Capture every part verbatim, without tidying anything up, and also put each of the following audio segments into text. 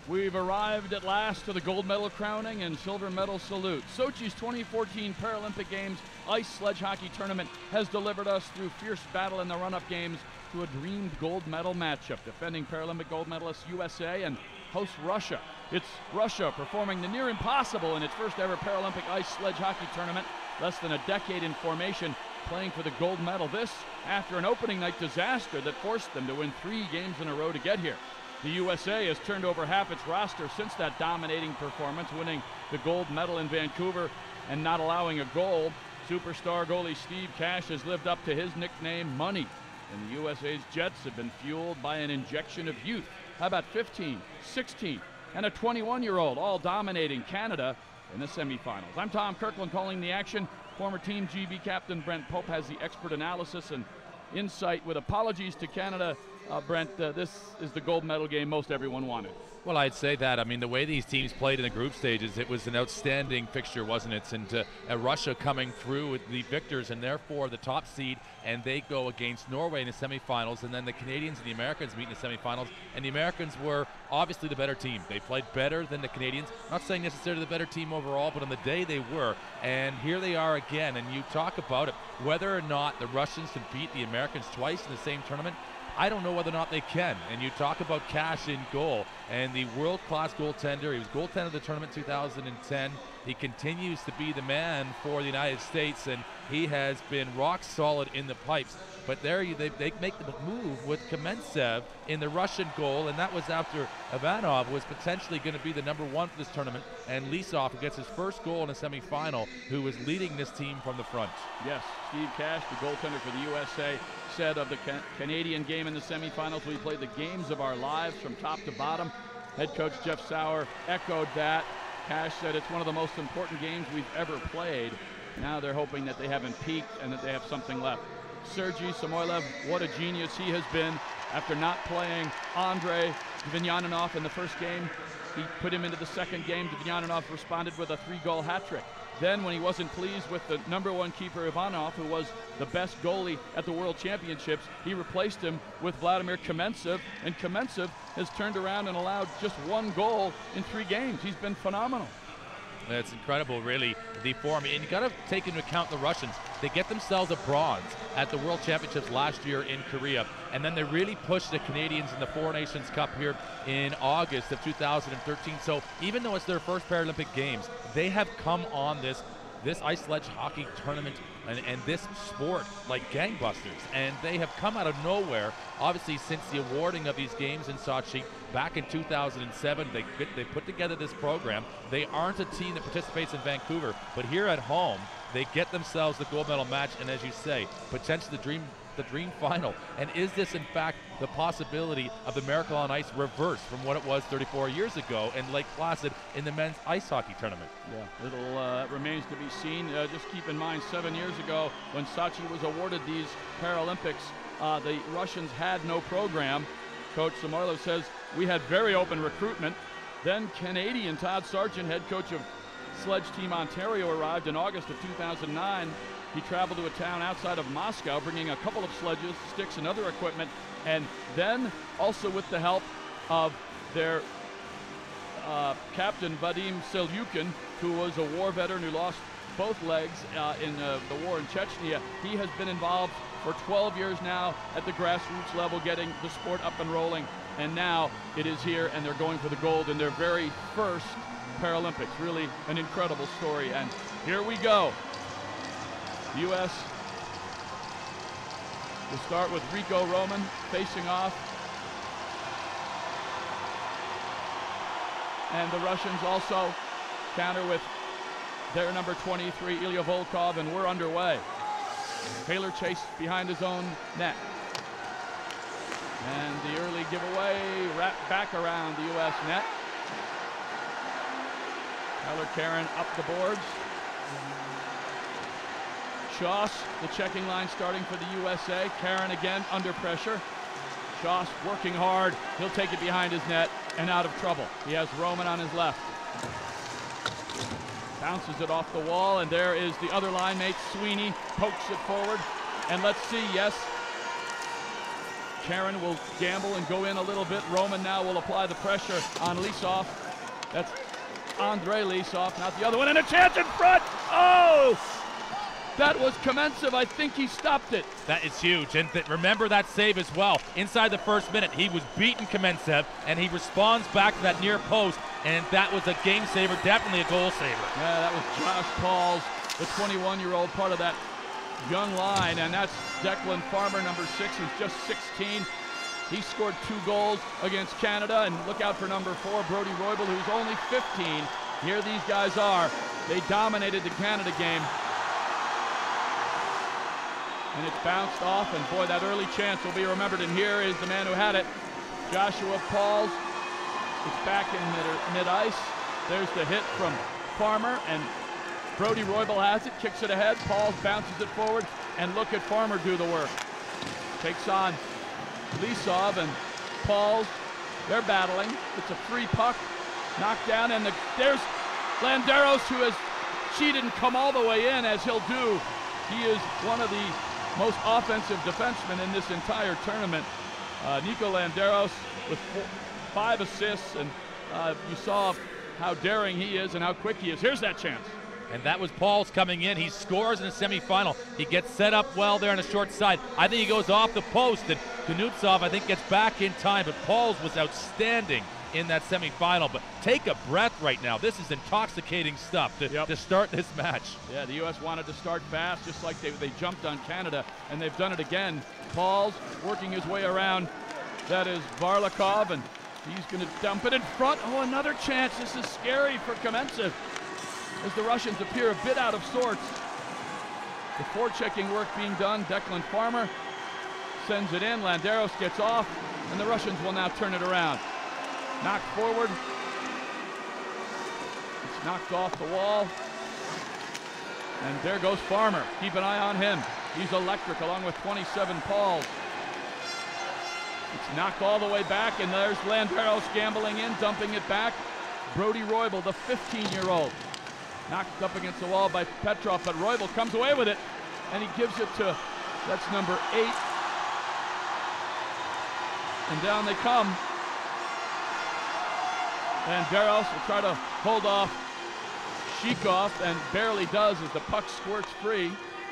We've arrived at last to the gold medal crowning and silver medal salute. Sochi's twenty fourteen Paralympic Games ice sledge hockey tournament has delivered us through fierce battle in the run-up games to a dreamed gold medal matchup. Defending Paralympic gold medalist U S A and host Russia. It's Russia performing the near impossible in its first ever Paralympic ice sledge hockey tournament. Less than a decade in formation, playing for the gold medal. This after an opening night disaster that forced them to win three games in a row to get here. The U S A has turned over half its roster since that dominating performance, winning the gold medal in Vancouver and not allowing a goal. Superstar goalie Steve Cash has lived up to his nickname, Money. And the U S A's Jets have been fueled by an injection of youth. How about fifteen, sixteen, and a twenty-one-year-old, all dominating Canada in the semifinals. I'm Tom Kirkland calling the action. Former Team G B captain Brent Pope has the expert analysis and insight. With apologies to Canada, uh, Brent, uh, this is the gold medal game most everyone wanted. Well, I'd say that. I mean, the way these teams played in the group stages, it was an outstanding fixture, wasn't it? And uh, uh, Russia coming through with the victors and therefore the top seed, and they go against Norway in the semifinals, and then the Canadians and the Americans meet in the semifinals, and the Americans were obviously the better team. They played better than the Canadians. Not saying necessarily the better team overall, but on the day they were, and here they are again. And you talk about it, whether or not the Russians can beat the Americans twice in the same tournament, I don't know whether or not they can. And you talk about Cash in goal and the world-class goaltender. He was goaltender of the tournament two thousand ten. He continues to be the man for the United States, and he has been rock solid in the pipes. But there you, they, they make the move with Kamantcev in the Russian goal, and that was after Ivanov was potentially going to be the number one for this tournament, and Lysov, who gets his first goal in the semifinal, who was leading this team from the front. Yes, Steve Cash, the goaltender for the U S A, said of the Can Canadian game in the semifinals, we played the games of our lives from top to bottom. Head coach Jeff Sauer echoed that. Cash said it's one of the most important games we've ever played. Now they're hoping that they haven't peaked and that they have something left. Sergei Samoilev, what a genius he has been. After not playing Andrei Dvinyanov in the first game, he put him into the second game. Dvinyanov responded with a three-goal hat trick. Then, when he wasn't pleased with the number one keeper Ivanov, who was the best goalie at the World Championships, he replaced him with Vladimir Kamantcev, and Kamantcev has turned around and allowed just one goal in three games. He's been phenomenal. It's incredible, really, the form. And you got to take into account the Russians. They get themselves a bronze at the World Championships last year in Korea, and then they really pushed the Canadians in the Four Nations Cup here in August of two thousand thirteen. So even though it's their first Paralympic Games, they have come on this this ice sledge hockey tournament and, and this sport like gangbusters, and they have come out of nowhere. Obviously, since the awarding of these games in Sochi back in two thousand seven, they they put together this program. They aren't a team that participates in Vancouver, but here at home, they get themselves the gold medal match, and as you say, potentially the dream the dream final. And is this in fact the possibility of the Miracle on Ice reversed from what it was thirty-four years ago in Lake Placid in the men's ice hockey tournament? Yeah, it'll uh, remains to be seen. Uh, just keep in mind, seven years ago when Sochi was awarded these Paralympics, uh, the Russians had no program. Coach Samoilev says, we had very open recruitment. Then Canadian Todd Sargent, head coach of Sledge Team Ontario, arrived in August of two thousand nine. He traveled to a town outside of Moscow, bringing a couple of sledges, sticks, and other equipment. And then, also with the help of their uh, captain, Vadim Selyukin, who was a war veteran who lost both legs uh, in uh, the war in Chechnya, he has been involved for twelve years now at the grassroots level, getting the sport up and rolling. And now it is here, and they're going for the gold in their very first Paralympics. Really an incredible story. And here we go. U S will start with Rico Roman facing off. And the Russians also counter with their number twenty-three, Ilya Volkov, and we're underway. Taylor chased behind his own net. And the early giveaway wrapped back around the U S net. Tyler Karen up the boards. Schoss, the checking line starting for the U S A. Karen again under pressure. Schoss working hard. He'll take it behind his net and out of trouble. He has Roman on his left. Bounces it off the wall, and there is the other line mate, Sweeney, pokes it forward. And let's see, yes, Karen will gamble and go in a little bit. Roman now will apply the pressure on Lysov. That's Andrei Lysov, not the other one, and a chance in front. Oh! That was Kamantcev. I think he stopped it. That is huge. And th remember that save as well. Inside the first minute, he was beating Kamantcev, and he responds back to that near post, and that was a game saver, definitely a goal saver. Yeah, that was Josh Pauls, the twenty-one-year-old part of that young line, and that's Declan Farmer, number six, who's just sixteen. He scored two goals against Canada, and look out for number four, Brodie Roybal, who's only fifteen. Here these guys are. They dominated the Canada game. And it bounced off, and boy, that early chance will be remembered. And here is the man who had it, Joshua Pauls. It's back in mid-ice. There's the hit from Farmer, and Brodie Roybal has it, kicks it ahead. Pauls bounces it forward, and look at Farmer do the work. Takes on Lysov and Pauls. They're battling. It's a free puck, knocked down, and the, there's Landeros, who has cheated and come all the way in, as he'll do. He is one of the most offensive defensemen in this entire tournament. Uh, Nico Landeros with four, five assists, and uh, you saw how daring he is and how quick he is. Here's that chance. And that was Pauls coming in. He scores in the semifinal. He gets set up well there on the short side. I think he goes off the post, and Kuznetsov, I think, gets back in time, but Pauls was outstanding in that semifinal. But take a breath right now. This is intoxicating stuff to, yep. to start this match. Yeah, the U S wanted to start fast, just like they, they jumped on Canada, and they've done it again. Pauls working his way around. That is Varlikov, and he's going to dump it in front. Oh, another chance. This is scary for Kamantcev, as the Russians appear a bit out of sorts. The forechecking work being done. Declan Farmer sends it in. Landeros gets off, and the Russians will now turn it around. Knocked forward. It's knocked off the wall. And there goes Farmer. Keep an eye on him. He's electric, along with twenty-seven Pauls. It's knocked all the way back, and there's Landeros gambling in, dumping it back. Brodie Roybal, the fifteen-year-old. Knocked up against the wall by Petrov, but Roybal comes away with it, and he gives it to, that's number eight. And down they come. Landeros will try to hold off Shikov, and barely does as the puck squirts free.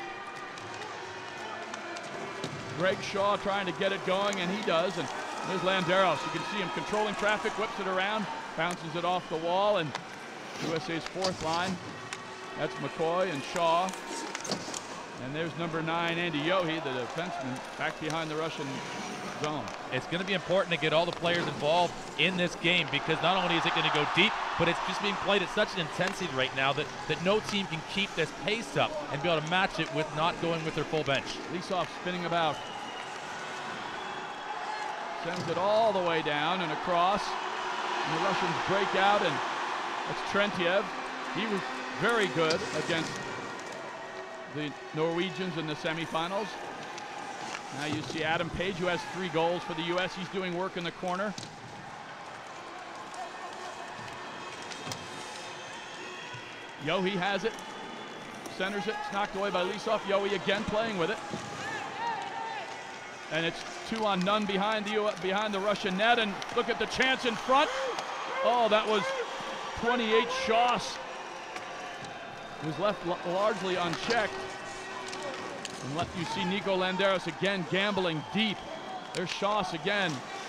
Greg Shaw trying to get it going, and he does. And there's Landeros. You can see him controlling traffic, whips it around, bounces it off the wall, and U S A's fourth line. That's McCoy and Shaw. And there's number nine, Andy Yohe, the defenseman, back behind the Russian zone. It's going to be important to get all the players involved in this game, because not only is it going to go deep, but it's just being played at such an intensity right now that, that no team can keep this pace up and be able to match it with not going with their full bench. Lysov spinning about. Sends it all the way down and across. And the Russians break out, and that's Trentiev. He was very good against the Norwegians in the semifinals. Now you see Adam Page, who has three goals for the U S. He's doing work in the corner. Yohe has it. Centers it. It's knocked away by Lysov. Yohe again playing with it. And it's two on none behind the U behind the Russian net. And look at the chance in front. Oh, that was twenty-eight Schoss. It was left largely unchecked. And let you see Nico Landeros again gambling deep. There's Schoss again.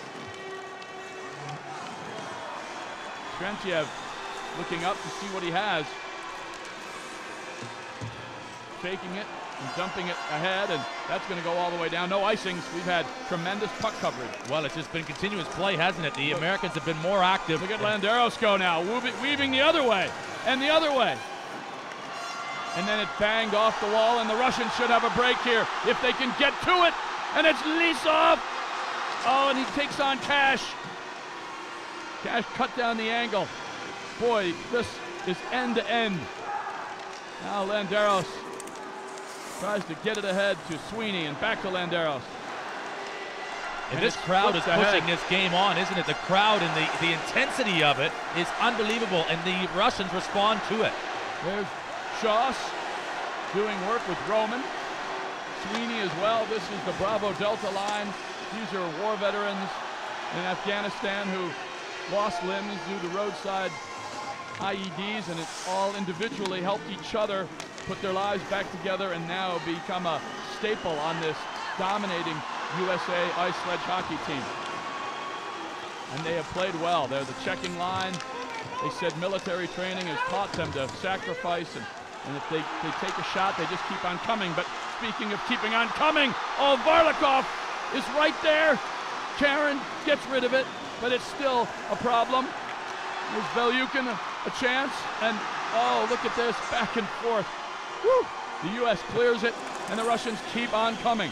Trentiev looking up to see what he has. Faking it and dumping it ahead, and that's going to go all the way down. No icings. We've had tremendous puck coverage. Well, it's just been continuous play, hasn't it? The look, Americans have been more active. Look at Landeros go now, weaving the other way and the other way. And then it banged off the wall, and the Russians should have a break here if they can get to it. And it's Lysov. Oh, and he takes on Cash. Cash cut down the angle. Boy, this is end to end. Now Landeros tries to get it ahead to Sweeney, and back to Landeros. And, and this crowd is pushing ahead. This game on, isn't it? The crowd and the, the intensity of it is unbelievable, and the Russians respond to it. There's Schoss doing work with Roman. Sweeney as well. This is the Bravo Delta line. These are war veterans in Afghanistan who lost limbs due to roadside I E Ds, and it's all individually helped each other put their lives back together and now become a staple on this dominating U S A ice sledge hockey team. And they have played well. They're the checking line. They said military training has taught them to sacrifice, and, and if they, they take a shot, they just keep on coming. But speaking of keeping on coming, oh, Varlikov is right there. Karen gets rid of it, but it's still a problem. There's Velyukin a, a chance, and oh, look at this, back and forth. Woo! The U S clears it, and the Russians keep on coming.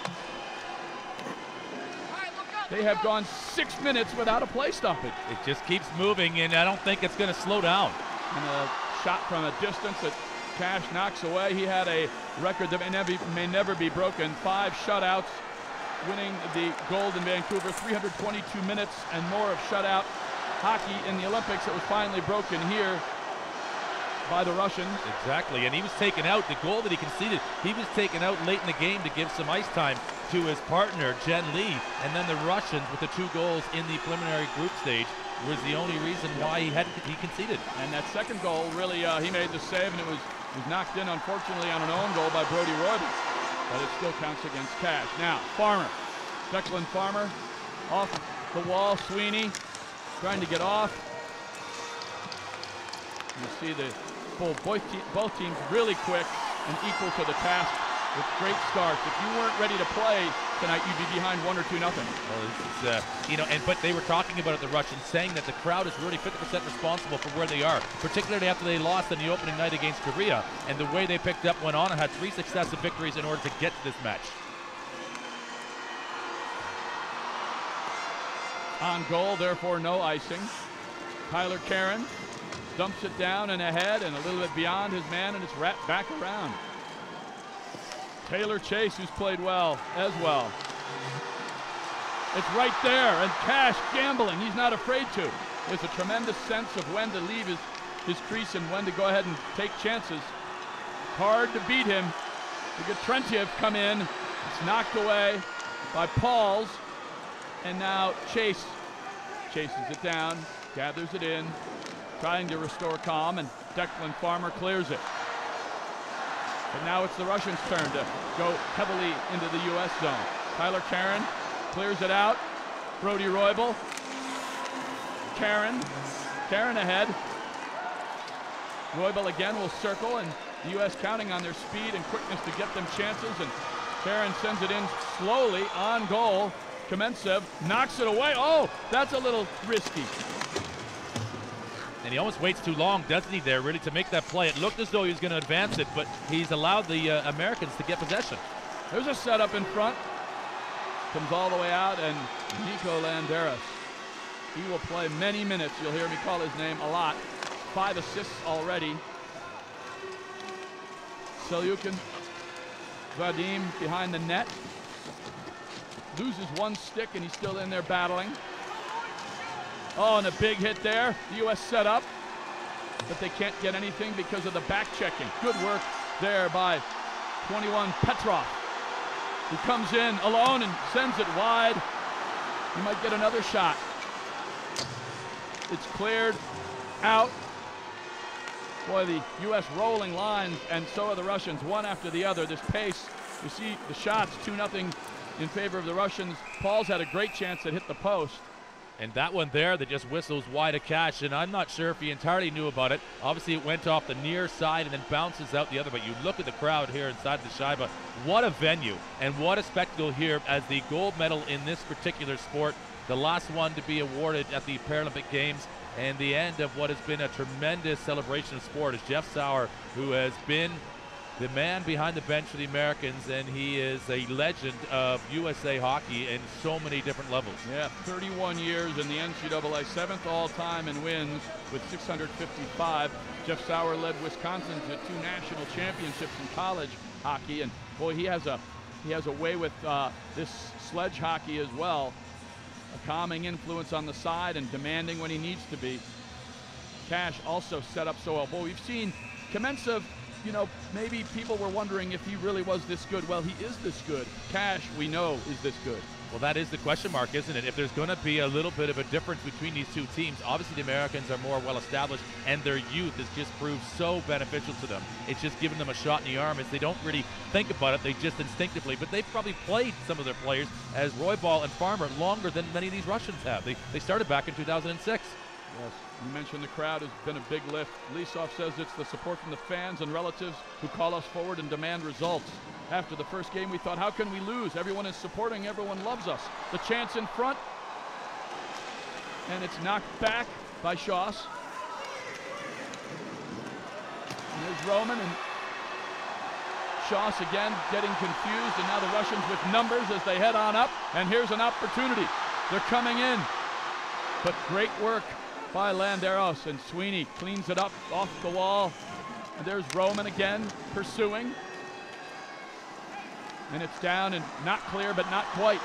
They have gone six minutes without a play stoppage. It just keeps moving, and I don't think it's going to slow down. And a shot from a distance that Cash knocks away. He had a record that may never, may never be broken. Five shutouts, winning the gold in Vancouver. three hundred twenty-two minutes and more of shutout hockey in the Olympics. It was finally broken here by the Russians. Exactly, and he was taken out. The goal that he conceded, he was taken out late in the game to give some ice time to his partner, Jen Lee, and then the Russians with the two goals in the preliminary group stage was the only reason why he had he conceded. And that second goal, really, uh, he made the save, and it was, was knocked in, unfortunately, on an own goal by Brody Royden, but it still counts against Cash. Now, Farmer, Declan Farmer, off the wall, Sweeney trying to get off. You see the full, both, te both teams really quick and equal to the task with great starts. If you weren't ready to play tonight, you'd be behind one or two nothing. Well, it's, uh, you know, and but they were talking about it, the Russians, saying that the crowd is really fifty percent responsible for where they are, particularly after they lost in the opening night against Korea, and the way they picked up went on and had three successive victories in order to get to this match. On goal, therefore no icing. Tyler Karen dumps it down and ahead and a little bit beyond his man, and it's wrapped back around. Taylor Chase, who's played well as well. It's right there, and Cash gambling. He's not afraid to. There's a tremendous sense of when to leave his, his crease and when to go ahead and take chances. Hard to beat him. We get Trentiev come in. It's knocked away by Pauls. And now Chase chases it down, gathers it in, trying to restore calm, and Declan Farmer clears it. But now it's the Russians' turn to go heavily into the U S zone. Tyler Karen clears it out. Brody Roybal. Karen. Karen ahead. Roybal again will circle, and the U S counting on their speed and quickness to get them chances, and Karen sends it in slowly on goal. Kamantcev knocks it away. Oh, that's a little risky. And he almost waits too long, doesn't he, there, really, to make that play. It looked as though he was going to advance it, but he's allowed the uh, Americans to get possession. There's a setup in front. Comes all the way out, and Nico Landeras. He will play many minutes. You'll hear me call his name a lot. Five assists already. Selyukin, Vadim behind the net. Loses one stick, and he's still in there battling. Oh, and a big hit there. The U S set up, but they can't get anything because of the back checking. Good work there by twenty-one Petrov, who comes in alone and sends it wide. He might get another shot. It's cleared out. Boy, the U S rolling lines, and so are the Russians, one after the other. This pace, you see the shots, two nothing in favor of the Russians. Paul's had a great chance that hit the post. And that one there that just whistles wide of Cash, and I'm not sure if he entirely knew about it. Obviously it went off the near side and then bounces out the other, but you look at the crowd here inside the Shaiba. What a venue and what a spectacle here as the gold medal in this particular sport, the last one to be awarded at the Paralympic Games, and the end of what has been a tremendous celebration of sport is Jeff Sauer, who has been the man behind the bench for the Americans, and he is a legend of U S A hockey in so many different levels. Yeah, thirty-one years in the N C double A, seventh all-time in wins with six hundred fifty-five. Jeff Sauer led Wisconsin to two national championships in college hockey, and boy, he has a he has a way with uh, this sledge hockey as well. A calming influence on the side and demanding when he needs to be. Cash also set up so well. Boy, we've seen Kamantcev. You know, maybe people were wondering if he really was this good. Well, he is this good. Cash, we know, is this good. Well, that is the question mark, isn't it? If there's going to be a little bit of a difference between these two teams, obviously the Americans are more well-established, and their youth has just proved so beneficial to them. It's just giving them a shot in the arm as they don't really think about it, they just instinctively. But they've probably played some of their players as Roybal and Farmer longer than many of these Russians have. They, they started back in two thousand six. Yes, you mentioned the crowd has been a big lift. Lysov says it's the support from the fans and relatives who call us forward and demand results. After the first game, we thought, how can we lose? Everyone is supporting, everyone loves us. The chance in front, and it's knocked back by Schoss. And there's Roman, and Schoss again getting confused, and now the Russians with numbers as they head on up, and here's an opportunity. They're coming in, but great work by Landeros, and Sweeney cleans it up off the wall. And there's Roman again pursuing. And it's down and not clear, but not quite.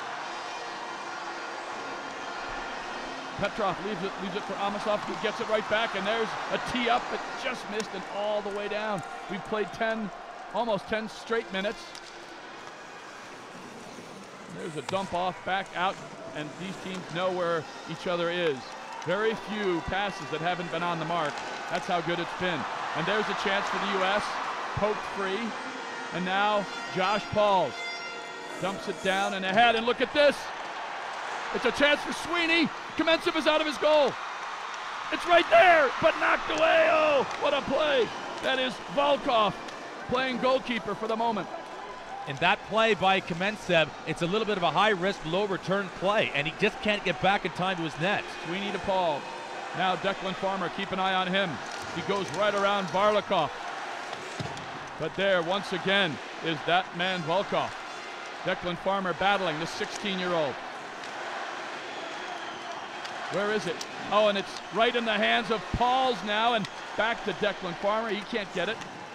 Petrov leaves it, leaves it for Amasov, who gets it right back, and there's a tee up that just missed and all the way down. We've played ten, almost ten straight minutes. There's a dump off back out, and these teams know where each other is. Very few passes that haven't been on the mark. That's how good it's been. And there's a chance for the U S, poked free. And now Josh Pauls dumps it down and ahead, and look at this. It's a chance for Sweeney. Kamantcev is out of his goal. It's right there, but knocked away. Oh, what a play. That is Volkov playing goalkeeper for the moment. In that play by Kamantcev, it's a little bit of a high-risk, low-return play, and he just can't get back in time to his net. Sweeney to Paul. Now Declan Farmer, keep an eye on him. He goes right around Varlikov. But there, once again, is that man Volkov. Declan Farmer battling the sixteen-year-old. Where is it? Oh, and it's right in the hands of Pauls now, and back to Declan Farmer. He can't get it.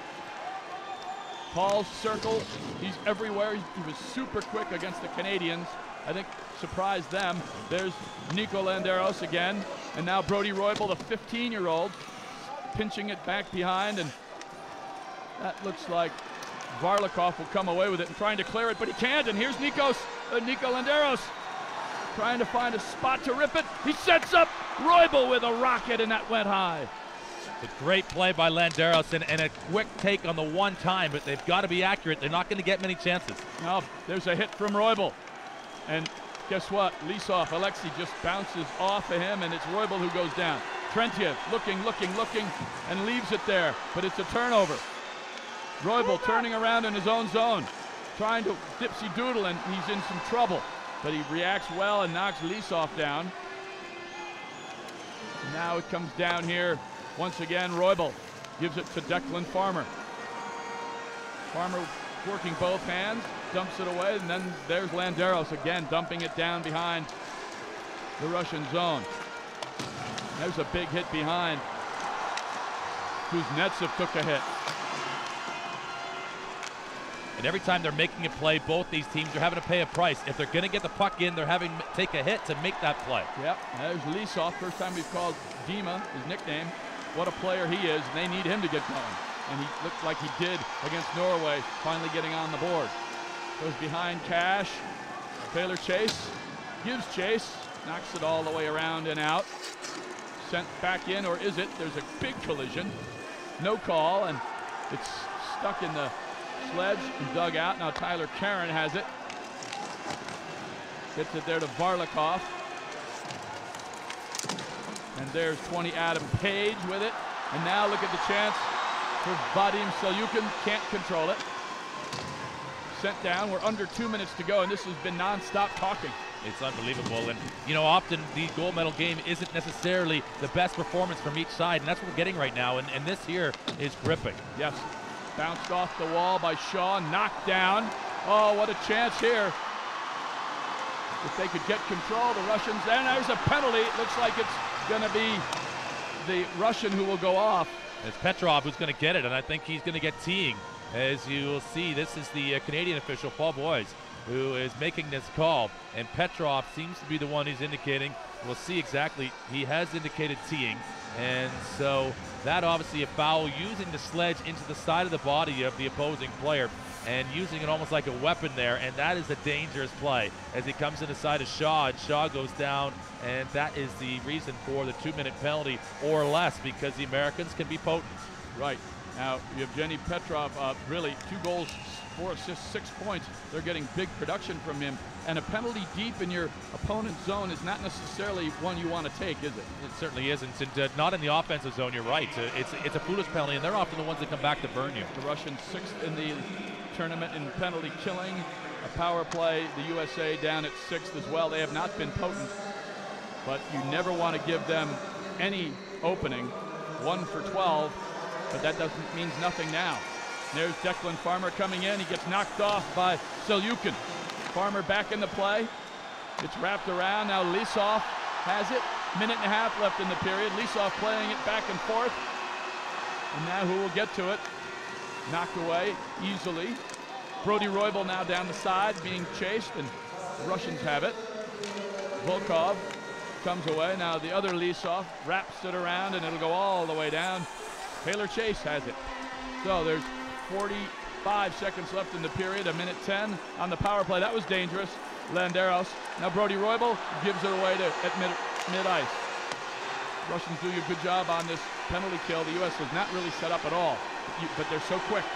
Paul's circle, he's everywhere. He, he was super quick against the Canadians. I think surprised them. There's Nico Landeros again, and now Brody Roybal, the fifteen-year-old, pinching it back behind, and that looks like Varlikov will come away with it and trying to clear it, but he can't, and here's Nikos, uh, Nico Landeros trying to find a spot to rip it. He sets up Roybal with a rocket, and that went high. It's a great play by Landeros, and, and a quick take on the one time, but they've got to be accurate. They're not going to get many chances. Now, there's a hit from Roybal, and guess what? Lysov, Aleksei just bounces off of him, and it's Roybal who goes down. Trentiev looking, looking, looking, and leaves it there, but it's a turnover. Roybal turning around in his own zone, trying to dipsy doodle, and he's in some trouble. But he reacts well and knocks Lysov down. Now it comes down here. Once again, Roybal gives it to Declan Farmer. Farmer working both hands, dumps it away, and then there's Landeros again, dumping it down behind the Russian zone. There's a big hit behind. Kuznetsov took a hit. And every time they're making a play, both these teams are having to pay a price. If they're going to get the puck in, they're having to take a hit to make that play. Yep, there's Lysov. First time we've called Dima, his nickname. What a player he is, and they need him to get going. And he looked like he did against Norway, finally getting on the board. Goes behind Cash. Taylor Chase gives chase, knocks it all the way around and out. Sent back in, or is it? There's a big collision. No call, and it's stuck in the Sledge and dug out. Now Tyler Karen has it. Gets it there to Varlikov. And there's twenty Adam Page with it. And now look at the chance for Vadim Selyukhin. Can't control it. Sent down. We're under two minutes to go, and this has been non-stop talking. It's unbelievable. And, you know, often the gold medal game isn't necessarily the best performance from each side, and that's what we're getting right now. And, and this here is gripping. Yes. Bounced off the wall by Shaw, knocked down. Oh, what a chance here. If they could get control, the Russians, and there's a penalty. It looks like it's going to be the Russian who will go off. It's Petrov who's going to get it, and I think he's going to get teeing. As you will see, this is the uh, Canadian official, Paul Boyes, who is making this call, and Petrov seems to be the one who's indicating. We'll see exactly. He has indicated teeing, And so that obviously a foul, using the sledge into the side of the body of the opposing player and using it almost like a weapon there, and that is a dangerous play as he comes in the side of Shaw, and Shaw goes down, and that is the reason for the two-minute penalty or less, because the Americans can be potent. Right. Now, Yevgeny Petrov, uh, really two goals, four assists, six points. They're getting big production from him. And a penalty deep in your opponent's zone is not necessarily one you want to take, is it? It certainly isn't. And, uh, not in the offensive zone, you're right. Uh, it's, it's a foolish penalty, and they're often the ones that come back to burn you. The Russians sixth in the tournament in penalty killing. A power play, the U S A down at sixth as well. They have not been potent, but you never want to give them any opening. One for twelve, but that doesn't means nothing now. There's Declan Farmer coming in. He gets knocked off by Selyukhin. Farmer back in the play. It's wrapped around. Now Lysov has it. Minute and a half left in the period. Lysov playing it back and forth. And now who will get to it? Knocked away easily. Brody Roybal now down the side being chased, and the Russians have it. Volkov comes away. Now the other Lysov wraps it around, and it'll go all the way down. Taylor Chase has it. So there's forty-five seconds left in the period, a minute ten on the power play. That was dangerous. Landeros. Now Brody Roybal gives it away to at mid, mid-ice. Russians doing a good job on this penalty kill. The U S was not really set up at all, but they're so quick.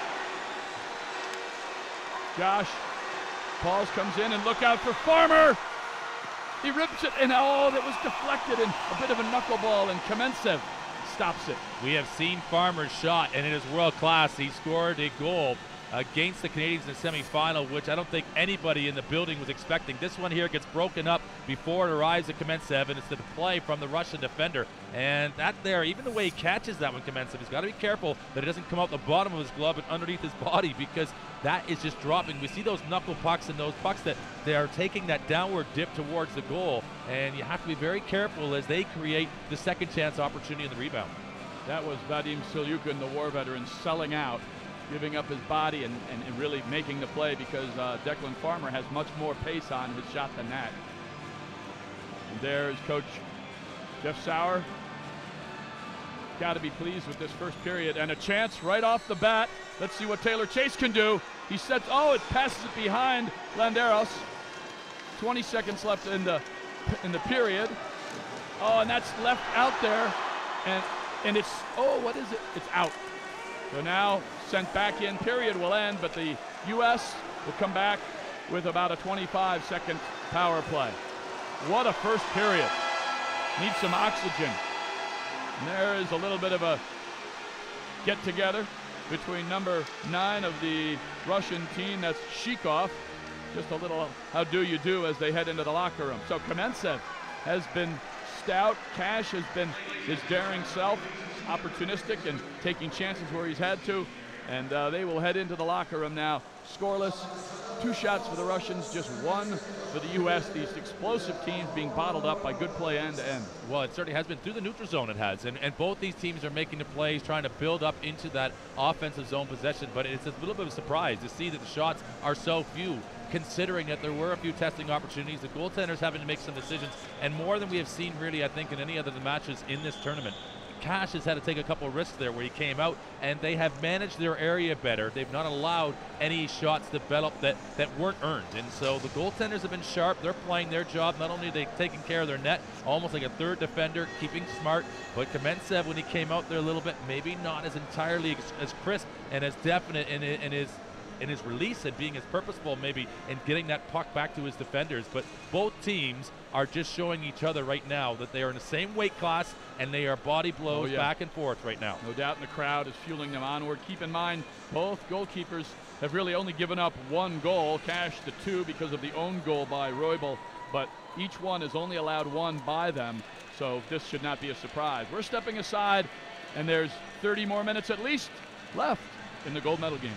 Josh Pauls comes in, and look out for Farmer. He rips it, and oh, that was deflected, and a bit of a knuckleball, and Kamantcev stops it. We have seen Farmer's shot, and it is world class. He scored a goal against the Canadians in the semifinal, which I don't think anybody in the building was expecting. This one here gets broken up before it arrives at Kamantcev, and it's the play from the Russian defender. And that there, even the way he catches that one, Kamantcev, he's got to be careful that it doesn't come out the bottom of his glove and underneath his body, because that is just dropping. We see those knuckle pucks and those pucks that they are taking that downward dip towards the goal, and you have to be very careful as they create the second chance opportunity in the rebound. That was Vadim Selyukhin, the war veteran, selling out, giving up his body and, and, and really making the play, because uh, Declan Farmer has much more pace on his shot than that. And there is Coach Jeff Sauer. Got to be pleased with this first period, and a chance right off the bat. Let's see what Taylor Chase can do. He sets, oh, it passes it behind Landeros. twenty seconds left in the in the period. Oh, and that's left out there, and and it's, oh, what is it? It's out. So now sent back in, period will end, but the U S will come back with about a twenty-five second power play. What a first period. Needs some oxygen. And there is a little bit of a get together between number nine of the Russian team, that's Shikov. Just a little how do you do as they head into the locker room. So Kamantcev has been stout. Cash has been his daring self, opportunistic and taking chances where he's had to. And uh, they will head into the locker room now. Scoreless, two shots for the Russians, just one for the U S. These explosive teams being bottled up by good play end to end. Well, it certainly has been through the neutral zone, it has. And, and both these teams are making the plays, trying to build up into that offensive zone possession. But it's a little bit of a surprise to see that the shots are so few, considering that there were a few testing opportunities. The goaltenders having to make some decisions, and more than we have seen really, I think, in any other matches in this tournament. Cash has had to take a couple of risks there where he came out, and they have managed their area better. They've not allowed any shots develop that, that weren't earned. And so the goaltenders have been sharp. They're playing their job. Not only are they taking care of their net, almost like a third defender, keeping smart, but Kamantcev, when he came out there a little bit, maybe not as entirely as, as crisp and as definite in, in his in his release and being as purposeful maybe in getting that puck back to his defenders. But both teams are just showing each other right now that they are in the same weight class, and they are body blows oh, yeah. back and forth right now. No doubt, and the crowd is fueling them onward. Keep in mind, both goalkeepers have really only given up one goal. Cash the two because of the own goal by Roybal, but each one has only allowed one by them, so this should not be a surprise. We're stepping aside, and there's thirty more minutes at least left in the gold medal game.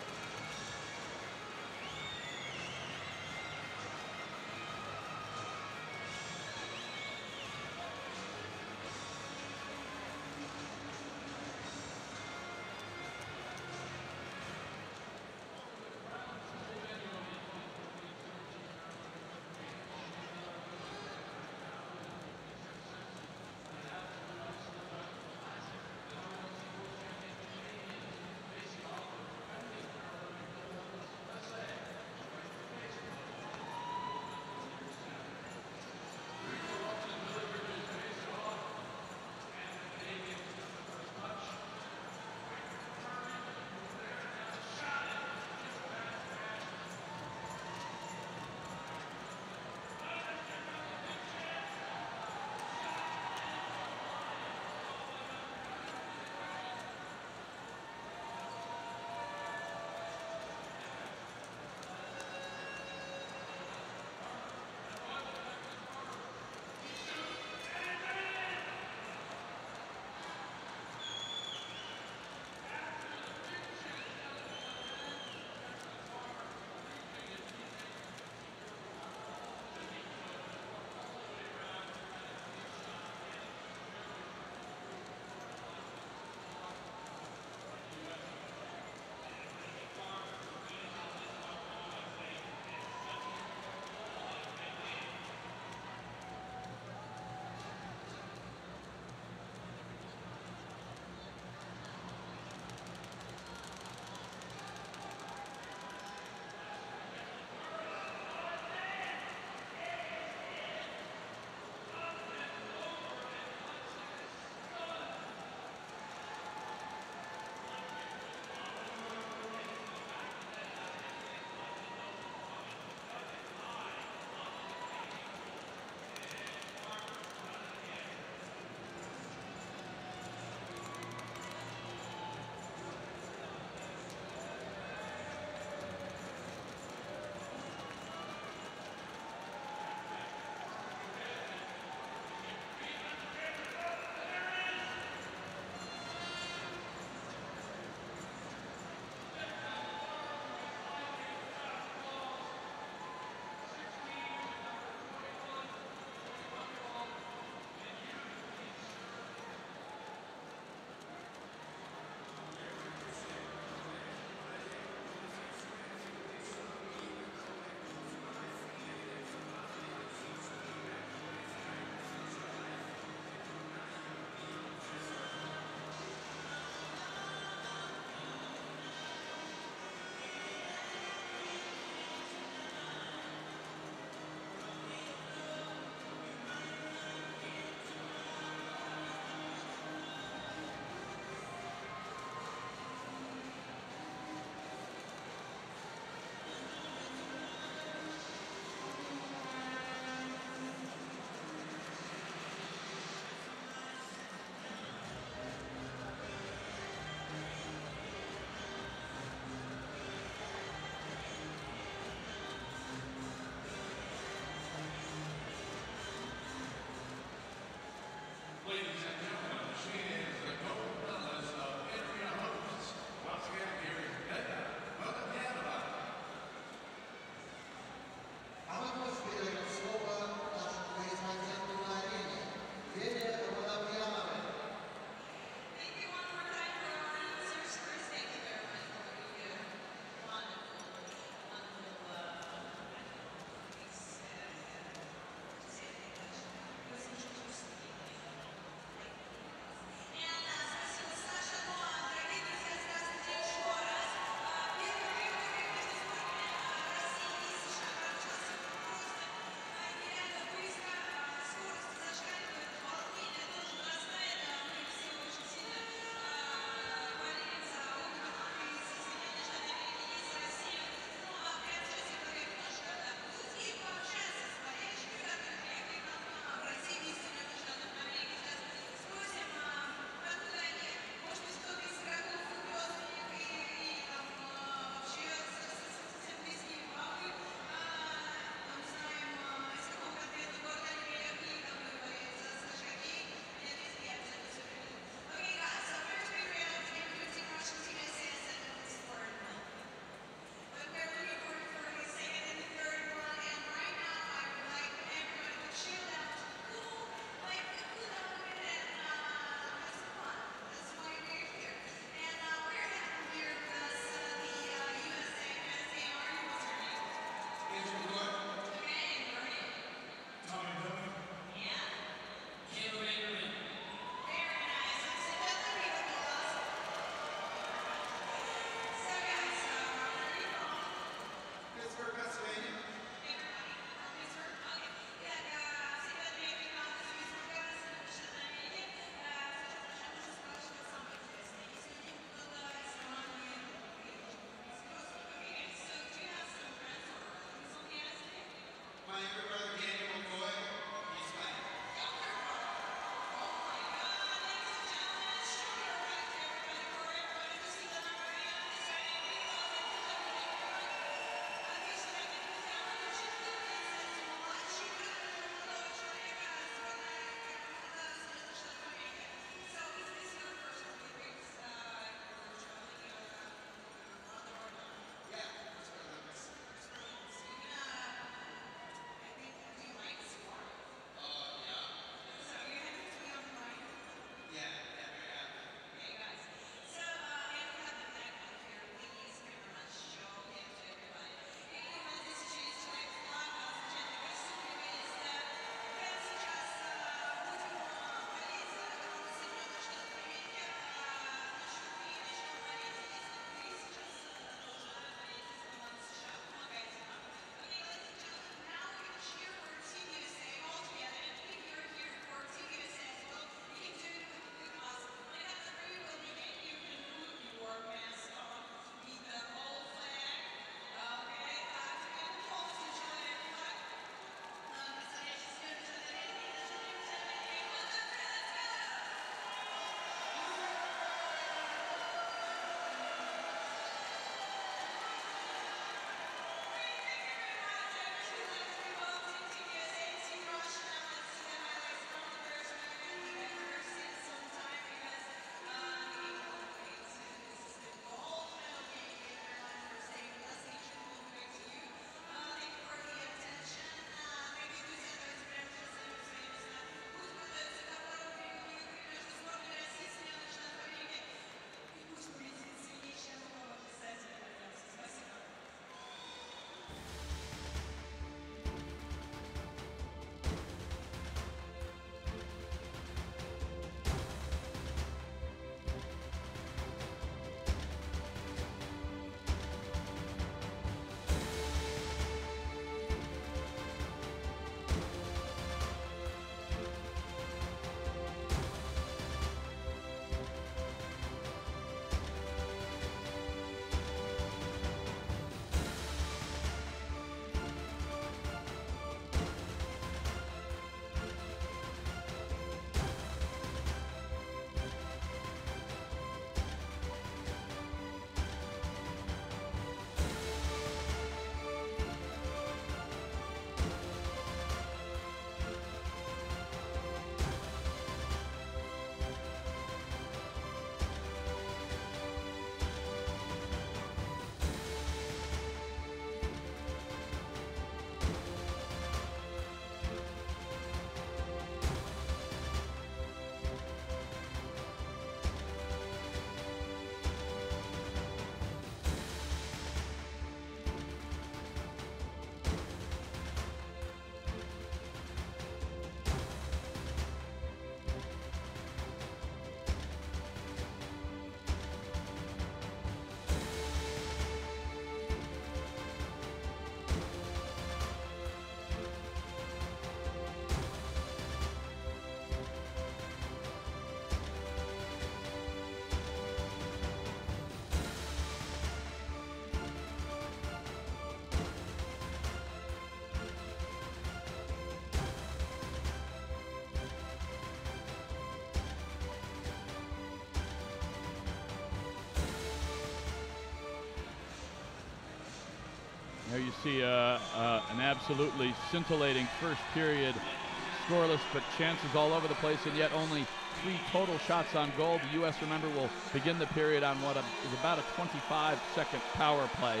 There you see uh, uh, an absolutely scintillating first period, scoreless, but chances all over the place, and yet only three total shots on goal. The U S, remember, will begin the period on what a, is about a twenty-five second power play.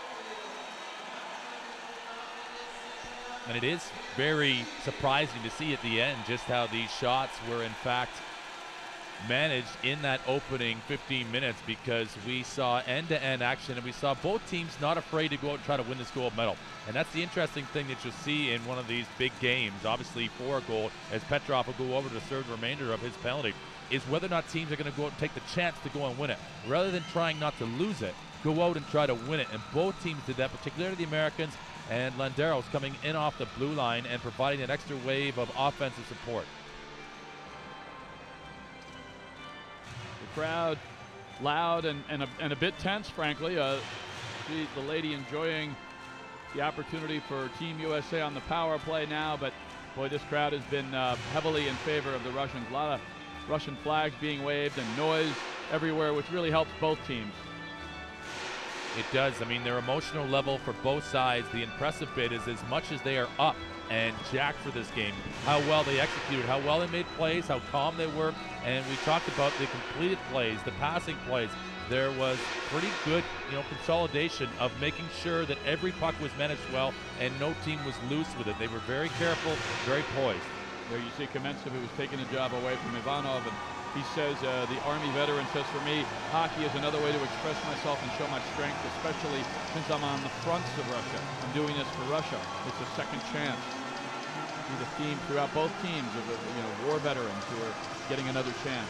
And it is very surprising to see at the end just how these shots were in fact managed in that opening fifteen minutes, because we saw end-to-end action and we saw both teams not afraid to go out and try to win this gold medal. And that's the interesting thing that you'll see in one of these big games, obviously for a goal, as Petrov will go over to serve the remainder of his penalty, is whether or not teams are going to go out and take the chance to go and win it. Rather than trying not to lose it, go out and try to win it. And both teams did that, particularly the Americans, and Landeros coming in off the blue line and providing an extra wave of offensive support. The crowd loud and, and, a, and a bit tense, frankly. Uh, see the lady enjoying the opportunity for Team U S A on the power play now, but boy, this crowd has been uh, heavily in favor of the Russians. A lot of Russian flags being waved and noise everywhere, which really helps both teams. It does. I mean, their emotional level for both sides, the impressive bit is as much as they are up and jacked for this game, how well they executed, how well they made plays, how calm they were, and we talked about the completed plays, the passing plays. There was pretty good, you know, consolidation of making sure that every puck was managed well and no team was loose with it. They were very careful, very poised. There you see Kamantcev, who was taking the job away from Ivanov, and he says, uh, the Army veteran says, for me, hockey is another way to express myself and show my strength, especially since I'm on the fronts of Russia. I'm doing this for Russia. It's a second chance. See the theme throughout both teams of, you know, war veterans who are getting another chance.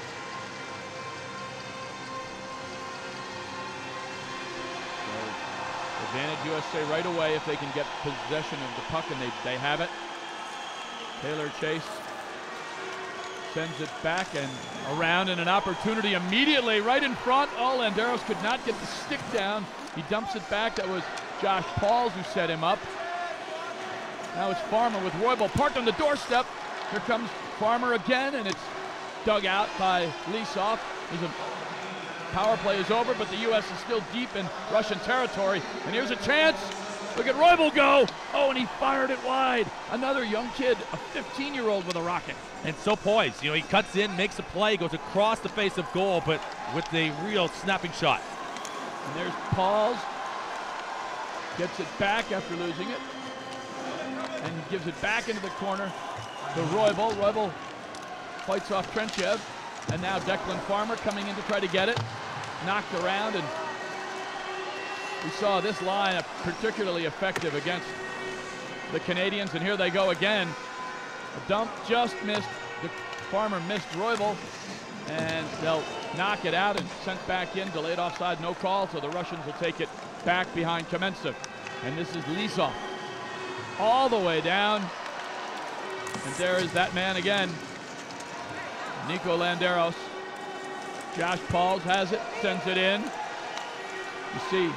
So, advantage U S A right away if they can get possession of the puck, and they, they have it. Taylor Chase sends it back and around, and an opportunity immediately right in front. Oh, Landeros could not get the stick down. He dumps it back. That was Josh Pauls who set him up. Now it's Farmer with Roybal parked on the doorstep. Here comes Farmer again, and it's dug out by Lysov. There's a power play is over, but the U S is still deep in Russian territory. And here's a chance. Look at Roybal go. Oh, and he fired it wide. Another young kid, a fifteen-year-old with a rocket. And so poised. You know, he cuts in, makes a play, goes across the face of goal, but with a real snapping shot. And there's Pauls. Gets it back after losing it. And gives it back into the corner to Roybal. Roybal fights off Trentyev. And now Declan Farmer coming in to try to get it. Knocked around, and we saw this line particularly effective against the Canadians, and here they go again. A dump just missed. The Farmer missed Roybal, and they'll knock it out and sent back in. Delayed offside, no call, so the Russians will take it back behind Kamantcev. And this is Lysov all the way down. And there is that man again, Nico Landeros. Josh Pauls has it, sends it in. You see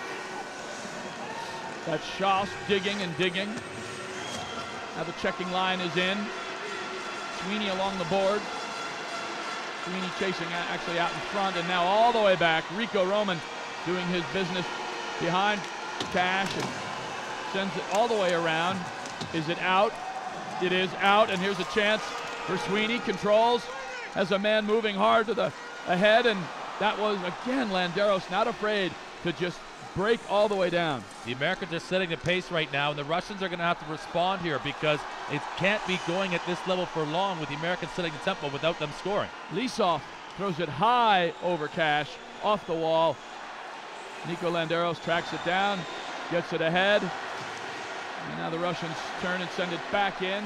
that's Schoss digging and digging. Now the checking line is in. Sweeney along the board. Sweeney chasing actually out in front, and now all the way back. Rico Roman doing his business behind Cash and sends it all the way around. Is it out? It is out, and here's a chance for Sweeney. Controls, has a man moving hard to the ahead, and that was, again, Landeros not afraid to just break all the way down. The Americans are setting the pace right now, and the Russians are going to have to respond here, because it can't be going at this level for long with the Americans setting the tempo without them scoring. Lysov throws it high over Cash, off the wall. Nico Landeros tracks it down, gets it ahead. And now the Russians turn and send it back in.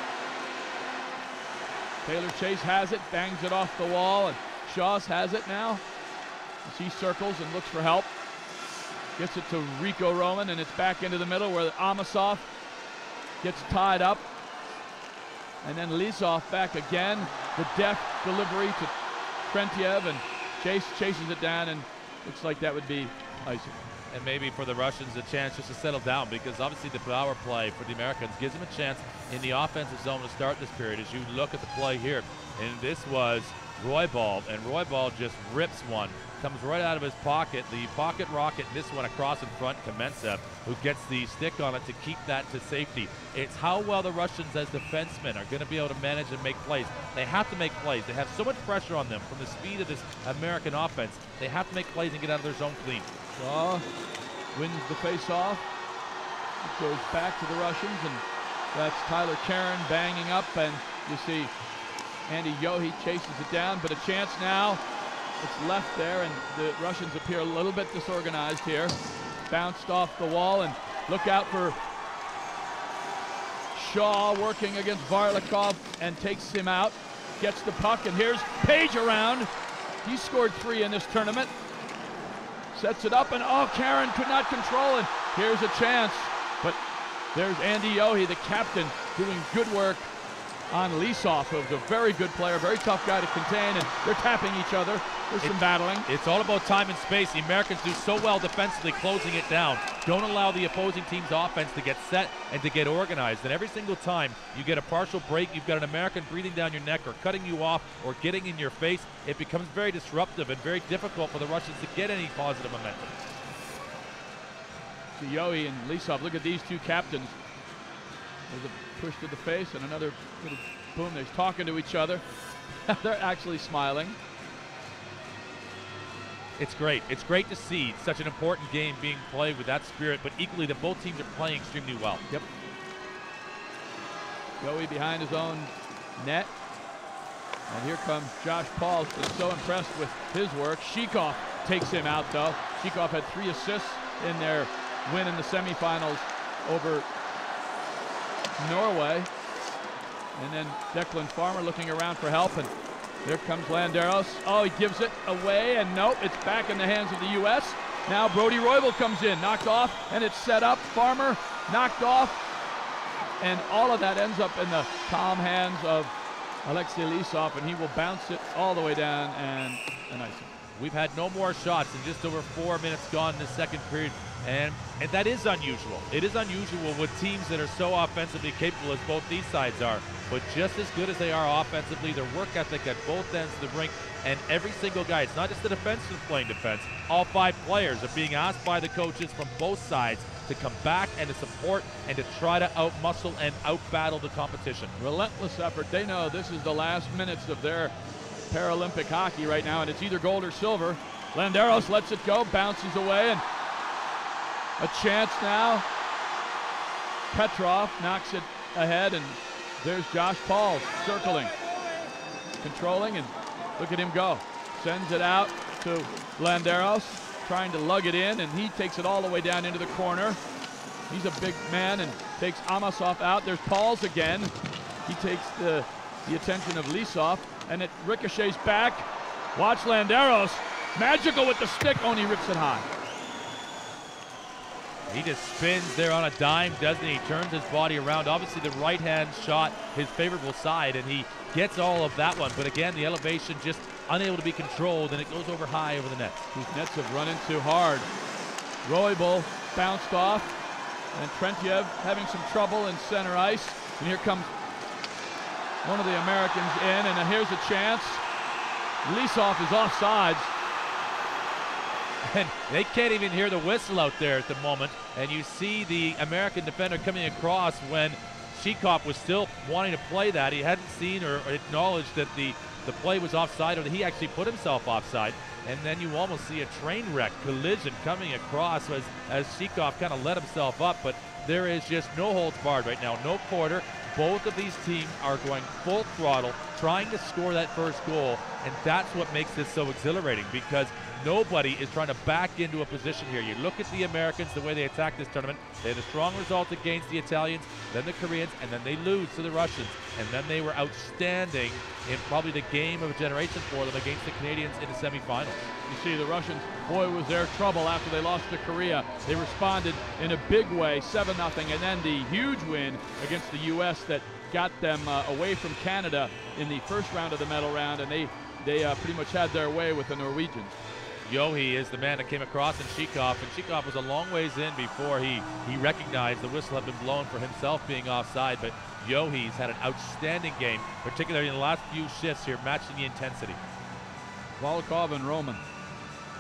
Taylor Chase has it, bangs it off the wall, and Schoss has it now. As he circles and looks for help. Gets it to Rico Roman, and it's back into the middle where Amasov gets tied up. And then Lysov back again. The deft delivery to Trentyev, and Chase chases it down, and looks like that would be icing. And maybe for the Russians a chance just to settle down, because obviously the power play for the Americans gives them a chance in the offensive zone to start this period. As you look at the play here, and this was Roybal, and Roybal just rips one comes right out of his pocket. The pocket rocket, this one across in front, Kamantcev, who gets the stick on it to keep that to safety. It's how well the Russians as defensemen are going to be able to manage and make plays. They have to make plays. They have so much pressure on them from the speed of this American offense. They have to make plays and get out of their zone clean. Shaw wins the face-off. It goes back to the Russians, and that's Tyler Karen banging up, and you see Andy Yohe chases it down, but a chance now. It's left there, and the Russians appear a little bit disorganized here. Bounced off the wall, and look out for Shaw working against Varlikov and takes him out. Gets the puck, and here's Page around. He scored three in this tournament. Sets it up, and oh, Karen could not control it. Here's a chance, but there's Andy Yohe, the captain, doing good work on Lysov, who's a very good player, very tough guy to contain, and they're tapping each other. There's some battling. It's all about time and space. The Americans do so well defensively closing it down. Don't allow the opposing team's offense to get set and to get organized. And every single time you get a partial break, you've got an American breathing down your neck or cutting you off or getting in your face, it becomes very disruptive and very difficult for the Russians to get any positive momentum. To Yohe and Lysov, look at these two captains. There's a push to the face and another little boom. They're talking to each other. They're actually smiling. It's great. It's great to see such an important game being played with that spirit, but equally that both teams are playing extremely well. Yep. Yohe behind his own net. And here comes Josh Paul, who's been so impressed with his work. Shikov takes him out, though. Shikov had three assists in their win in the semifinals over Norway. And then Declan Farmer looking around for help, and here comes Landeros. Oh, he gives it away, and nope, it's back in the hands of the U S. Now Brody Roybal comes in, knocked off, and it's set up. Farmer knocked off, and all of that ends up in the calm hands of Aleksei Lysov, and he will bounce it all the way down and an icing. We've had no more shots in just over four minutes gone in the second period, and, and that is unusual. It is unusual with teams that are so offensively capable as both these sides are, but just as good as they are offensively, their work ethic at both ends of the rink, and every single guy, it's not just the defenseman playing defense, all five players are being asked by the coaches from both sides to come back and to support and to try to out-muscle and out-battle the competition. Relentless effort. They know this is the last minutes of their Paralympic hockey right now, and it's either gold or silver. Landeros lets it go, bounces away, and a chance now. Petrov knocks it ahead, and there's Josh Paul circling, controlling, and look at him go. Sends it out to Landeros, trying to lug it in, and he takes it all the way down into the corner. He's a big man and takes Amasov out. There's Pauls again. He takes the, the attention of Lysov, and it ricochets back. Watch Landeros. Magical with the stick, only rips it high. He just spins there on a dime, doesn't he? He turns his body around. Obviously, the right-hand shot, his favorable side, and he gets all of that one. But again, the elevation just unable to be controlled, and it goes over high over the nets. These nets have run in too hard. Roybal bounced off, and Trentyev having some trouble in center ice. And here comes one of the Americans in, and here's a chance. Lysov is offsides. And they can't even hear the whistle out there at the moment. And you see the American defender coming across when Shikov was still wanting to play that. He hadn't seen or acknowledged that the, the play was offside, or that he actually put himself offside. And then you almost see a train wreck collision coming across as, as Shikov kind of let himself up. But there is just no holds barred right now, no quarter. Both of these teams are going full throttle, trying to score that first goal, and that's what makes this so exhilarating, because nobody is trying to back into a position here. You look at the Americans, the way they attack this tournament. They had a strong result against the Italians, then the Koreans, and then they lose to the Russians. And then they were outstanding in probably the game of a generation for them against the Canadians in the semifinals. You see, the Russians, boy, was their trouble after they lost to Korea. They responded in a big way, seven nothing, and then the huge win against the U S that got them uh, away from Canada in the first round of the medal round, and they, they uh, pretty much had their way with the Norwegians. Yohe is the man that came across in Shikov, and Shikov was a long ways in before he, he recognized the whistle had been blown for himself being offside, but Yohe's had an outstanding game, particularly in the last few shifts here, matching the intensity. Volkov and Roman.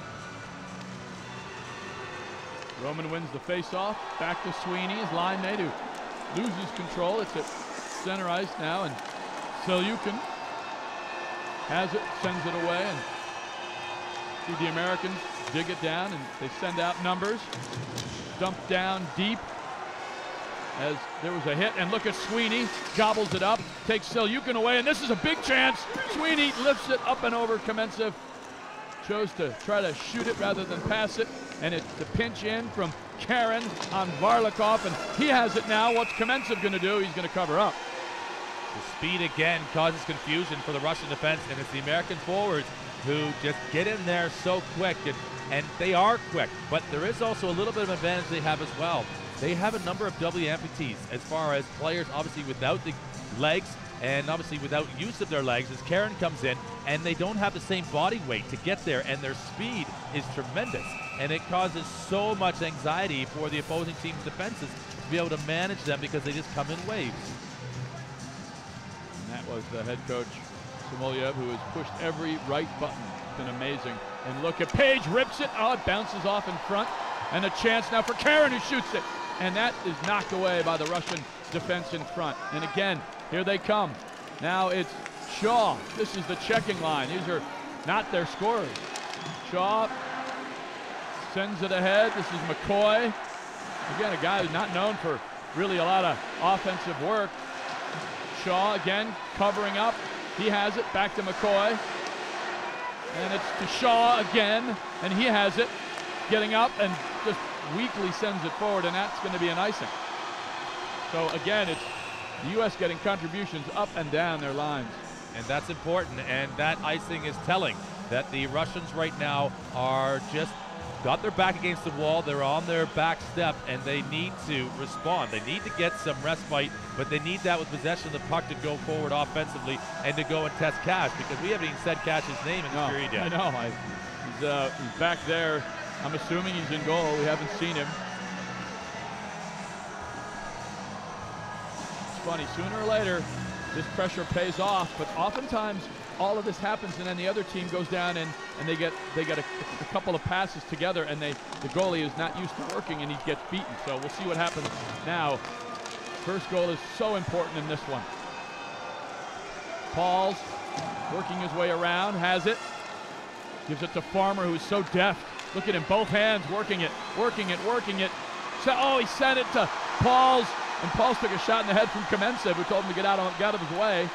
Roman wins the face-off. Back to Sweeney, his line mate, who loses control. It's at center ice now, and Selyukhin has it, sends it away, and see the Americans dig it down, and they send out numbers. Dumped down deep as there was a hit, and look at Sweeney, gobbles it up, takes Selyukhin away, and this is a big chance. Sweeney lifts it up and over. Kamantcev chose to try to shoot it rather than pass it, and it's the pinch in from Karen on Varlikov, and he has it now. What's Kamantcev going to do? He's going to cover up. The speed again causes confusion for the Russian defense, and it's the American forwards who just get in there so quick, and, and they are quick, but there is also a little bit of advantage they have as well. They have a number of W amputees as far as players obviously without the legs and obviously without use of their legs as Karen comes in, and they don't have the same body weight to get there, and their speed is tremendous, and it causes so much anxiety for the opposing team's defenses to be able to manage them because they just come in waves. And that was the head coach Samoilov, who has pushed every right button. It's been amazing. And look at Page, rips it. Oh, it bounces off in front, and a chance now for Karen, who shoots it, and that is knocked away by the Russian defense in front. And again, here they come. Now it's Shaw. This is the checking line. These are not their scorers. Shaw sends it ahead. This is McCoy. Again, a guy who's not known for really a lot of offensive work. Shaw again covering up. He has it back to McCoy. And it's to Shaw again, and he has it. Getting up and just weakly sends it forward, and that's going to be an icing. So again, it's the U S getting contributions up and down their lines. And that's important, and that icing is telling that the Russians right now are just got their back against the wall. They're on their back step, and they need to respond. They need to get some respite, but they need that with possession of the puck to go forward offensively and to go and test Cash, because we haven't even said Cash's name in the no, period yet. I know. I, he's, uh, he's back there. I'm assuming he's in goal. We haven't seen him. It's funny, sooner or later, this pressure pays off, but oftentimes all of this happens, and then the other team goes down and, and they get they get a, a couple of passes together, and they the goalie is not used to working, and he gets beaten. So we'll see what happens now. First goal is so important in this one. Paul's working his way around, has it, gives it to Farmer, who's so deft. Look at him, both hands working it, working it, working it. So, oh, he sent it to Paul's, and Paul's took a shot in the head from Kamantcev, who told him to get out of, get out of his way.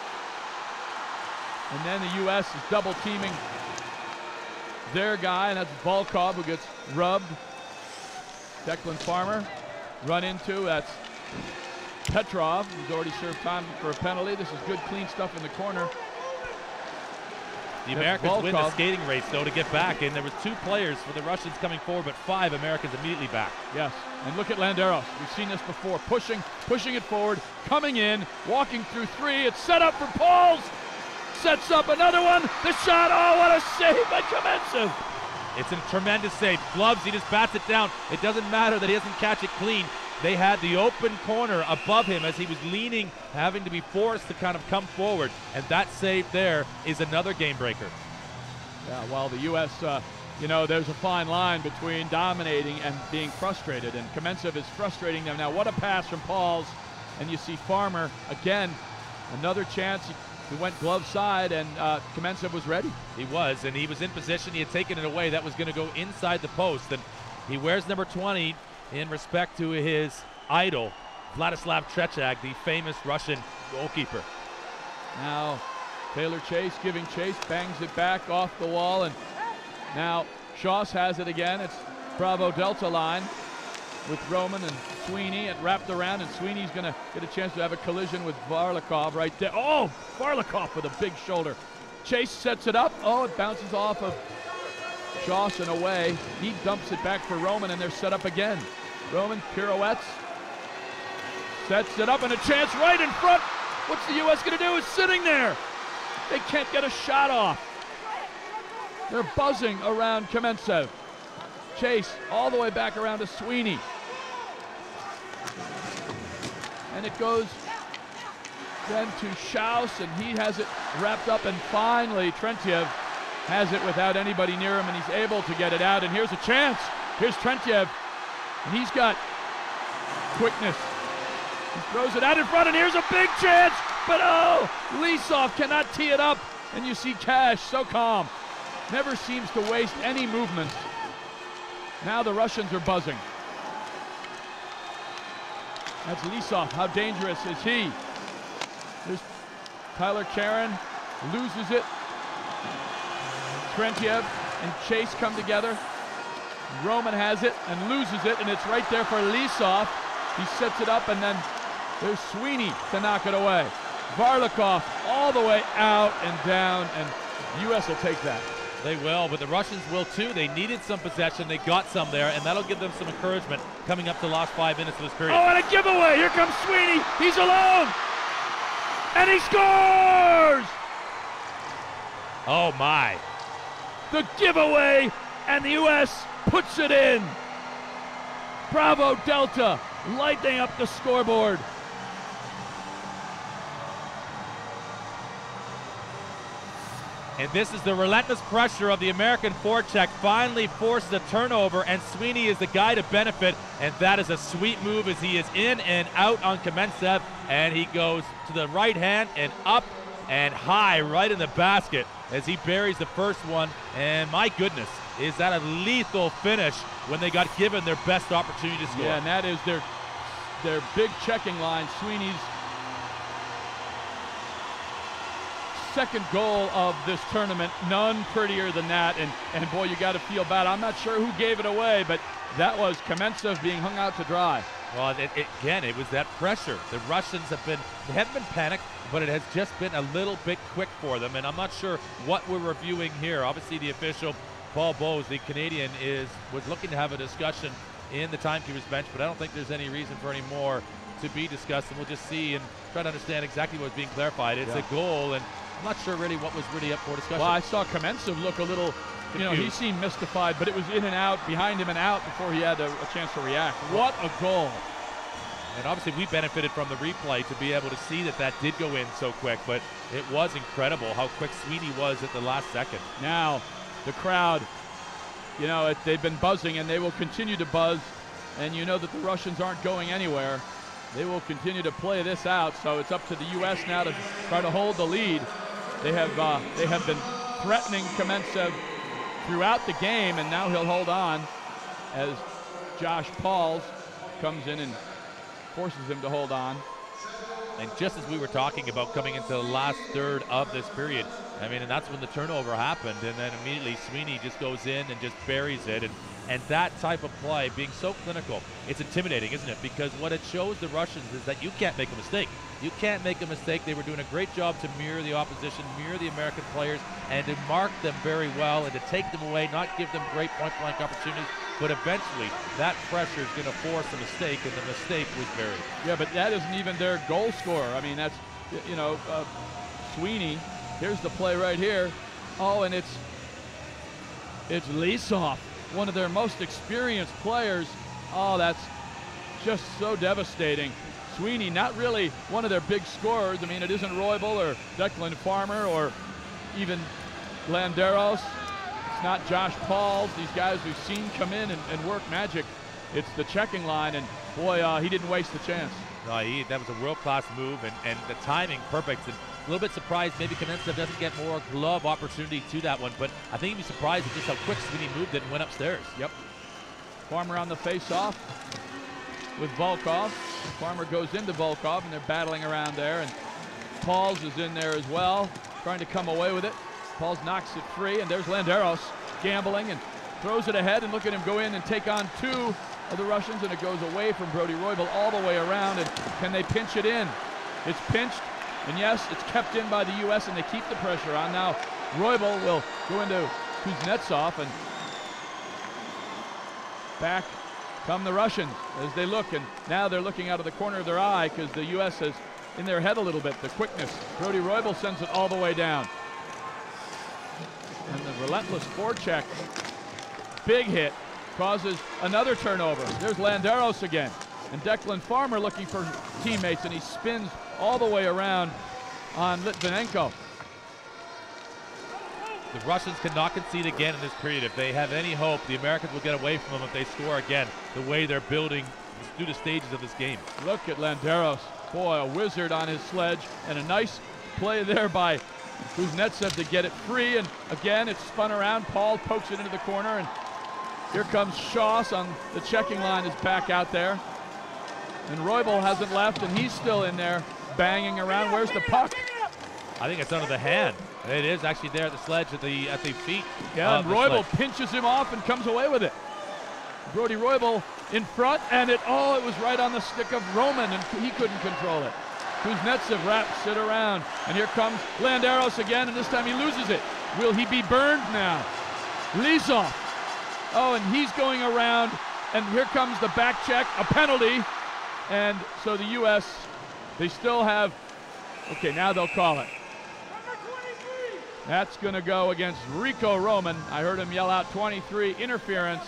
And then the U S is double teaming their guy, and that's Volkov, who gets rubbed. Declan Farmer run into, that's Petrov, who's already served time for a penalty. This is good, clean stuff in the corner. The Americans win the skating race, though, to get back, and there was two players for the Russians coming forward, but five Americans immediately back. Yes, and look at Landeros. We've seen this before, pushing, pushing it forward, coming in, walking through three. It's set up for Pauls. Sets up another one. The shot. Oh, what a save by Kamantcev. It's a tremendous save. Gloves, he just bats it down. It doesn't matter that he doesn't catch it clean. They had the open corner above him as he was leaning, having to be forced to kind of come forward. And that save there is another game breaker. Yeah, well, the U S, uh, you know, there's a fine line between dominating and being frustrated. And Kamantcev is frustrating them. Now, what a pass from Pauls. And you see Farmer again, another chance. He, he went glove side, and uh, Kamantcev was ready. He was, and he was in position. He had taken it away. That was going to go inside the post. And he wears number twenty. In respect to his idol, Vladislav Trechak, the famous Russian goalkeeper. Now, Taylor Chase giving chase, bangs it back off the wall, and now Shaws has it again. It's Bravo Delta line with Roman and Sweeney, and wrapped around, and Sweeney's gonna get a chance to have a collision with Varlikov right there. Oh, Varlikov with a big shoulder. Chase sets it up. Oh, it bounces off of Shaws and away. He dumps it back for Roman, and they're set up again. Roman pirouettes, sets it up, and a chance right in front. What's the U S gonna do? Is sitting there. They can't get a shot off. They're buzzing around Kamantcev. Chase all the way back around to Sweeney. And it goes then to Schaus, and he has it wrapped up, and finally Trentiev has it without anybody near him, and he's able to get it out, and here's a chance. Here's Trentiev And he's got quickness. He throws it out in front, and here's a big chance. But oh, Lysov cannot tee it up. And you see Cash so calm. Never seems to waste any movements. Now the Russians are buzzing. That's Lysov. How dangerous is he? There's Tyler Karen, loses it. Trentiev and Chase come together. Roman has it and loses it, and it's right there for Lysov. He sets it up, and then there's Sweeney to knock it away. Varlikov all the way out and down, and U S will take that. They will, but the Russians will too. They needed some possession. They got some there, and that'll give them some encouragement coming up to the last five minutes of this period. Oh, and a giveaway. Here comes Sweeney. He's alone. And he scores! Oh, my. The giveaway, and the U S puts it in. Bravo Delta lighting up the scoreboard. And this is the relentless pressure of the American forecheck. Finally forces a turnover, and Sweeney is the guy to benefit, and that is a sweet move as he is in and out on Kamantcev, and he goes to the right hand and up and high right in the basket as he buries the first one. And my goodness, is that a lethal finish when they got given their best opportunity to score. Yeah, and that is their, their big checking line. Sweeney's second goal of this tournament, none prettier than that, and, and boy, you got to feel bad. I'm not sure who gave it away, but that was Kamantcev being hung out to dry. Well, it, it, again, it was that pressure. The Russians have been, they haven't been panicked, but it has just been a little bit quick for them, and I'm not sure what we're reviewing here. Obviously, the official, Paul Bowes, the Canadian, is was looking to have a discussion in the timekeeper's bench, but I don't think there's any reason for any more to be discussed, and we'll just see and try to understand exactly what's being clarified. It's yeah. a goal, and I'm not sure really what was really up for discussion. Well, I saw Kamantcev look a little, you know, he seemed mystified, but it was in and out, behind him and out before he had a, a chance to react. What a goal. And obviously we benefited from the replay to be able to see that that did go in so quick, but it was incredible how quick Sweeney was at the last second. Now, the crowd, you know, it, they've been buzzing, and they will continue to buzz, and you know that the Russians aren't going anywhere. They will continue to play this out, so it's up to the U S now to try to hold the lead. They have uh, they have been threatening Kamantcev throughout the game, and now he'll hold on as Josh Pauls comes in and forces him to hold on. And just as we were talking about coming into the last third of this period, I mean, and that's when the turnover happened, and then immediately Sweeney just goes in and just buries it. And, and that type of play, being so clinical, it's intimidating, isn't it? Because what it shows the Russians is that you can't make a mistake. You can't make a mistake. They were doing a great job to mirror the opposition, mirror the American players, and to mark them very well and to take them away, not give them great point-blank opportunities. But eventually, that pressure is going to force a mistake, and the mistake was buried. Yeah, but that isn't even their goal scorer. I mean, that's, you know, uh, Sweeney. Here's the play right here. Oh, and it's it's Lysov, one of their most experienced players. Oh, that's just so devastating. Sweeney, not really one of their big scorers. I mean, it isn't Roybal or Declan Farmer or even Landeros. It's not Josh Pauls, these guys we've seen come in and, and work magic. It's the checking line, and boy, uh, he didn't waste the chance. No, he, that was a world-class move, and, and the timing perfect. And a little bit surprised maybe Kamantcev doesn't get more glove opportunity to that one, but I think he'd be surprised at just how quick Sweeney moved it and went upstairs. Yep. Farmer on the face-off with Volkov. Farmer goes into Volkov, and they're battling around there, and Pauls is in there as well, trying to come away with it. Pauls knocks it free, and there's Landeros gambling and throws it ahead, and look at him go in and take on two of the Russians, and it goes away from Brody Roybal all the way around, and can they pinch it in? It's pinched, and yes, it's kept in by the U S, and they keep the pressure on. Now Roybal will go into Kuznetsov, and back come the Russians as they look, and now they're looking out of the corner of their eye because the U S has in their head a little bit, the quickness. Brody Roybal sends it all the way down. And the relentless forecheck, big hit, causes another turnover. There's Landeros again. And Declan Farmer looking for teammates, and he spins all the way around on Litvinenko. The Russians cannot concede again in this period. If they have any hope, the Americans will get away from them if they score again, the way they're building through the stages of this game. Look at Landeros. Boy, a wizard on his sledge, and a nice play there by Kamantcev to get it free, and again it's spun around. Paul pokes it into the corner, and here comes Schoss on the checking line, is back out there. And Roybal hasn't left, and he's still in there banging around. Where's the puck? I think it's under the hand. It is actually there at the Sledge at the at the feet. Yeah, and Roybal pinches him off and comes away with it. Brody Roybal in front, and it oh, it was right on the stick of Roman, and he couldn't control it. Kamantcev wraps it around, and here comes Landeros again, and this time he loses it. Will he be burned now? Lysov. Oh, and he's going around, and here comes the back check, a penalty, and so the U S, they still have, okay, now they'll call it. That's going to go against Rico Roman. I heard him yell out twenty-three, interference.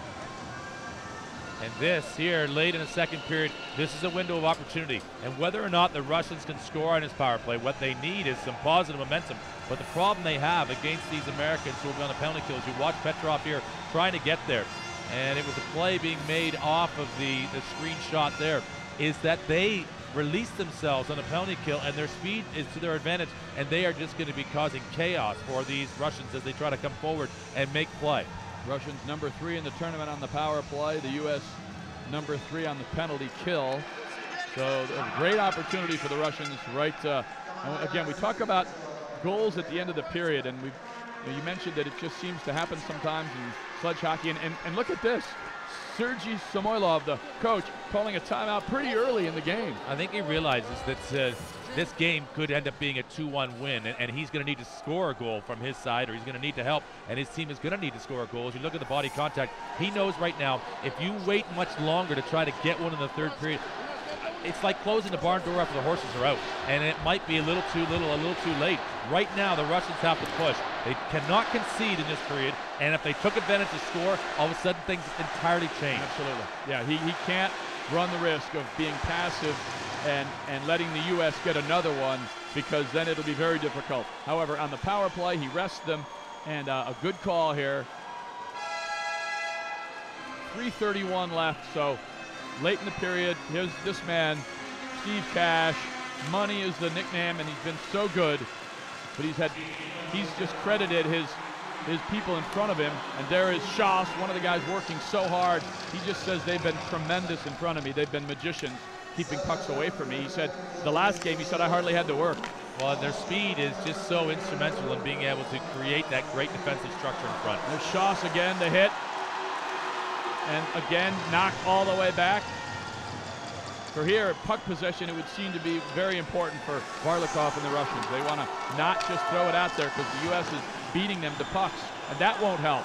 And this here, late in the second period, this is a window of opportunity. And whether or not the Russians can score on this power play, what they need is some positive momentum. But the problem they have against these Americans who will be on the penalty kills, you watch Petrov here trying to get there, and it was a play being made off of the, the screenshot there, is that they release themselves on a penalty kill, and their speed is to their advantage, and they are just going to be causing chaos for these Russians as they try to come forward and make play. Russians number three in the tournament on the power play. The U S number three on the penalty kill. So a great opportunity for the Russians, right? Uh, again, we talk about goals at the end of the period, and we, you know, you mentioned that it just seems to happen sometimes in sledge hockey. And, and, and look at this. Sergei Samoylov, the coach, calling a timeout pretty early in the game. I think he realizes that uh, this game could end up being a two one win, and, and he's going to need to score a goal from his side, or he's going to need to help, and his team is going to need to score a goal. As you look at the body contact, he knows right now, if you wait much longer to try to get one in the third period, it's like closing the barn door after the horses are out, and it might be a little too little, a little too late. Right now, the Russians have to push. They cannot concede in this period, and if they took advantage to score, all of a sudden things entirely change. Absolutely. Yeah, he, he can't run the risk of being passive and, and letting the U S get another one, because then it'll be very difficult. However, on the power play, he rests them, and uh, a good call here. three thirty-one left, so late in the period, here's this man, Steve Cash. Money is the nickname, and he's been so good. But he's had, he's just credited his his people in front of him. And there is Schoss, one of the guys working so hard. He just says they've been tremendous in front of me. They've been magicians, keeping pucks away from me. He said the last game, he said I hardly had to work. Well, their speed is just so instrumental in being able to create that great defensive structure in front. There's Schoss again, the hit. And again, knocked all the way back. For here, puck possession, it would seem to be very important for Varlikov and the Russians. They want to not just throw it out there, because the U S is beating them to pucks, and that won't help.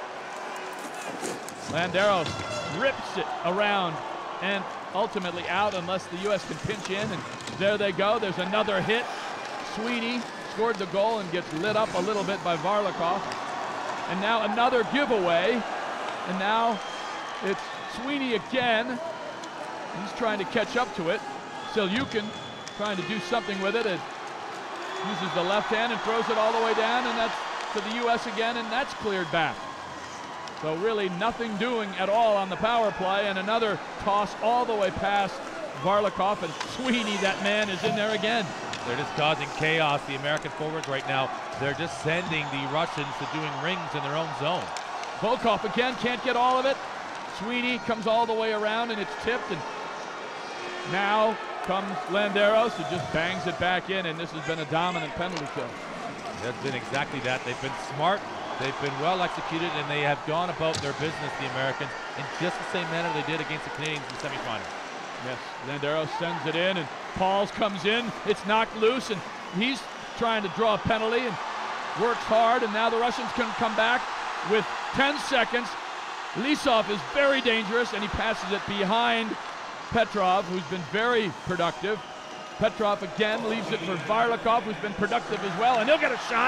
Landeros rips it around and ultimately out unless the U S can pinch in, and there they go. There's another hit. Sweeney scored the goal and gets lit up a little bit by Varlikov. And now another giveaway, and now it's Sweeney again. He's trying to catch up to it. Selyukin trying to do something with it. It uses the left hand and throws it all the way down, and that's to the U S again, and that's cleared back. So really nothing doing at all on the power play, and another toss all the way past Varlikov, and Sweeney, that man, is in there again. They're just causing chaos, the American forwards right now. They're just sending the Russians to doing rings in their own zone. Volkov again, can't get all of it. Sweeney comes all the way around, and it's tipped, and now comes Landeros, who just bangs it back in, and this has been a dominant penalty kill. That's been exactly that. They've been smart, they've been well executed, and they have gone about their business, the Americans, in just the same manner they did against the Canadians in the semifinal. Yes, Landeros sends it in, and Pauls comes in. It's knocked loose, and he's trying to draw a penalty and works hard, and now the Russians can come back with ten seconds. Lysov is very dangerous, and he passes it behind Petrov, who's been very productive. Petrov again leaves it for Varlikov, who's been productive as well, and he'll get a shot.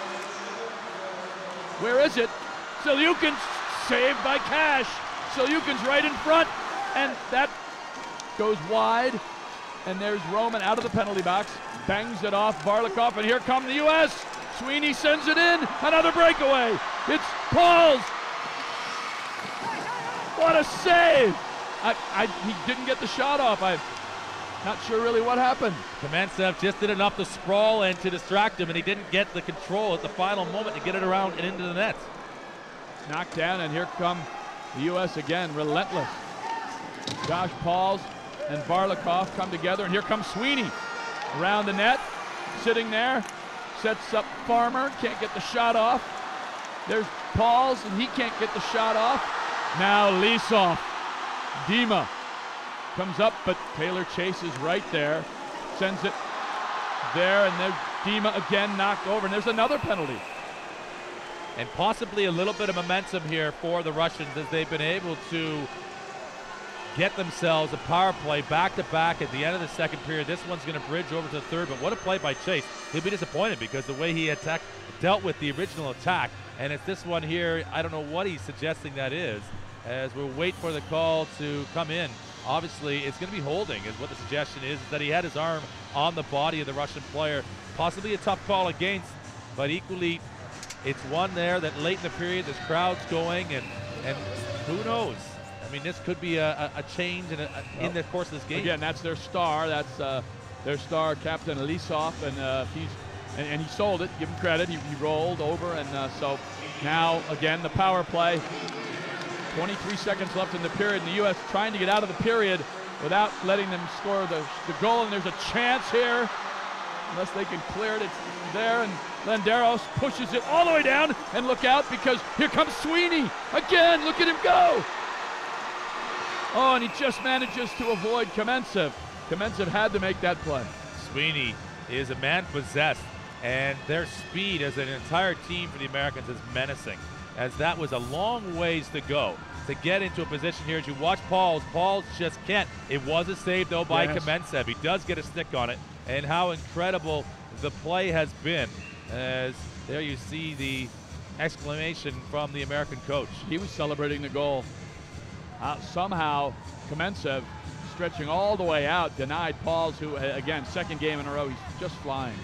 Where is it? Selyukin saved by Cash. Selyukin's right in front, and that goes wide, and there's Roman out of the penalty box, bangs it off Varlikov, and here come the U S Sweeney sends it in. Another breakaway. It's Paul's. What a save. I, I, he didn't get the shot off. I'm not sure really what happened. Kamantcev just did enough to sprawl and to distract him, and he didn't get the control at the final moment to get it around and into the net. Knocked down, and here come the U S again, relentless. Josh Pauls and Barlikov come together, and here comes Sweeney around the net, sitting there, sets up Farmer, can't get the shot off. There's Pauls, and he can't get the shot off. Now Lysov, Dima comes up, but Taylor chases right there, sends it there, and there's Dima again knocked over, and there's another penalty. And possibly a little bit of momentum here for the Russians as they've been able to get themselves a power play back-to-back at the end of the second period. This one's going to bridge over to the third, but what a play by Chase. He'll be disappointed because the way he attacked, dealt with the original attack, and it's this one here, I don't know what he's suggesting that is, as we'll wait for the call to come in. Obviously, it's going to be holding is what the suggestion is, is that he had his arm on the body of the Russian player. Possibly a tough call against, but equally, it's one there that late in the period, this crowd's going, and, and who knows? I mean, this could be a, a, a change in, a, a, in the course of this game. Again, that's their star. That's uh, their star captain, Lysov, and uh, he's and, and he sold it. Give him credit. He, he rolled over, and uh, so now again the power play. twenty-three seconds left in the period, and the U S trying to get out of the period without letting them score the, the goal. And there's a chance here, unless they can clear it. It's there, and Lenderos pushes it all the way down, and look out because here comes Sweeney again. Look at him go. Oh, and he just manages to avoid Kamantcev. Kamantcev had to make that play. Sweeney is a man possessed, and their speed as an entire team for the Americans is menacing, as that was a long ways to go to get into a position here. As you watch Pauls, Pauls just can't. It was a save, though, by yes. Kamantcev. He does get a stick on it, and how incredible the play has been, as there you see the exclamation from the American coach. He was celebrating the goal. Uh, somehow, Kamantcev, stretching all the way out, denied Pauls, who, again, second game in a row, he's just flying.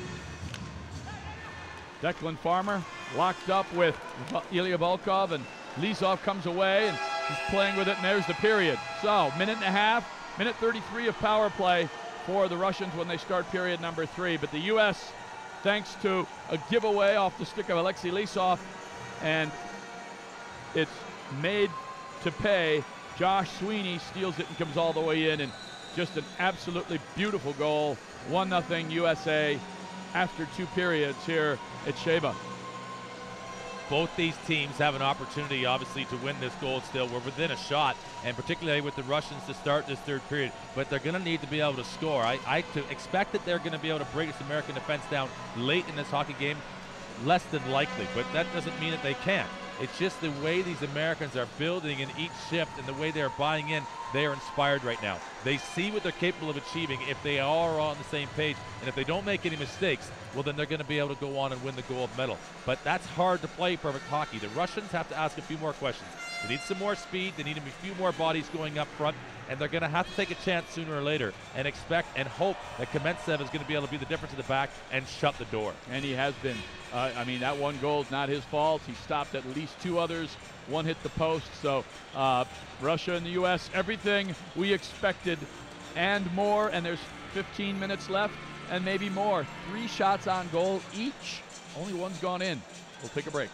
Declan Farmer locked up with Ilya Volkov, and Lysov comes away, and he's playing with it, and there's the period. So, minute and a half, minute thirty-three of power play for the Russians when they start period number three. But the U S, thanks to a giveaway off the stick of Aleksei Lysov, and it's made to pay. Josh Sweeney steals it and comes all the way in, and just an absolutely beautiful goal. one nothing U S A after two periods here at Sheba. Both these teams have an opportunity, obviously, to win this goal still. We're within a shot, and particularly with the Russians to start this third period, but they're going to need to be able to score. I, I to expect that they're going to be able to break this American defense down late in this hockey game, less than likely, but that doesn't mean that they can't. It's just the way these Americans are building in each shift and the way they are buying in. They are inspired right now. They see what they're capable of achieving if they are on the same page, and if they don't make any mistakes, well, then they're going to be able to go on and win the gold medal. But that's hard to play perfect hockey. The Russians have to ask a few more questions. They need some more speed. They need a few more bodies going up front, and they're going to have to take a chance sooner or later and expect and hope that Kamantcev is going to be able to be the difference in the back and shut the door. And he has been. Uh, I mean, that one goal is not his fault. He stopped at least two others. One hit the post. So uh, Russia and the U S, everything we expected and more. And there's fifteen minutes left and maybe more. Three shots on goal each. Only one's gone in. We'll take a break.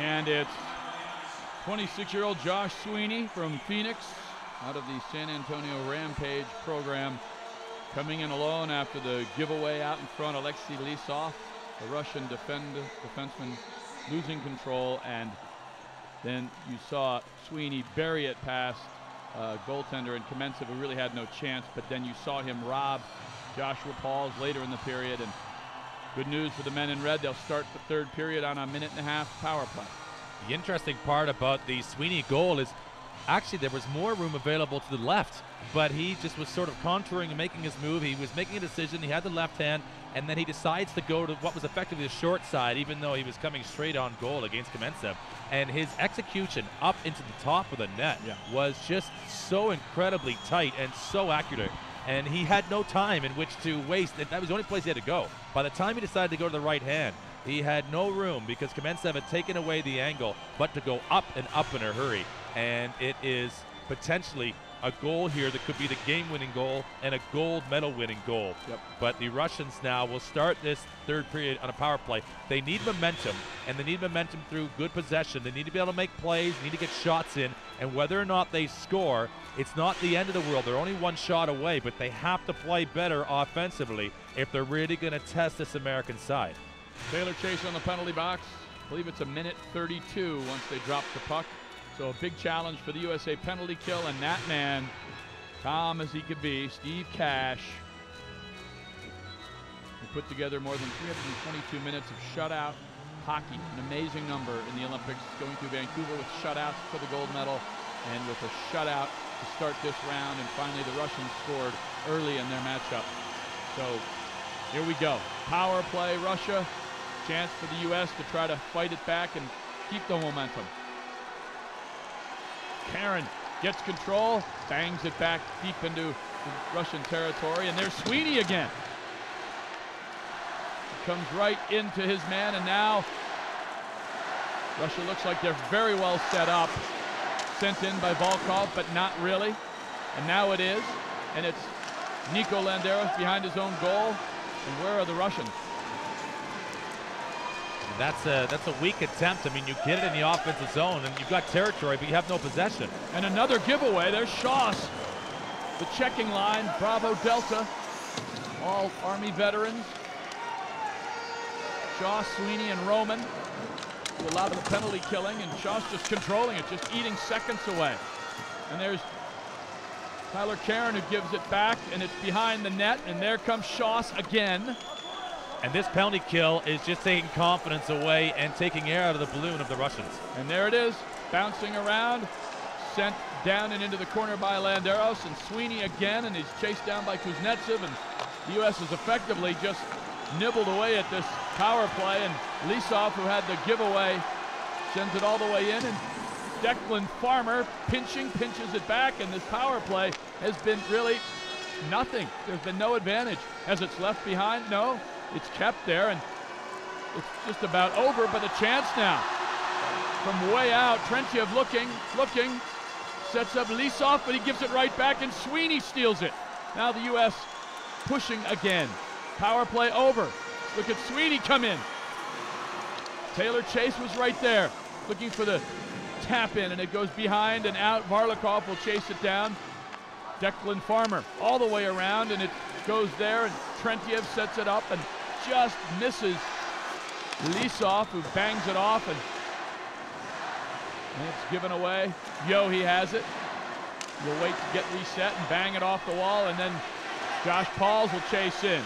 And it's twenty-six-year-old Josh Sweeney from Phoenix, out of the San Antonio Rampage program, coming in alone after the giveaway out in front. Aleksei Lysov, the Russian defend, defenseman, losing control, and then you saw Sweeney bury it past uh, goaltender and Kamantcev, who really had no chance, but then you saw him rob Joshua Pauls later in the period. And good news for the men in red, they'll start the third period on a minute and a half power play. The interesting part about the Sweeney goal is actually there was more room available to the left, but he just was sort of contouring and making his move. He was making a decision. He had the left hand, and then he decides to go to what was effectively the short side, even though he was coming straight on goal against Kamantcev. And his execution up into the top of the net yeah. was just so incredibly tight and so accurate. And he had no time in which to waste. That was the only place he had to go. By the time he decided to go to the right hand, he had no room because Kamantcev had taken away the angle, but to go up and up in a hurry. And it is potentially a goal here that could be the game-winning goal and a gold medal-winning goal. Yep. But the Russians now will start this third period on a power play. They need momentum, and they need momentum through good possession. They need to be able to make plays, need to get shots in, and whether or not they score, it's not the end of the world. They're only one shot away, but they have to play better offensively if they're really going to test this American side. Taylor Chase on the penalty box. I believe it's a minute thirty-two once they drop the puck. So a big challenge for the U S A penalty kill, and that man, calm as he could be, Steve Cash, he put together more than three hundred twenty-two minutes of shutout hockey, an amazing number in the Olympics, going to Vancouver with shutouts for the gold medal and with a shutout to start this round, and finally the Russians scored early in their matchup. So here we go, power play Russia, chance for the U S to try to fight it back and keep the momentum. Karen gets control, bangs it back deep into Russian territory, and there's Sweeney again. He comes right into his man, and now Russia looks like they're very well set up. Sent in by Volkov, but not really. And now it is, and it's Nico Landeros behind his own goal. And where are the Russians? That's a, that's a weak attempt. I mean, you get it in the offensive zone, and you've got territory, but you have no possession. And another giveaway. There's Schoss. The checking line, Bravo Delta, all Army veterans. Schoss, Sweeney, and Roman do a lot of the penalty killing, and Schoss just controlling it, just eating seconds away. And there's Tyler Karen who gives it back, and it's behind the net, and there comes Schoss again. And this penalty kill is just taking confidence away and taking air out of the balloon of the Russians. And there it is, bouncing around, sent down and into the corner by Landeros, and Sweeney again, and he's chased down by Kuznetsov, and the U S has effectively just nibbled away at this power play, and Lysov, who had the giveaway, sends it all the way in, and Declan Farmer pinching, pinches it back, and this power play has been really nothing. There's been no advantage. Has it's left behind? No. It's kept there, and it's just about over, but a chance now. From way out, Trentiev looking, looking, sets up Lysov, but he gives it right back, and Sweeney steals it. Now the U S pushing again. Power play over. Look at Sweeney come in. Taylor Chase was right there, looking for the tap in, and it goes behind and out. Varlikov will chase it down. Declan Farmer all the way around, and it goes there, and Trentiev sets it up and just misses Lysov, who bangs it off, and, and it's given away. Yohe has it. We'll wait to get reset and bang it off the wall, and then Josh Pauls will chase in.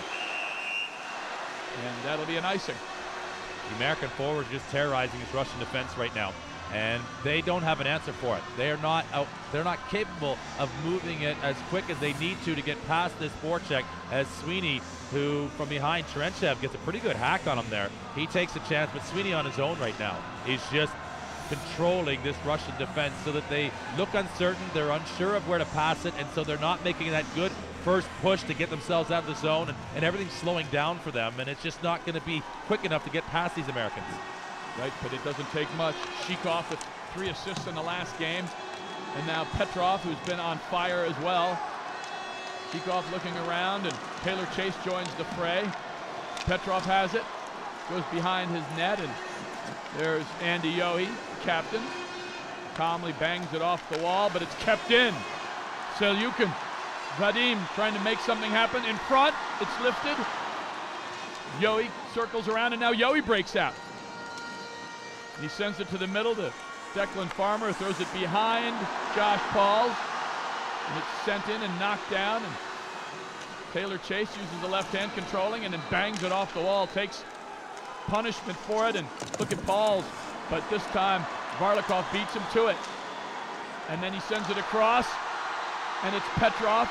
And that'll be an icing. The American forward just terrorizing his Russian defense right now, and they don't have an answer for it. They are not out, they're not capable of moving it as quick as they need to to get past this forecheck, as Sweeney, who from behind Trentiev gets a pretty good hack on him there. He takes a chance, but Sweeney on his own right now is just controlling this Russian defense so that they look uncertain, they're unsure of where to pass it, and so they're not making that good first push to get themselves out of the zone, and, and everything's slowing down for them, and it's just not going to be quick enough to get past these Americans. Right, but it doesn't take much. Shikov with three assists in the last game, and now Petrov, who's been on fire as well. Shikov looking around, and Taylor Chase joins the fray. Petrov has it, goes behind his net, and There's Andy Yohe, captain. Calmly bangs it off the wall, but it's kept in. Selyukin, Vadim trying to make something happen in front. It's lifted. Yohe circles around, and now Yohe breaks out. He sends it to the middle to Declan Farmer, throws it behind Josh Pauls, and it's sent in and knocked down. And Taylor Chase uses the left hand controlling and then bangs it off the wall, takes punishment for it, and look at Pauls, but this time Varlikov beats him to it. And then he sends it across, and it's Petrov.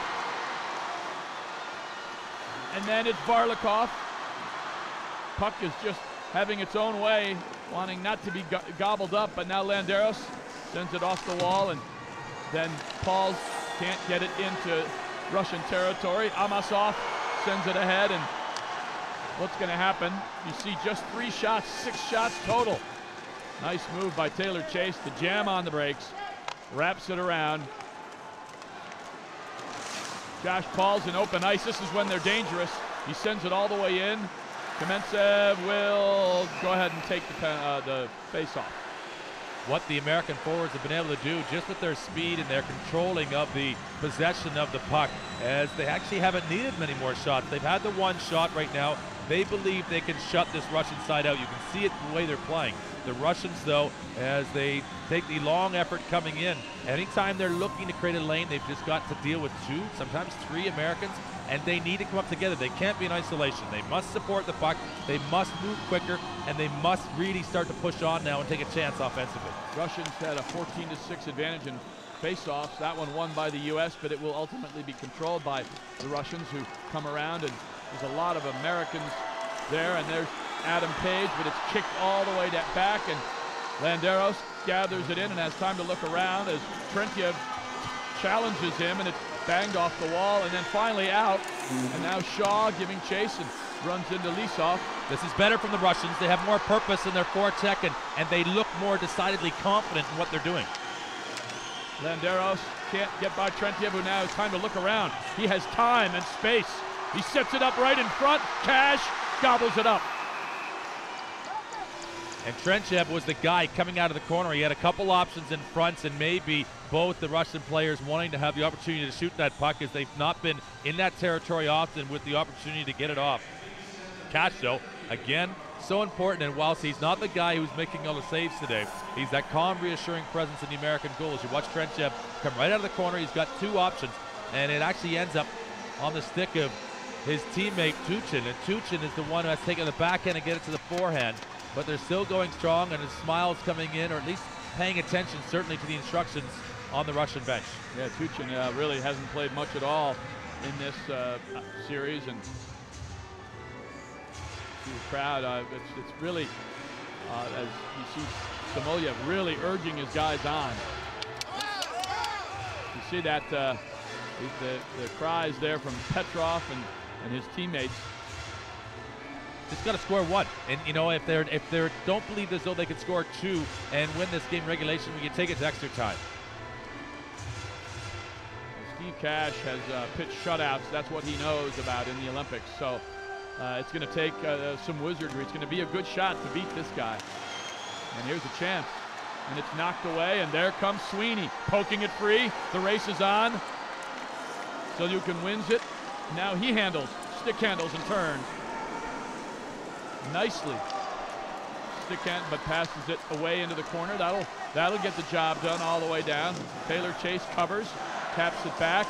And then it's Varlikov. Puck is just having its own way, wanting not to be go gobbled up, but now Landeros sends it off the wall, and then Pauls can't get it into Russian territory. Amasov sends it ahead, and what's going to happen? You see just three shots, six shots total. Nice move by Taylor Chase to jam on the brakes, wraps it around. Josh Pauls in open ice. This is when they're dangerous. He sends it all the way in. Kamantcev will go ahead and take the, uh, the face-off. What the American forwards have been able to do just with their speed and their controlling of the possession of the puck, as they actually haven't needed many more shots. They've had the one shot right now. They believe they can shut this Russian side out. You can see it the way they're playing. The Russians, though, as they take the long effort coming in, anytime they're looking to create a lane, they've just got to deal with two, sometimes three Americans, and they need to come up together. They can't be in isolation. They must support the puck. They must move quicker, and they must really start to push on now and take a chance offensively. Russians had a fourteen to six advantage in face-offs. That one won by the U S, but it will ultimately be controlled by the Russians, who come around, and there's a lot of Americans there, and there's Adam Page, but it's kicked all the way back, and Landeros gathers it in and has time to look around as Trentiev challenges him, and it's banged off the wall, and then finally out. And now Shaw giving chase and runs into Lysov. This is better from the Russians. They have more purpose in their forecheck, and, and they look more decidedly confident in what they're doing. Landeros can't get by Trentiev, who now has time to look around. He has time and space. He sets it up right in front. Cash gobbles it up. And Trentiev was the guy coming out of the corner. He had a couple options in front, and maybe both the Russian players wanting to have the opportunity to shoot that puck, as they've not been in that territory often with the opportunity to get it off. Cash, though, again, so important, and whilst he's not the guy who's making all the saves today, he's that calm, reassuring presence in the American goals. You watch Trentiev come right out of the corner. He's got two options, and it actually ends up on the stick of his teammate Tuchin, and Tuchin is the one who has taken the backhand and get it to the forehand. But they're still going strong, and his smile's coming in, or at least paying attention, certainly, to the instructions on the Russian bench. Yeah, Tuchin uh, really hasn't played much at all in this uh, series, and the crowd, uh, it's, it's really, uh, as you see Samoyev really urging his guys on. You see that uh, the, the cries there from Petrov and, and his teammates. Just got to score one, and you know, if they're if they don't believe as though they can score two and win this game regulation, we can take it to extra time. Steve Cash has uh, pitched shutouts. That's what he knows about in the Olympics. So uh, it's going to take uh, some wizardry. It's going to be a good shot to beat this guy. And here's a chance, and it's knocked away. And there comes Sweeney poking it free. The race is on. Selyukin wins it. Now he handles, stick handles, and turns. Nicely stick hand, but passes it away into the corner. That'll that'll get the job done all the way down. Taylor Chase covers, taps it back,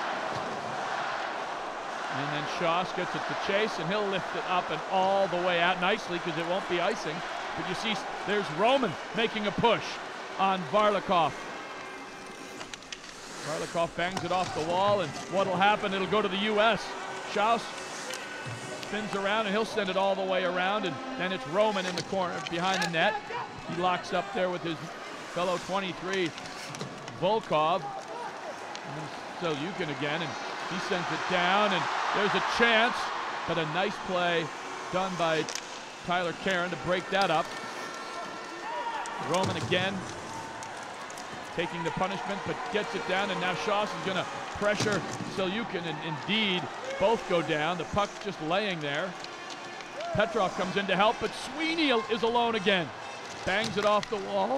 and then Shaw gets it to Chase, and he'll lift it up and all the way out nicely, because it won't be icing. But you see, there's Roman making a push on Varlikov. Varlikov bangs it off the wall, and what'll happen? It'll go to the U S Schaus spins around, and he'll send it all the way around, and then it's Roman in the corner behind the net. He locks up there with his fellow twenty-three, Volkov. And then Selyukin again, and he sends it down, and there's a chance, but a nice play done by Tyler Karen to break that up. Roman again taking the punishment, but gets it down, and now Schaus is going to pressure Selyukin, and indeed both go down. The puck's just laying there. Petrov comes in to help, but Sweeney is alone again. bangs it off the wall.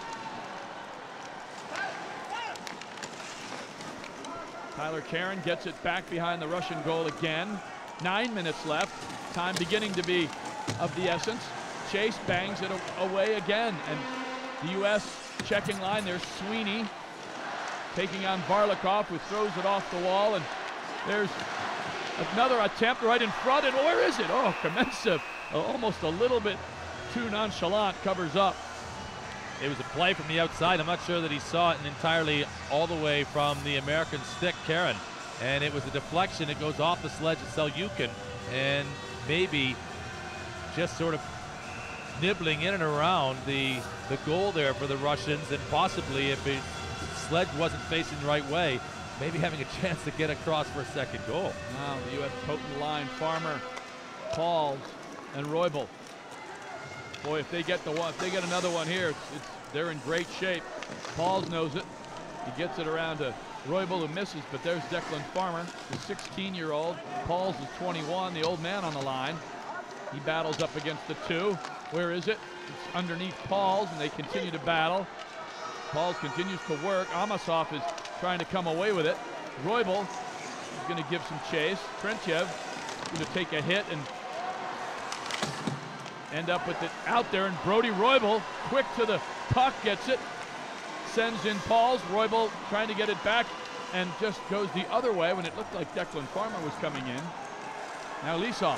Tyler Karen gets it back behind the Russian goal again. Nine minutes left. Time beginning to be of the essence. Chase bangs it away again. And the U S checking line, there's Sweeney taking on Varlikov, who throws it off the wall. And there's another attempt right in front. And where is it? Oh, Kamantcev, almost a little bit too nonchalant, covers up. It was a play from the outside. I'm not sure that he saw it entirely all the way from the American stick, Karen. And it was a deflection. It goes off the Sledge of Selyukhin, and maybe just sort of nibbling in and around the, the goal there for the Russians, and possibly if it, Sledge wasn't facing the right way, maybe having a chance to get across for a second goal. Now the U S potent line, Farmer, Pauls, and Roybal. Boy, if they get the one, if they get another one here, it's, it's, they're in great shape. Pauls knows it. He gets it around to Roybal, who misses, but there's Declan Farmer, the sixteen-year-old. Pauls is twenty-one, the old man on the line. He battles up against the two. Where is it? It's underneath Pauls, and they continue to battle. Pauls continues to work. Amasov is trying to come away with it. Roybal is going to give some chase. Trentyev is going to take a hit and end up with it out there, and Brody Roybal, quick to the puck, gets it, sends in Pauls. Roybal trying to get it back and just goes the other way when it looked like Declan Farmer was coming in. Now Lysov.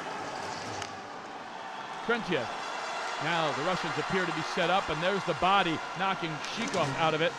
Trentyev. Now the Russians appear to be set up, and there's the body knocking Shikov out of it.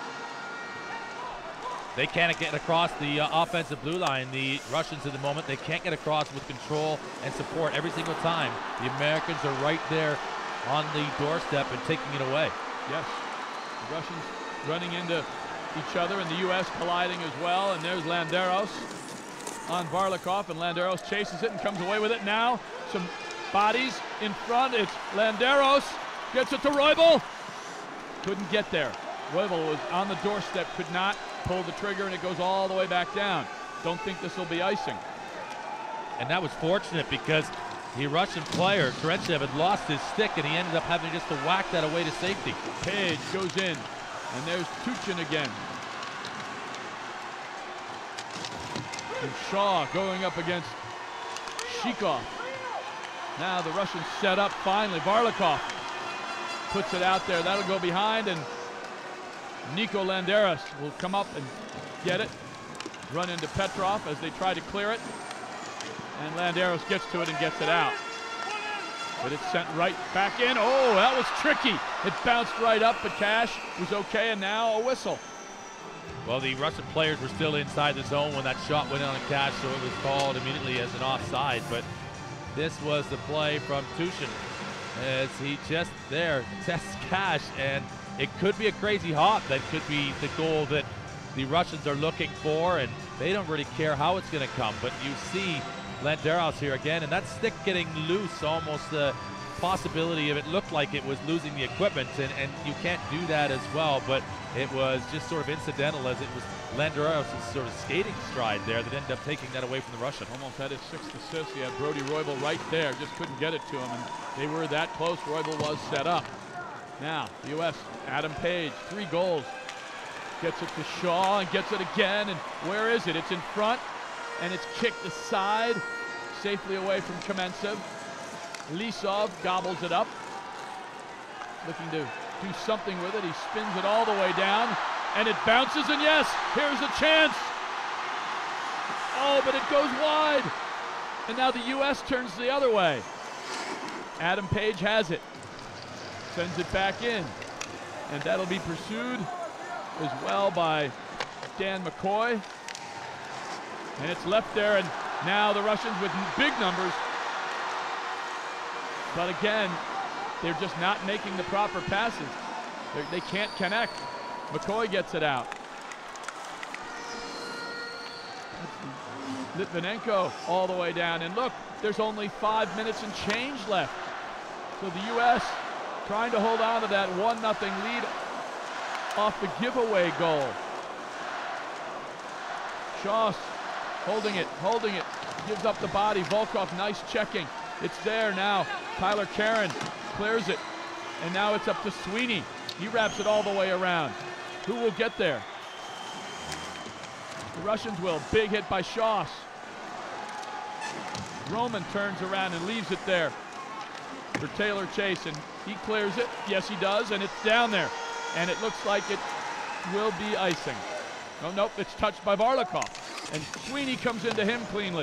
They can't get across the uh, offensive blue line. The Russians at the moment, they can't get across with control and support every single time. The Americans are right there on the doorstep and taking it away. Yes, the Russians running into each other, and the U S colliding as well. And there's Landeros on Varlikov, and Landeros chases it and comes away with it. Now some bodies in front. It's Landeros, gets it to Roybal. Couldn't get there. Roybal was on the doorstep, could not pull the trigger, and it goes all the way back down. Don't think this will be icing. And that was fortunate because the Russian player, Trentyev, had lost his stick, and he ended up having just to whack that away to safety. Page goes in, and there's Tuchin again. And Shaw going up against Shikov. Now the Russians set up finally. Varlikov puts it out there. That'll go behind, and Nico Landeros will come up and get it. Run into Petrov as they try to clear it. And Landeros gets to it and gets it out. But it's sent right back in. Oh, that was tricky. It bounced right up, but Cash was okay, and now a whistle. Well, the Russian players were still inside the zone when that shot went on a Cash, so it was called immediately as an offside. But this was the play from Tuchin as he just there tests Cash, and it could be a crazy hop. That could be the goal that the Russians are looking for, and they don't really care how it's going to come. But you see Landeros here again, and that stick getting loose, almost the possibility of it looked like it was losing the equipment, and, and you can't do that as well, but it was just sort of incidental as it was Landeros' sort of skating stride there that ended up taking that away from the Russian. Almost had his sixth assist. He had Brody Roybal right there, just couldn't get it to him, and they were that close. Roybal was set up. Now, the U S, Adam Page, three goals. Gets it to Shaw and gets it again, and where is it? It's in front, and it's kicked aside, safely away from Kamantcev. Lysov gobbles it up, looking to do something with it. He spins it all the way down, and it bounces, and yes, here's a chance. Oh, but it goes wide, and now the U S turns the other way. Adam Page has it. Sends it back in, and that'll be pursued as well by Dan McCoy. And it's left there, and now the Russians with big numbers. But again, they're just not making the proper passes. They're, they can't connect. McCoy gets it out. Litvinenko all the way down, and look, there's only five minutes and change left. So the U S trying to hold on to that one nothing lead off the giveaway goal. Shaw holding it, holding it, gives up the body. Volkov, nice checking. It's there now. Tyler Karen clears it. And now it's up to Sweeney. He wraps it all the way around. Who will get there? The Russians will. Big hit by Schoss. Roman turns around and leaves it there for Taylor Chase, and he clears it. Yes, he does, and it's down there. And it looks like it will be icing. Oh, nope, it's touched by Varlikov. And Sweeney comes into him cleanly.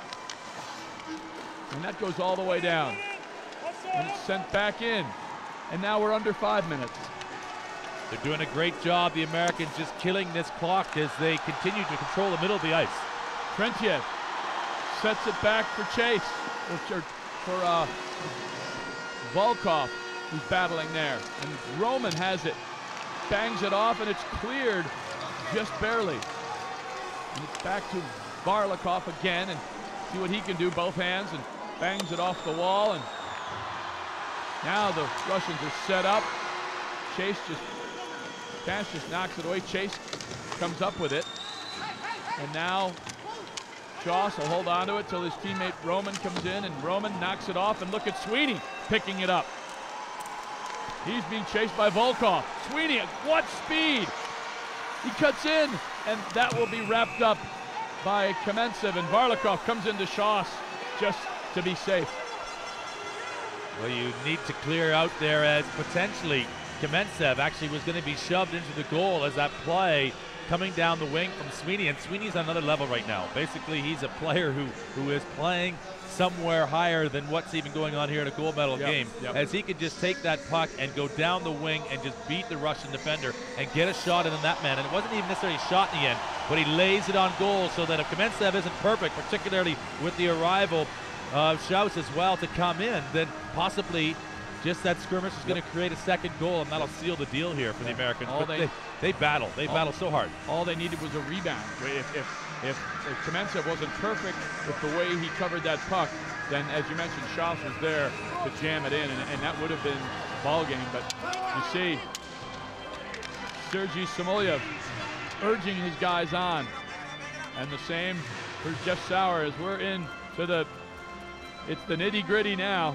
And that goes all the way down. And it's sent back in. And now we're under five minutes. They're doing a great job, the Americans, just killing this clock as they continue to control the middle of the ice. Trentiev sets it back for Chase, or for uh, Volkov, who's battling there. And Roman has it, bangs it off, and it's cleared just barely. And it's back to Varlikov again, and see what he can do, both hands, and bangs it off the wall. And now the Russians are set up. Chase just, Cash just knocks it away. Chase comes up with it. And now Schoss will hold on to it till his teammate Roman comes in, and Roman knocks it off, and look at Sweeney picking it up. He's being chased by Volkov. Sweeney at what speed? He cuts in, and that will be wrapped up by Kamantcev, and Varlikov comes into Schoss just to be safe. Well, you need to clear out there, as potentially Kamantcev actually was going to be shoved into the goal as that play coming down the wing from Sweeney, and Sweeney's on another level right now. Basically, he's a player who, who is playing somewhere higher than what's even going on here in a gold medal yep, game, yep. as he could just take that puck and go down the wing and just beat the Russian defender and get a shot in on that man. And it wasn't even necessarily a shot in the end, but he lays it on goal, so that if Kamantcev isn't perfect, particularly with the arrival of Schaus as well to come in, then possibly just that skirmish is going to create a second goal, and that'll seal the deal here for the Americans. All but they, they, they battle. They all, battle so hard. All they needed was a rebound. If, if, if, if Kamantcev wasn't perfect with the way he covered that puck, then, as you mentioned, Schaus was there to jam it in, and, and that would have been ball game. But you see, Sergei Samolyev urging his guys on, and the same for Jeff Sauer as we're in to the, it's the nitty gritty now.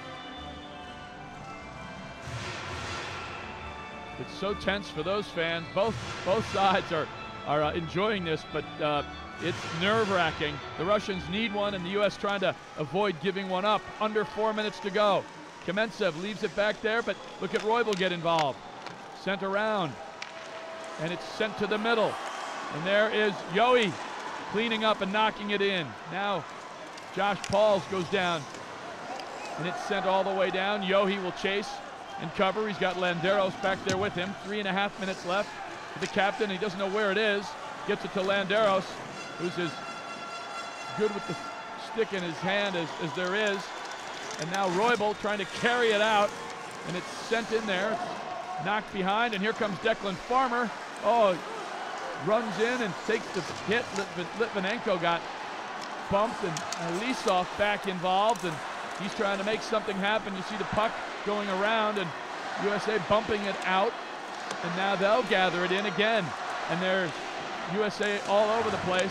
It's so tense for those fans. Both both sides are are uh, enjoying this, but uh, it's nerve-wracking. The Russians need one, and the U S trying to avoid giving one up. Under four minutes to go. Kamantcev leaves it back there, but look at Roybal get involved. Sent around, and it's sent to the middle. And there is Yohe cleaning up and knocking it in. Now Josh Pauls goes down, and it's sent all the way down. Yohe will chase and cover. He's got Landeros back there with him. Three and a half minutes left for the captain. He doesn't know where it is. Gets it to Landeros, who's as good with the stick in his hand as, as there is. And now Roybal trying to carry it out, and it's sent in there. It's knocked behind, and here comes Declan Farmer. Oh, runs in and takes the hit. Litvinenko got bumped, and Lysov back involved, and he's trying to make something happen. You see the puck going around, and U S A bumping it out, and now they'll gather it in again, and there's U S A all over the place.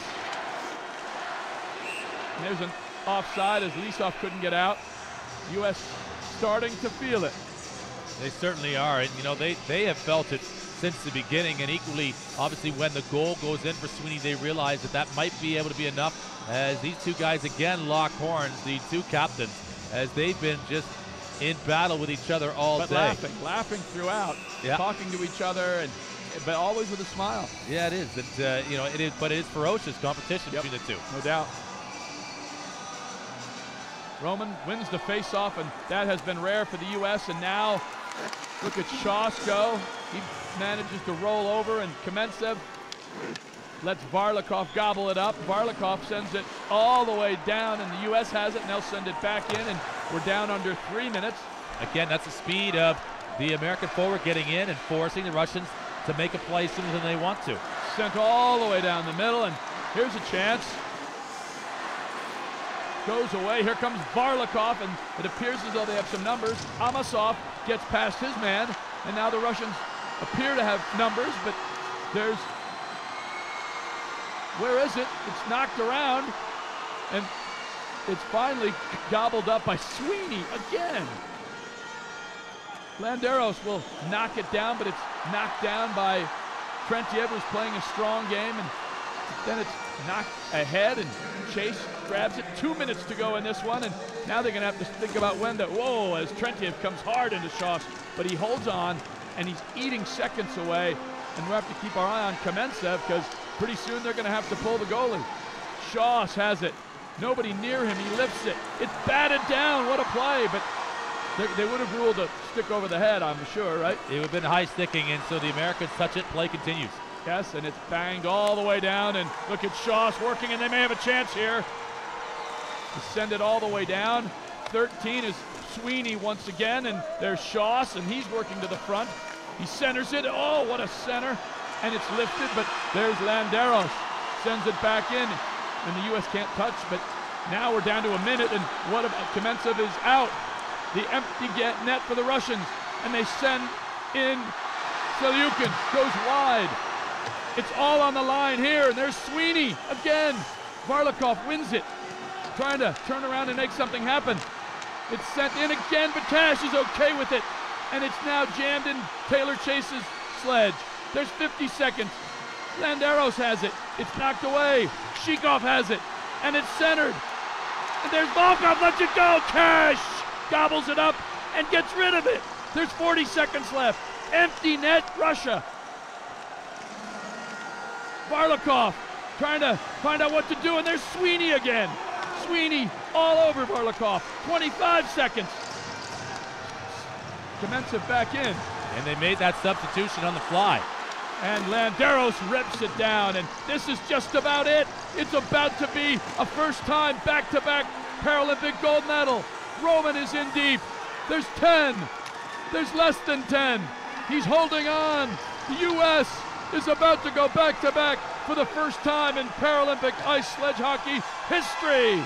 And there's an offside as Lysov couldn't get out. U S starting to feel it. They certainly are, and you know, they, they have felt it since the beginning, and equally, obviously, when the goal goes in for Sweeney, they realize that that might be able to be enough, as these two guys again lock horns, the two captains, as they've been just in battle with each other all but day. laughing, laughing throughout, yeah. Talking to each other, and but always with a smile. Yeah, it is. It, uh, you know, it is, but it is ferocious competition yep. between the two. No doubt. Roman wins the face-off, and that has been rare for the U S, and now look at Schoss go. He manages to roll over, and Kamantcev lets Varlikov gobble it up. Varlikov sends it all the way down, and the U S has it, and they'll send it back in, and we're down under three minutes. Again, that's the speed of the American forward getting in and forcing the Russians to make a play sooner than they want to. Sent all the way down the middle, and here's a chance. Goes away. Here comes Varlikov, and it appears as though they have some numbers. Amasov gets past his man, and now the Russians appear to have numbers, but there's, where is it? It's knocked around, and it's finally gobbled up by Sweeney again. Landeros will knock it down, but it's knocked down by Trentiev, who's playing a strong game, and then it's knocked ahead, and Chase grabs it. Two minutes to go in this one, and now they're gonna have to think about when to, whoa, as Trentiev comes hard into Shaw, but he holds on, and he's eating seconds away, and we'll have to keep our eye on Kamantcev, because pretty soon they're gonna have to pull the goalie. Shaw has it. Nobody near him, he lifts it. It's batted down, what a play, but they, they would have ruled a stick over the head, I'm sure, right? It would have been high sticking, and so the Americans touch it, play continues. Yes, and it's banged all the way down, and look at Shaw's working, and they may have a chance here to send it all the way down. thirteen is Sweeney once again, and there's Shaws, and he's working to the front. He centers it, oh, what a center, and it's lifted, but there's Landeros, sends it back in, and the U S can't touch, but now we're down to a minute, and what about Kamantcev is out. The empty get net for the Russians, and they send in Selyukin, goes wide. It's all on the line here, and there's Sweeney again. Varlikov wins it, trying to turn around and make something happen. It's sent in again, but Cash is okay with it, and it's now jammed in Taylor Chase's Sledge. There's fifty seconds. Landeros has it. It's knocked away. Shikov has it, and it's centered. And there's Volkov, lets it go. Cash gobbles it up and gets rid of it. There's forty seconds left. Empty net, Russia. Varlikov trying to find out what to do, and there's Sweeney again. Sweeney all over Varlikov. twenty-five seconds. Kamantcev back in. And they made that substitution on the fly. And Landeros rips it down, and this is just about it. It's about to be a first-time back-to-back Paralympic gold medal. Roman is in deep. There's ten. There's less than ten. He's holding on. The U S is about to go back-to-back for the first time in Paralympic ice sledge hockey history.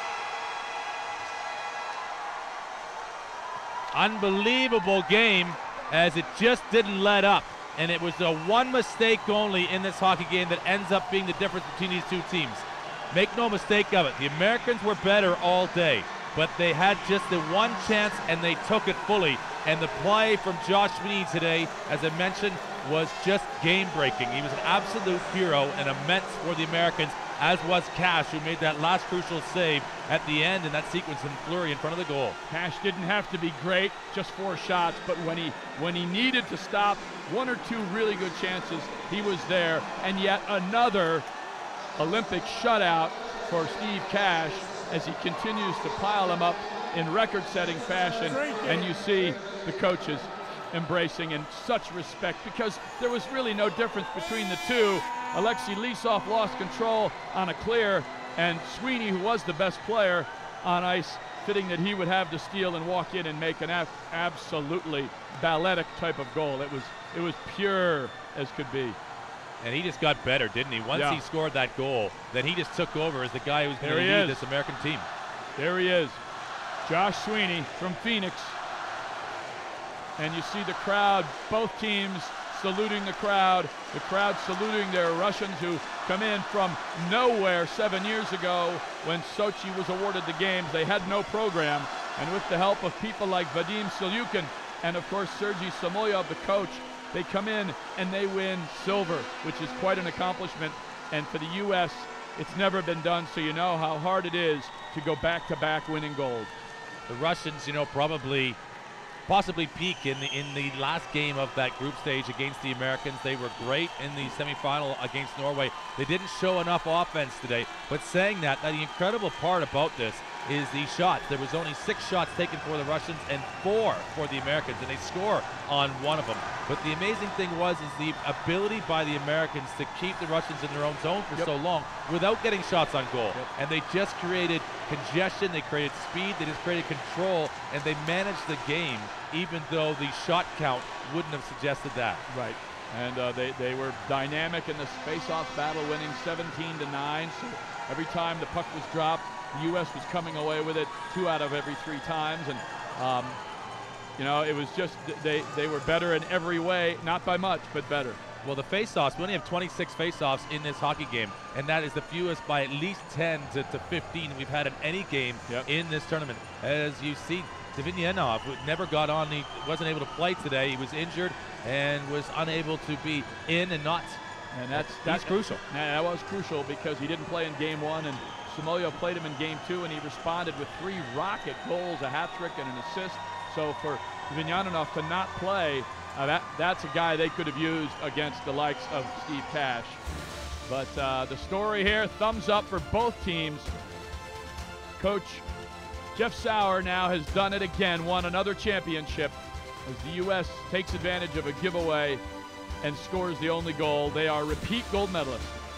Unbelievable game, as it just didn't let up. And it was the one mistake only in this hockey game that ends up being the difference between these two teams. Make no mistake of it, the Americans were better all day, but they had just the one chance and they took it fully. And the play from Josh Sweeney today, as I mentioned, was just game-breaking. He was an absolute hero and immense for the Americans, as was Cash, who made that last crucial save at the end in that sequence in Fleury in front of the goal. Cash didn't have to be great, just four shots, but when he when he needed to stop one or two really good chances, he was there. And yet another Olympic shutout for Steve Cash as he continues to pile them up in record-setting fashion. And you see the coaches embracing in such respect, because there was really no difference between the two. Aleksei Lysov lost control on a clear, and Sweeney, who was the best player on ice, fitting that he would have the steal and walk in and make an ab absolutely balletic type of goal. It was it was pure as could be. And he just got better, didn't he? Once yeah. he scored that goal, then he just took over as the guy who's going to lead this American team. There he is, Josh Sweeney from Phoenix. And you see the crowd, both teams saluting the crowd, the crowd saluting their Russians who come in from nowhere seven years ago when Sochi was awarded the games. They had no program, and with the help of people like Vadim Selyukin and of course Sergei Samoyov, the coach, they come in and they win silver, which is quite an accomplishment. And for the U S, it's never been done, so you know how hard it is to go back-to-back winning gold. The Russians, you know, probably possibly peak in the in the last game of that group stage against the Americans. They were great in the semifinal against Norway. They didn't show enough offense today, but saying that, that the incredible part about this is the shots. There was only six shots taken for the Russians and four for the Americans, and they score on one of them. But the amazing thing was is the ability by the Americans to keep the Russians in their own zone for yep. so long without getting shots on goal. Yep. And they just created congestion, they created speed, they just created control, and they managed the game even though the shot count wouldn't have suggested that. Right. And uh, they, they were dynamic in the face-off battle, winning seventeen to nine. So every time the puck was dropped, the U S was coming away with it two out of every three times. And, um, you know, it was just they, they were better in every way, not by much, but better. Well, the face-offs, we only have twenty-six face-offs in this hockey game, and that is the fewest by at least ten to, to fifteen we've had in any game yep. in this tournament. As you see, Dvinyanov, who never got on, he wasn't able to play today. He was injured and was unable to be in and not. And that's that's that, crucial. That was crucial because he didn't play in game one, and Samoa played him in game two, and he responded with three rocket goals, a hat trick, and an assist. So for Dvinyanov to not play, uh, that that's a guy they could have used against the likes of Steve Cash. But uh, the story here, thumbs up for both teams. Coach Jeff Sauer now has done it again, won another championship as the U S takes advantage of a giveaway and scores the only goal. They are repeat gold medalists.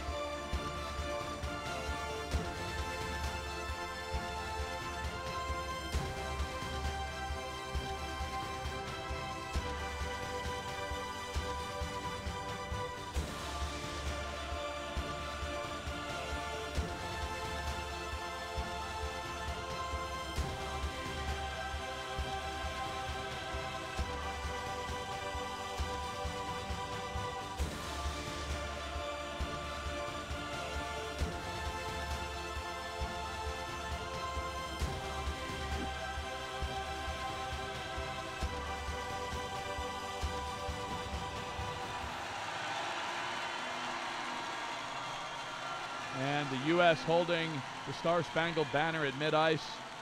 And the U S holding the Star-Spangled Banner at mid-ice.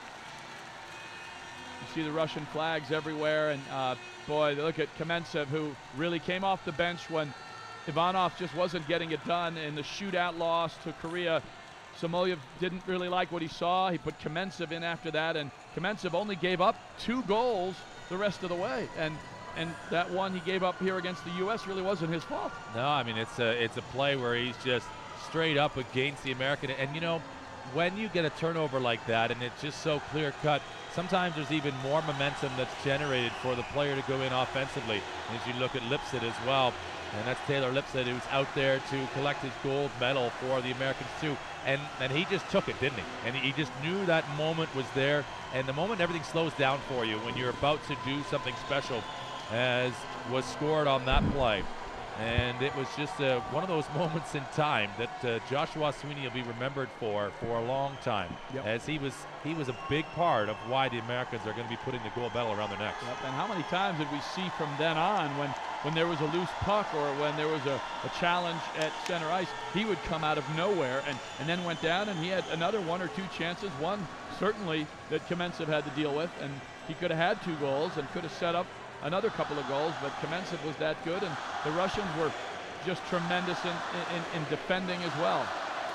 You see the Russian flags everywhere, and uh, boy, look at Kamantcev, who really came off the bench when Ivanov just wasn't getting it done in the shootout loss to Korea. Samoyev didn't really like what he saw. He put Kamantcev in after that, and Kamantcev only gave up two goals the rest of the way. And and that one he gave up here against the U S really wasn't his fault. No, I mean, it's a, it's a play where he's just straight up against the American. And, you know, when you get a turnover like that and it's just so clear-cut, sometimes there's even more momentum that's generated for the player to go in offensively. As you look at Lipset as well, and that's Taylor Lipset, who's out there to collect his gold medal for the Americans too. And, and he just took it, didn't he? And he just knew that moment was there. And the moment everything slows down for you, when you're about to do something special, as was scored on that play. And it was just uh, one of those moments in time that uh, Joshua Sweeney will be remembered for for a long time, yep. as he was he was a big part of why the Americans are going to be putting the gold medal around their necks. Yep. And how many times did we see from then on when when there was a loose puck or when there was a, a challenge at center ice, he would come out of nowhere and, and then went down, and he had another one or two chances, one certainly that Kamantcev had to deal with, and he could have had two goals and could have set up another couple of goals, but Kamantcev was that good, and the Russians were just tremendous in, in, in defending as well.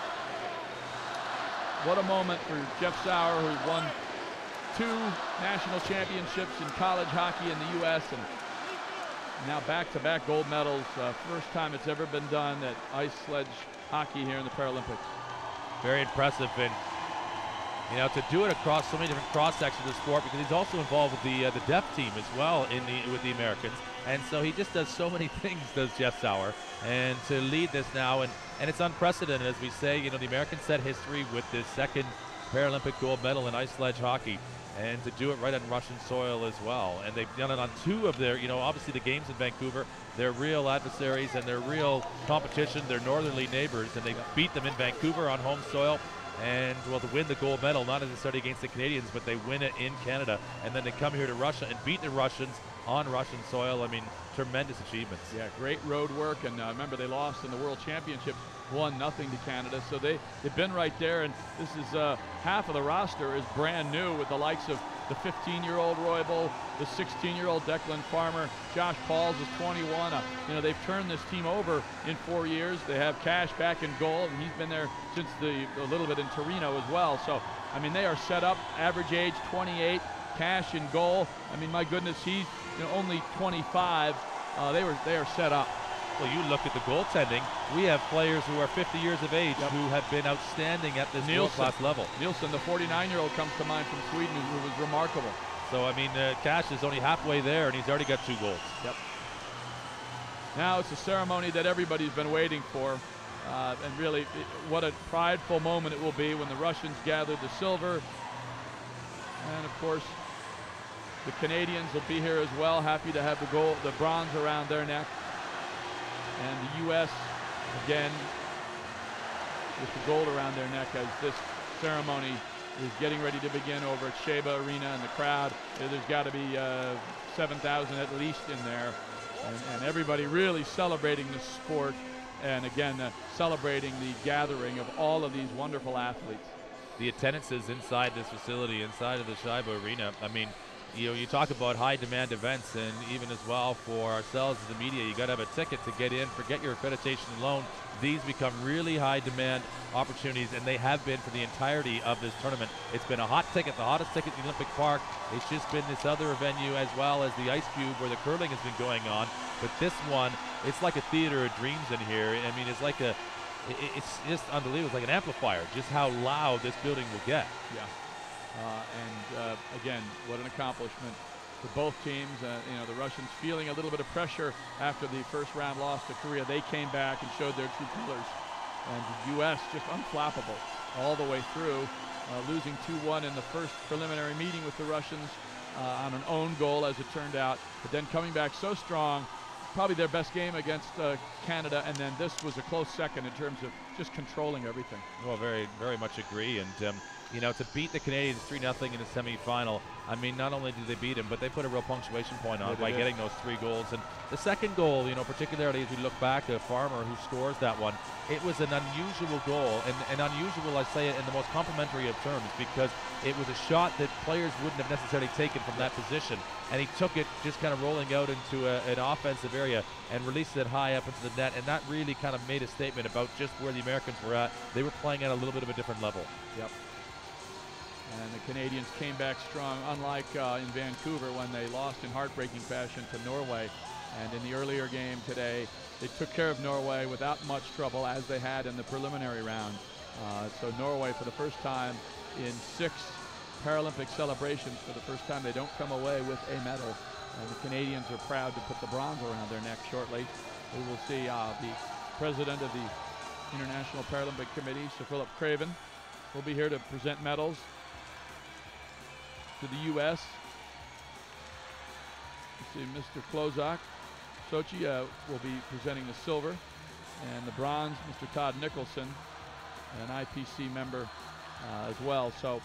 What a moment for Jeff Sauer, who won two national championships in college hockey in the U S and now back-to-back gold medals. Uh, first time it's ever been done at ice sledge hockey here in the Paralympics. Very impressive, and you know, to do it across so many different cross sections of the sport, because he's also involved with the uh, the deaf team as well in the with the Americans, and so he just does so many things, does Jeff Sauer, and to lead this now, and and it's unprecedented, as we say. You know, the Americans set history with this second Paralympic gold medal in ice sledge hockey, and to do it right on Russian soil as well. And they've done it on two of their, you know, obviously the games in Vancouver, they're real adversaries and they're real competition, they're northerly neighbors, and they beat them in Vancouver on home soil. And, well, to win the gold medal, not necessarily against the Canadians, but they win it in Canada. And then they come here to Russia and beat the Russians on Russian soil. I mean, tremendous achievements. Yeah, great road work. And uh, remember, they lost in the World Championship, one nothing to Canada. So they, they've been right there. And this is uh, half of the roster is brand new, with the likes of the fifteen-year-old Roybal, the sixteen-year-old Declan Farmer, Josh Pauls is twenty-one. Uh, you know, they've turned this team over in four years. They have Cash back in goal, and he's been there since the a little bit in Torino as well. So, I mean, they are set up. Average age twenty-eight. Cash in goal. I mean, my goodness, he's you know, only twenty-five. Uh, they were they are set up. Well, you look at the goaltending. We have players who are fifty years of age yep. who have been outstanding at this world-class level. Nielsen, the forty-nine-year-old, comes to mind from Sweden, who was remarkable. So, I mean, uh, Cash is only halfway there, and he's already got two goals. Yep. Now it's a ceremony that everybody's been waiting for. Uh, and really, it, what a prideful moment it will be when the Russians gather the silver. And, of course, the Canadians will be here as well, happy to have the gold, the bronze around their neck. And the U S, again, with the gold around their neck as this ceremony is getting ready to begin over at Sheba Arena, and the crowd, uh, there's got to be uh, seven thousand at least in there, and, and everybody really celebrating the sport, and again, uh, celebrating the gathering of all of these wonderful athletes. The attendances inside this facility, inside of the Sheba Arena, I mean, you know, you talk about high demand events, and even as well for ourselves as the media, you got to have a ticket to get in. Forget your accreditation alone. These become really high demand opportunities, and they have been for the entirety of this tournament. It's been a hot ticket, the hottest ticket in the Olympic Park. It's just been this other venue as well as the Ice Cube where the curling has been going on. But this one, it's like a theater of dreams in here. I mean, it's like a, it's just unbelievable. It's like an amplifier, just how loud this building will get. Yeah. Uh, and uh, again, what an accomplishment for both teams. Uh, you know, the Russians feeling a little bit of pressure after the first round loss to Korea. They came back and showed their true colors. And the U S just unflappable all the way through, uh, losing two one in the first preliminary meeting with the Russians uh, on an own goal, as it turned out. But then coming back so strong, probably their best game against uh, Canada, and then this was a close second in terms of just controlling everything. Well, very, very much agree. And um, you know, to beat the Canadians three nothing in the semifinal, I mean, not only did they beat them, but they put a real punctuation point on it by getting those three goals. And the second goal, you know, particularly as we look back, a Farmer who scores that one, it was an unusual goal, and, and unusual, I say it in the most complimentary of terms, because it was a shot that players wouldn't have necessarily taken from that position, and he took it just kind of rolling out into a, an offensive area and released it high up into the net, and that really kind of made a statement about just where the Americans were at. They were playing at a little bit of a different level. Yep. And the Canadians came back strong, unlike uh, in Vancouver when they lost in heartbreaking fashion to Norway. And in the earlier game today, they took care of Norway without much trouble, as they had in the preliminary round. Uh, so Norway, for the first time in six Paralympic celebrations, for the first time they don't come away with a medal. And the Canadians are proud to put the bronze around their neck shortly. We will see uh, the president of the International Paralympic Committee, Sir Philip Craven, will be here to present medals to the U S You see Mister Klozak. Sochi uh, will be presenting the silver, and the bronze, Mister Todd Nicholson, an I P C member uh, as well. So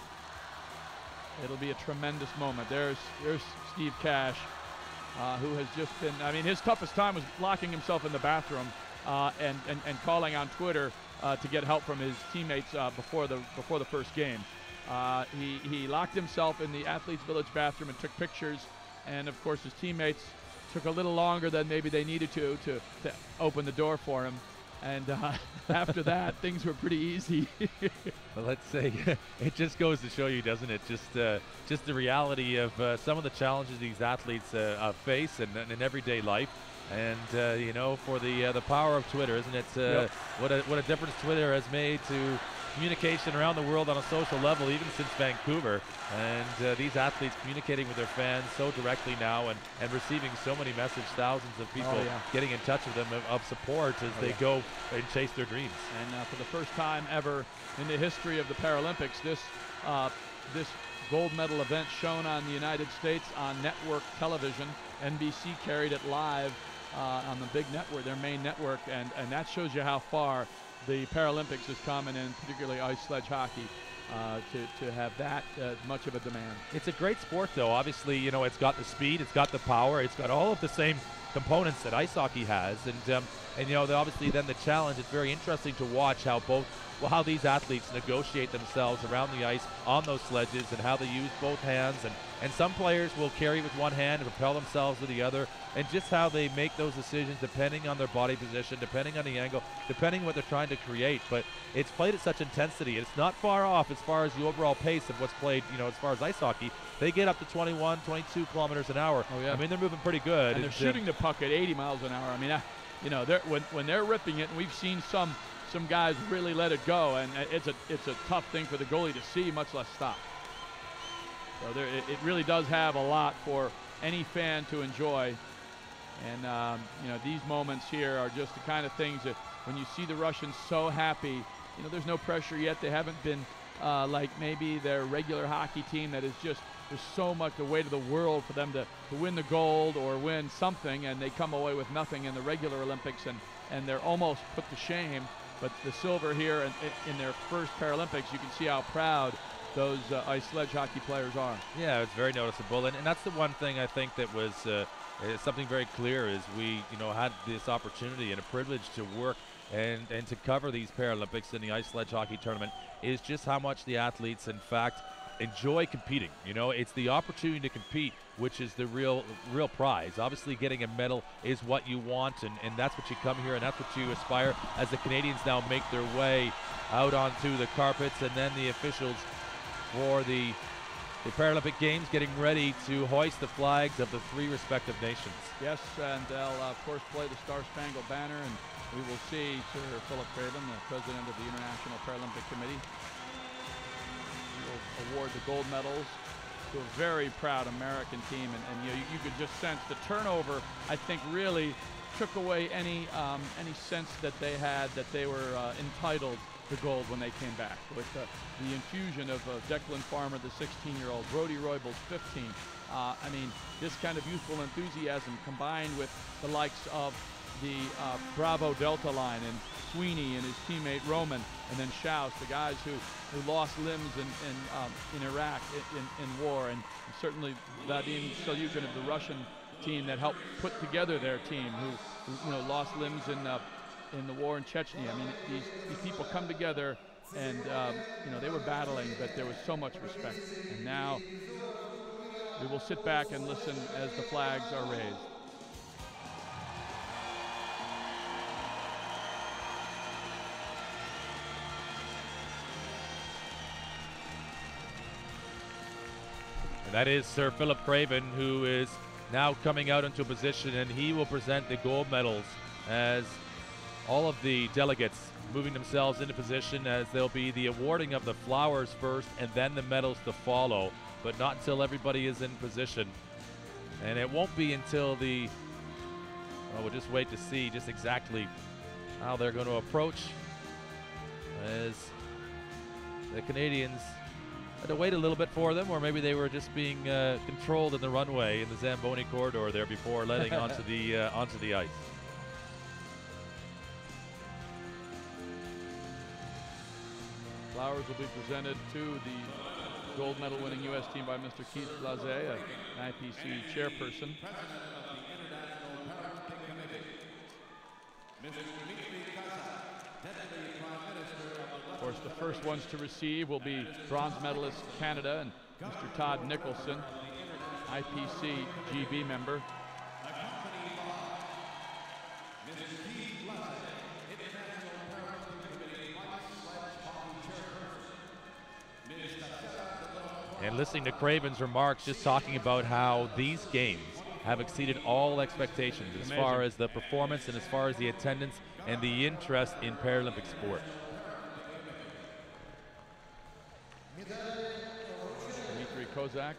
it'll be a tremendous moment. There's, there's Steve Cash, uh, who has just been, I mean, his toughest time was locking himself in the bathroom uh, and, and, and calling on Twitter uh, to get help from his teammates uh, before the before the first game. Uh, he, he locked himself in the Athletes Village bathroom and took pictures, and of course his teammates took a little longer than maybe they needed to to, to open the door for him, and uh, after that things were pretty easy. Well, let's say it just goes to show you, doesn't it, just uh, just the reality of uh, some of the challenges these athletes uh, uh, face in, in everyday life. And uh, you know, for the uh, the power of Twitter, isn't it? Uh, yep. What a what a difference Twitter has made to communication around the world on a social level, even since Vancouver. And uh, these athletes communicating with their fans so directly now, and, and receiving so many messages, thousands of people oh, yeah. getting in touch with them of, of support as oh, they yeah. go and chase their dreams. And uh, for the first time ever in the history of the Paralympics, this uh, this gold medal event shown on the United States on network television. N B C carried it live uh, on the big network, their main network, and, and that shows you how far the Paralympics has come, and in particularly ice sledge hockey, uh, to, to have that uh, much of a demand. It's a great sport, though. Obviously, you know, it's got the speed, it's got the power, it's got all of the same components that ice hockey has, and um, and you know, the, obviously then the challenge. It's very interesting to watch how both well how these athletes negotiate themselves around the ice on those sledges, and how they use both hands, and and some players will carry with one hand and propel themselves with the other, and just how they make those decisions depending on their body position, depending on the angle, depending on what they're trying to create. But it's played at such intensity. It's not far off as far as the overall pace of what's played, you know, as far as ice hockey. They get up to twenty-one, twenty-two kilometers an hour. Oh, yeah. I mean, they're moving pretty good. And they're shooting the puck at eighty miles an hour. I mean, I, you know, they're, when, when they're ripping it, and we've seen some some guys really let it go, and it's a it's a tough thing for the goalie to see, much less stop. So there, it, it really does have a lot for any fan to enjoy. And um, you know, these moments here are just the kind of things that when you see the Russians so happy, you know, there's no pressure yet. They haven't been uh, like maybe their regular hockey team that is just, there's so much the weight of the world for them to, to win the gold or win something, and they come away with nothing in the regular Olympics, and, and they're almost put to shame. But the silver here in, in their first Paralympics, you can see how proud those uh, ice sledge hockey players are. Yeah, it's very noticeable, and, and that's the one thing I think that was uh, something very clear is we, you know, had this opportunity and a privilege to work and and to cover these Paralympics in the ice sledge hockey tournament is just how much the athletes, in fact, enjoy competing. You know, it's the opportunity to compete which is the real real prize. Obviously getting a medal is what you want, and, and that's what you come here and that's what you aspire as the Canadians now make their way out onto the carpets, and then the officials for the, the Paralympic Games getting ready to hoist the flags of the three respective nations. Yes, and they'll uh, of course play the Star Spangled Banner, and we will see Sir Philip Craven, the president of the International Paralympic Committee, will award the gold medals to a very proud American team, and, and you know, you, you could just sense the turnover, I think, really took away any um, any sense that they had that they were uh, entitled to gold when they came back. With uh, the infusion of uh, Declan Farmer, the sixteen-year-old, Brody Roybals, fifteen. Uh, I mean, this kind of youthful enthusiasm combined with the likes of the uh, Bravo Delta line and Sweeney and his teammate Roman, and then Schaus, the guys who, who lost limbs in in, um, in Iraq in, in, in war, and certainly Vladimir Kamantcev of the Russian team that helped put together their team, who, who you know lost limbs in uh, in the war in Chechnya. I mean, these these people come together, and um, you know they were battling, but there was so much respect. And now we will sit back and listen as the flags are raised. That is Sir Philip Craven, who is now coming out into a position, and he will present the gold medals as all of the delegates moving themselves into position, as there'll be the awarding of the flowers first and then the medals to follow, but not until everybody is in position. And it won't be until the, well, we'll just wait to see just exactly how they're going to approach, as the Canadians had to wait a little bit for them, or maybe they were just being uh, controlled in the runway in the Zamboni corridor there before letting onto the uh, onto the ice. Flowers will be presented to the gold medal winning U S team by Mister Keith Aleksei, an I P C chairperson. Of course, the first ones to receive will be bronze medalist Canada and Mister Todd Nicholson, I P C G B member. And listening to Craven's remarks, just talking about how these games have exceeded all expectations as Amazing. far as the performance and as far as the attendance and the interest in Paralympic sport. Dmitry Kozak.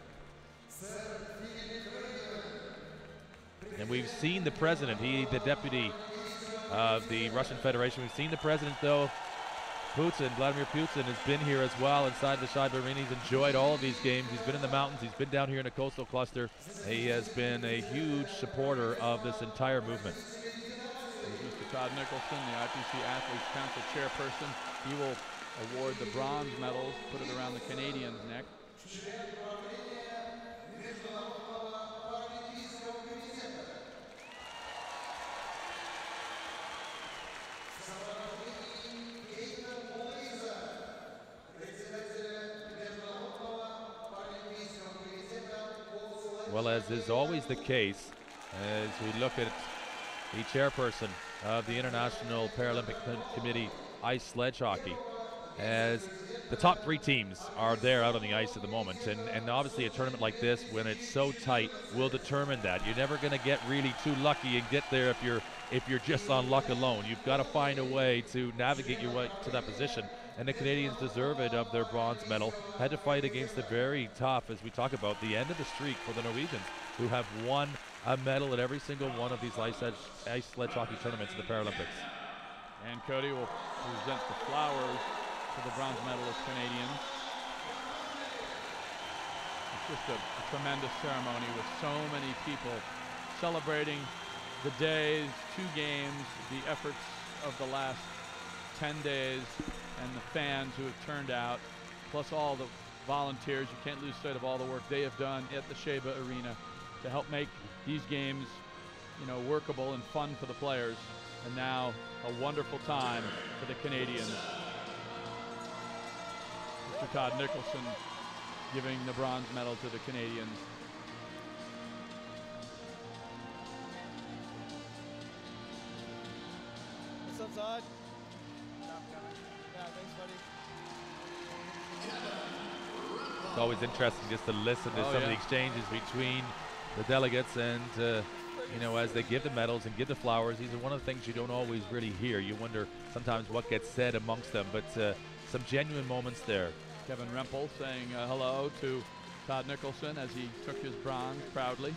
And we've seen the president, he, the deputy of the Russian Federation. We've seen the president, though, Putin, Vladimir Putin, has been here as well inside the Shaiba Arena. He's enjoyed all of these games. He's been in the mountains. He's been down here in the coastal cluster. He has been a huge supporter of this entire movement. Mister Todd Nicholson, the I P C Athletes Council chairperson. He will award the bronze medals, put it around the Canadian's neck. Well, as is always the case, as we look at the chairperson of the International Paralympic Committee Ice Sledge Hockey, as the top three teams are there out on the ice at the moment, and, and obviously a tournament like this, when it's so tight, will determine that. You're never going to get really too lucky and get there if you're if you're just on luck alone. You've got to find a way to navigate your way to that position, and the Canadians deserve it of their bronze medal. Had to fight against the very tough, as we talk about, the end of the streak for the Norwegians, who have won a medal at every single one of these ice sledge, ice sledge hockey tournaments in the Paralympics. And Cody will present the flowers to the bronze medalist Canadians. It's just a, a tremendous ceremony with so many people celebrating the days, two games, the efforts of the last ten days, and the fans who have turned out, plus all the volunteers. You can't lose sight of all the work they have done at the Sheba Arena to help make these games, you know, workable and fun for the players. And now a wonderful time for the Canadians. Mister Todd Nicholson giving the bronze medal to the Canadians. What's up, Todd? Yeah, thanks, buddy. It's always interesting just to listen to Oh, some yeah. of the exchanges between the delegates and, uh, you know, as they give the medals and give the flowers. These are one of the things you don't always really hear. You wonder sometimes what gets said amongst them, but uh, some genuine moments there. Kevin Rempel saying uh, hello to Todd Nicholson as he took his bronze proudly.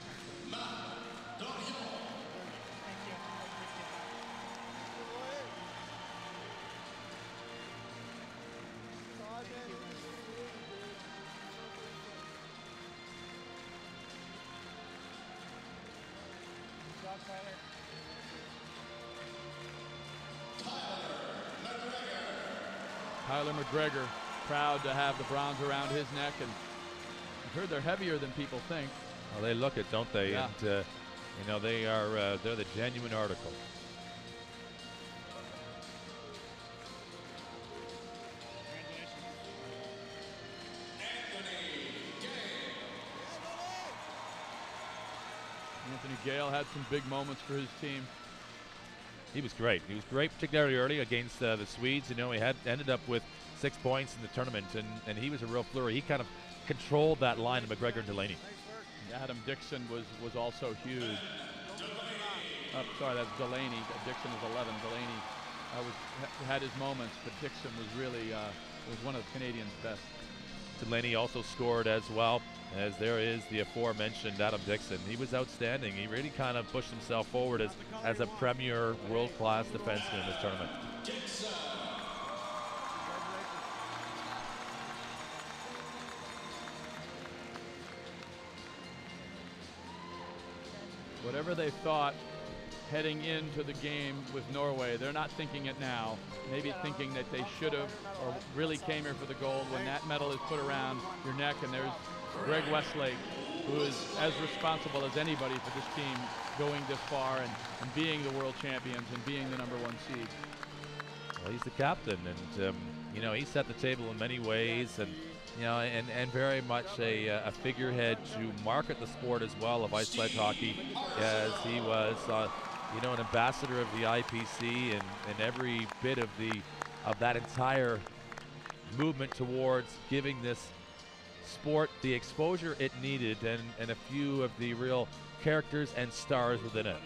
Tyler McGregor, proud to have the bronze around his neck, and I've heard they're heavier than people think. Well, they look it, don't they? Yeah. And uh, you know, they are uh, they're the genuine article. Anthony Gale had some big moments for his team. He was great. He was great, particularly early against uh, the Swedes. You know, he had ended up with six points in the tournament, and, and he was a real flurry. He kind of controlled that line of McGregor and Delaney. Adam Dixon was was also huge. Oh, sorry, that's Delaney. Dixon is eleven. Delaney uh, was ha had his moments, but Dixon was really uh, was one of the Canadians' best. Delaney also scored as well, as there is the aforementioned Adam Dixon. He was outstanding. He really kind of pushed himself forward as, as a premier world-class defenseman in this tournament. Whatever they thought heading into the game with Norway, they're not thinking it now. Maybe thinking that they should have or really came here for the gold. When that medal is put around your neck, and there's Greg Westlake, who is as responsible as anybody for this team going this far and, and being the world champions and being the number one seed. Well, he's the captain, and um, you know, he set the table in many ways, and you know, and, and very much a, a figurehead to market the sport as well of ice sledge hockey, as he was, uh, you know, an ambassador of the I P C and, and every bit of the of that entire movement towards giving this sport the exposure it needed, and, and a few of the real characters and stars within it.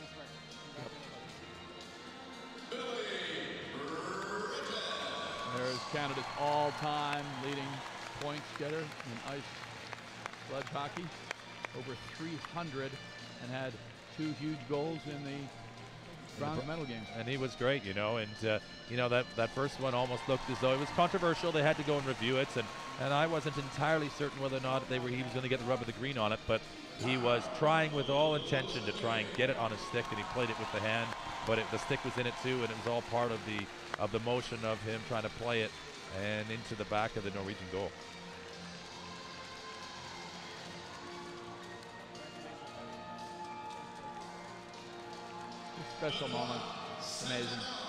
There's Canada's all-time leading points getter in ice sledge hockey, over three hundred, and had two huge goals in the bronze medal game. And he was great, you know, and uh, you know, that that first one almost looked as though it was controversial. They had to go and review it, and and I wasn't entirely certain whether or not they were he was going to get the rub of the green on it, but he was trying with all intention to try and get it on his stick, and he played it with the hand, but it, the stick was in it too, and it was all part of the of the motion of him trying to play it and into the back of the Norwegian goal. Special moment. It's amazing.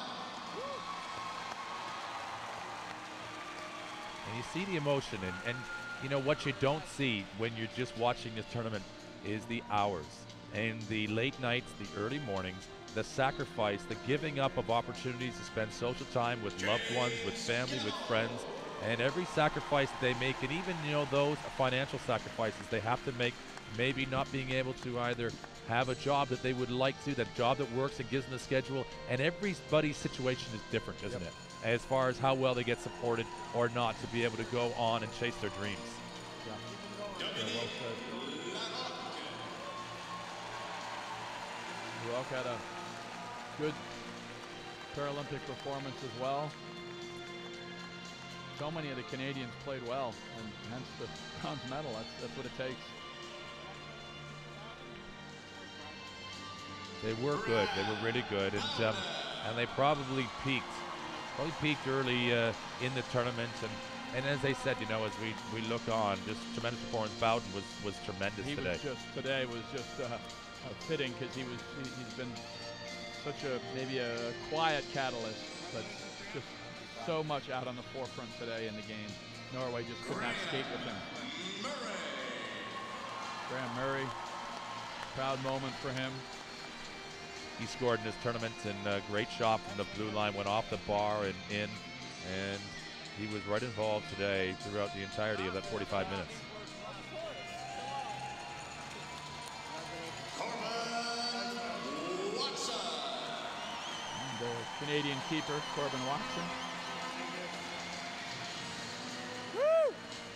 And you see the emotion, and, and you know what you don't see when you're just watching this tournament is the hours and the late nights, the early mornings, the sacrifice, the giving up of opportunities to spend social time with loved ones, with family, with friends, and every sacrifice they make, and even, you know, those financial sacrifices they have to make, maybe not being able to either have a job that they would like to, that job that works and gives them a schedule, and everybody's situation is different, isn't Yep. it? As far as how well they get supported or not to be able to go on and chase their dreams. Yeah. Yeah, well said. Rourke had a good Paralympic performance as well. So many of the Canadians played well, and hence the bronze medal. That's, that's what it takes. They were good. They were really good, and um, and they probably peaked, probably peaked early uh, in the tournament, and And as they said, you know, as we, we look on, just tremendous performance. Bowden was, was tremendous he today. Was just today was just uh, uh, fitting because he was he, he's been such a maybe a quiet catalyst, but just so much out on the forefront today in the game. Norway just could not skate with him. Graham Murray, proud moment for him. He scored in this tournament, and a great shot from the blue line, went off the bar and in, and he was right involved today throughout the entirety of that forty-five minutes. And the Canadian keeper, Corbin Watson. Woo!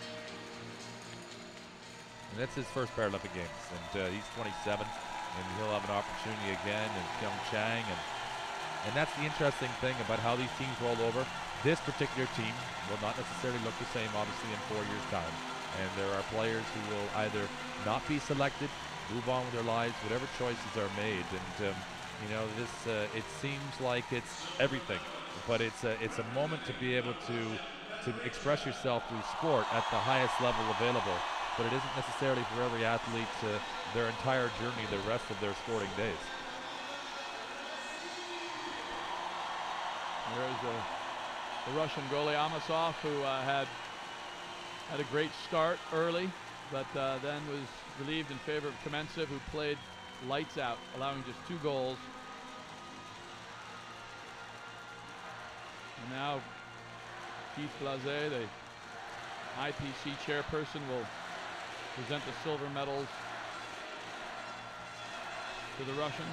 And that's his first Paralympic Games, and uh, he's twenty-seven, and he'll have an opportunity again in Pyeongchang, and and that's the interesting thing about how these teams roll over. This particular team will not necessarily look the same, obviously, in four years' time. And there are players who will either not be selected, move on with their lives, whatever choices are made. And um, you know, this uh, it seems like it's everything, but it's a it's a moment to be able to to express yourself through sport at the highest level available. But it isn't necessarily for every athlete uh, their entire journey, the rest of their sporting days. There's a, the Russian goalie Amasov, who uh, had had a great start early, but uh, then was relieved in favor of Kamantcev, who played lights out, allowing just two goals. And now Keith Blase, the I P C chairperson, will present the silver medals to the Russians.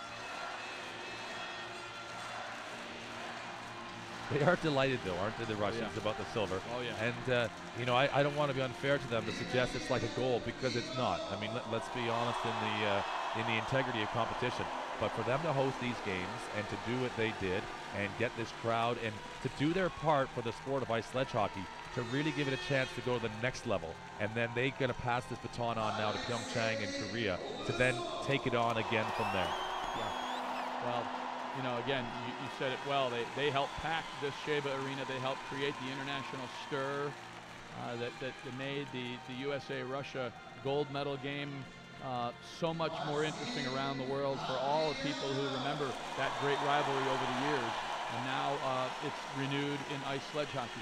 They are delighted, though, aren't they, the Russians, oh, yeah. about the silver? Oh, yeah. And, uh, you know, I, I don't want to be unfair to them to suggest it's like a gold, because it's not. I mean, let, let's be honest in the, uh, in the integrity of competition. But for them to host these games and to do what they did and get this crowd and to do their part for the sport of ice sledge hockey, to really give it a chance to go to the next level. And then they're going to pass this baton on now to Pyeongchang and Korea to then take it on again from there. Yeah. Well, you know, again, you, you said it well. They, they helped pack this Sheba Arena. They helped create the international stir uh, that, that, that made the, the U S A-Russia gold medal game uh, so much more interesting around the world for all the people who remember that great rivalry over the years. And now uh, it's renewed in ice sledge hockey.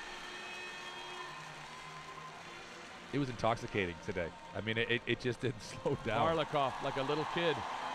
It was intoxicating today. I mean, it, it just didn't slow down. Barlikov, like a little kid.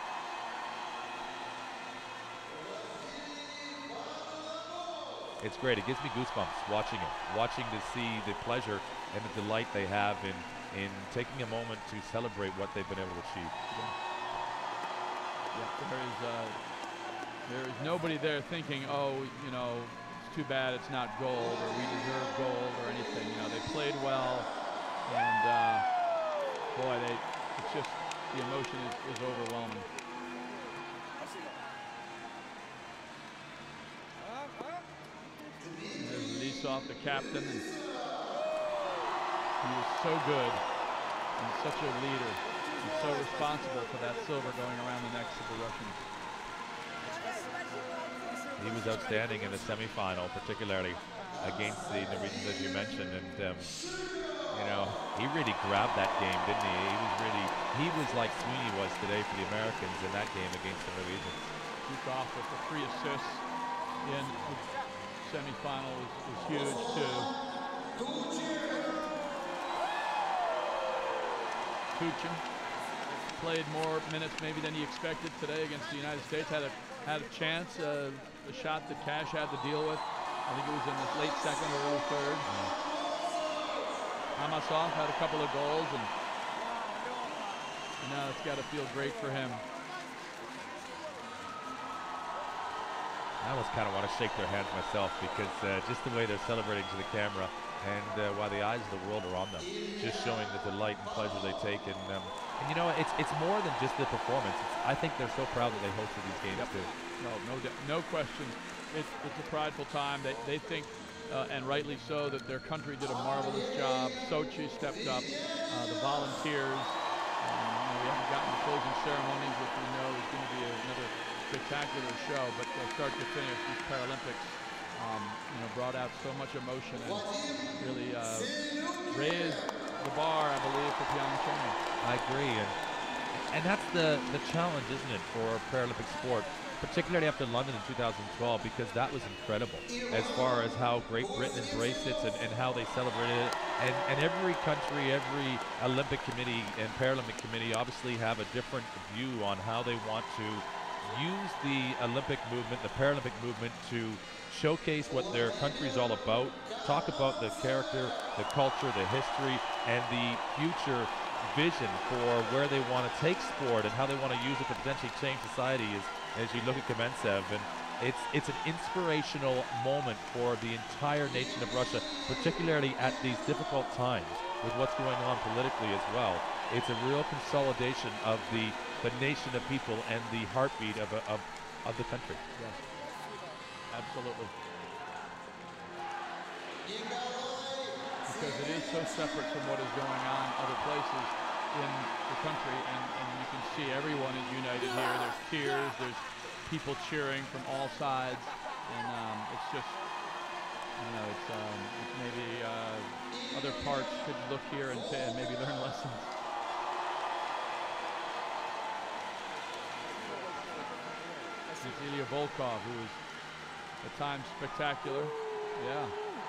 It's great. It gives me goosebumps watching it, watching to see the pleasure and the delight they have in, in taking a moment to celebrate what they've been able to achieve. Yeah. Yeah, there is, uh, there is nobody there thinking, oh, you know, it's too bad it's not gold, or we deserve gold, or anything. You know, they played well, and uh, boy, they, it's just, the emotion is, is overwhelming. There's Lysov, the captain, and he was so good and such a leader and so responsible for that silver going around the necks of the Russians. He was outstanding in the semifinal, particularly against the Norwegians, as you mentioned, and um, you know, he really grabbed that game, didn't he? He was really, he was like Sweeney was today for the Americans in that game against the Norwegians. Took off with the three assists in the semifinal was, was huge too. Kuchin played more minutes maybe than he expected today against the United States. Had a had a chance, uh, a shot that Cash had to deal with. I think it was in the late second or early third. Amasov had a couple of goals, and, and now it's got to feel great for him. I almost kind of want to shake their hands myself, because uh, just the way they're celebrating to the camera, and uh, while the eyes of the world are on them, just showing the delight and pleasure they take. And, um, and you know, it's it's more than just the performance. It's, I think they're so proud that they hosted these games Yep. too. No, no, no question. It's it's a prideful time. They they think, uh, and rightly so, that their country did a marvelous job. Sochi stepped up. Uh, the volunteers. Um, you know, we haven't gotten the closing ceremonies, which we know is going to be another spectacular show, but uh, start to finish, these Paralympics Um, you know, brought out so much emotion and really uh, raised the bar, I believe, for Pyeongchang. I agree, and, and that's the, the challenge, isn't it, for Paralympic sport, particularly after London in two thousand twelve, because that was incredible as far as how Great Britain embraced it and, and how they celebrated it. And, and every country, every Olympic committee and Paralympic committee obviously have a different view on how they want to use the Olympic movement, the Paralympic movement, to showcase what their country's all about, talk about the character, the culture, the history, and the future vision for where they want to take sport and how they want to use it to potentially change society as, as you look at Kamantcev. And it's, it's an inspirational moment for the entire nation of Russia, particularly at these difficult times with what's going on politically as well. It's a real consolidation of the, the nation of people and the heartbeat of, a, of, of the country. Yes. Absolutely. Because it is so separate from what is going on other places in the country, and, and you can see everyone is united here. There's tears, there's people cheering from all sides, and um, it's just, you know, it's, um, it's maybe uh, other parts could look here and, and maybe learn lessons. It's Ilya Volkov, who is at times spectacular. Yeah.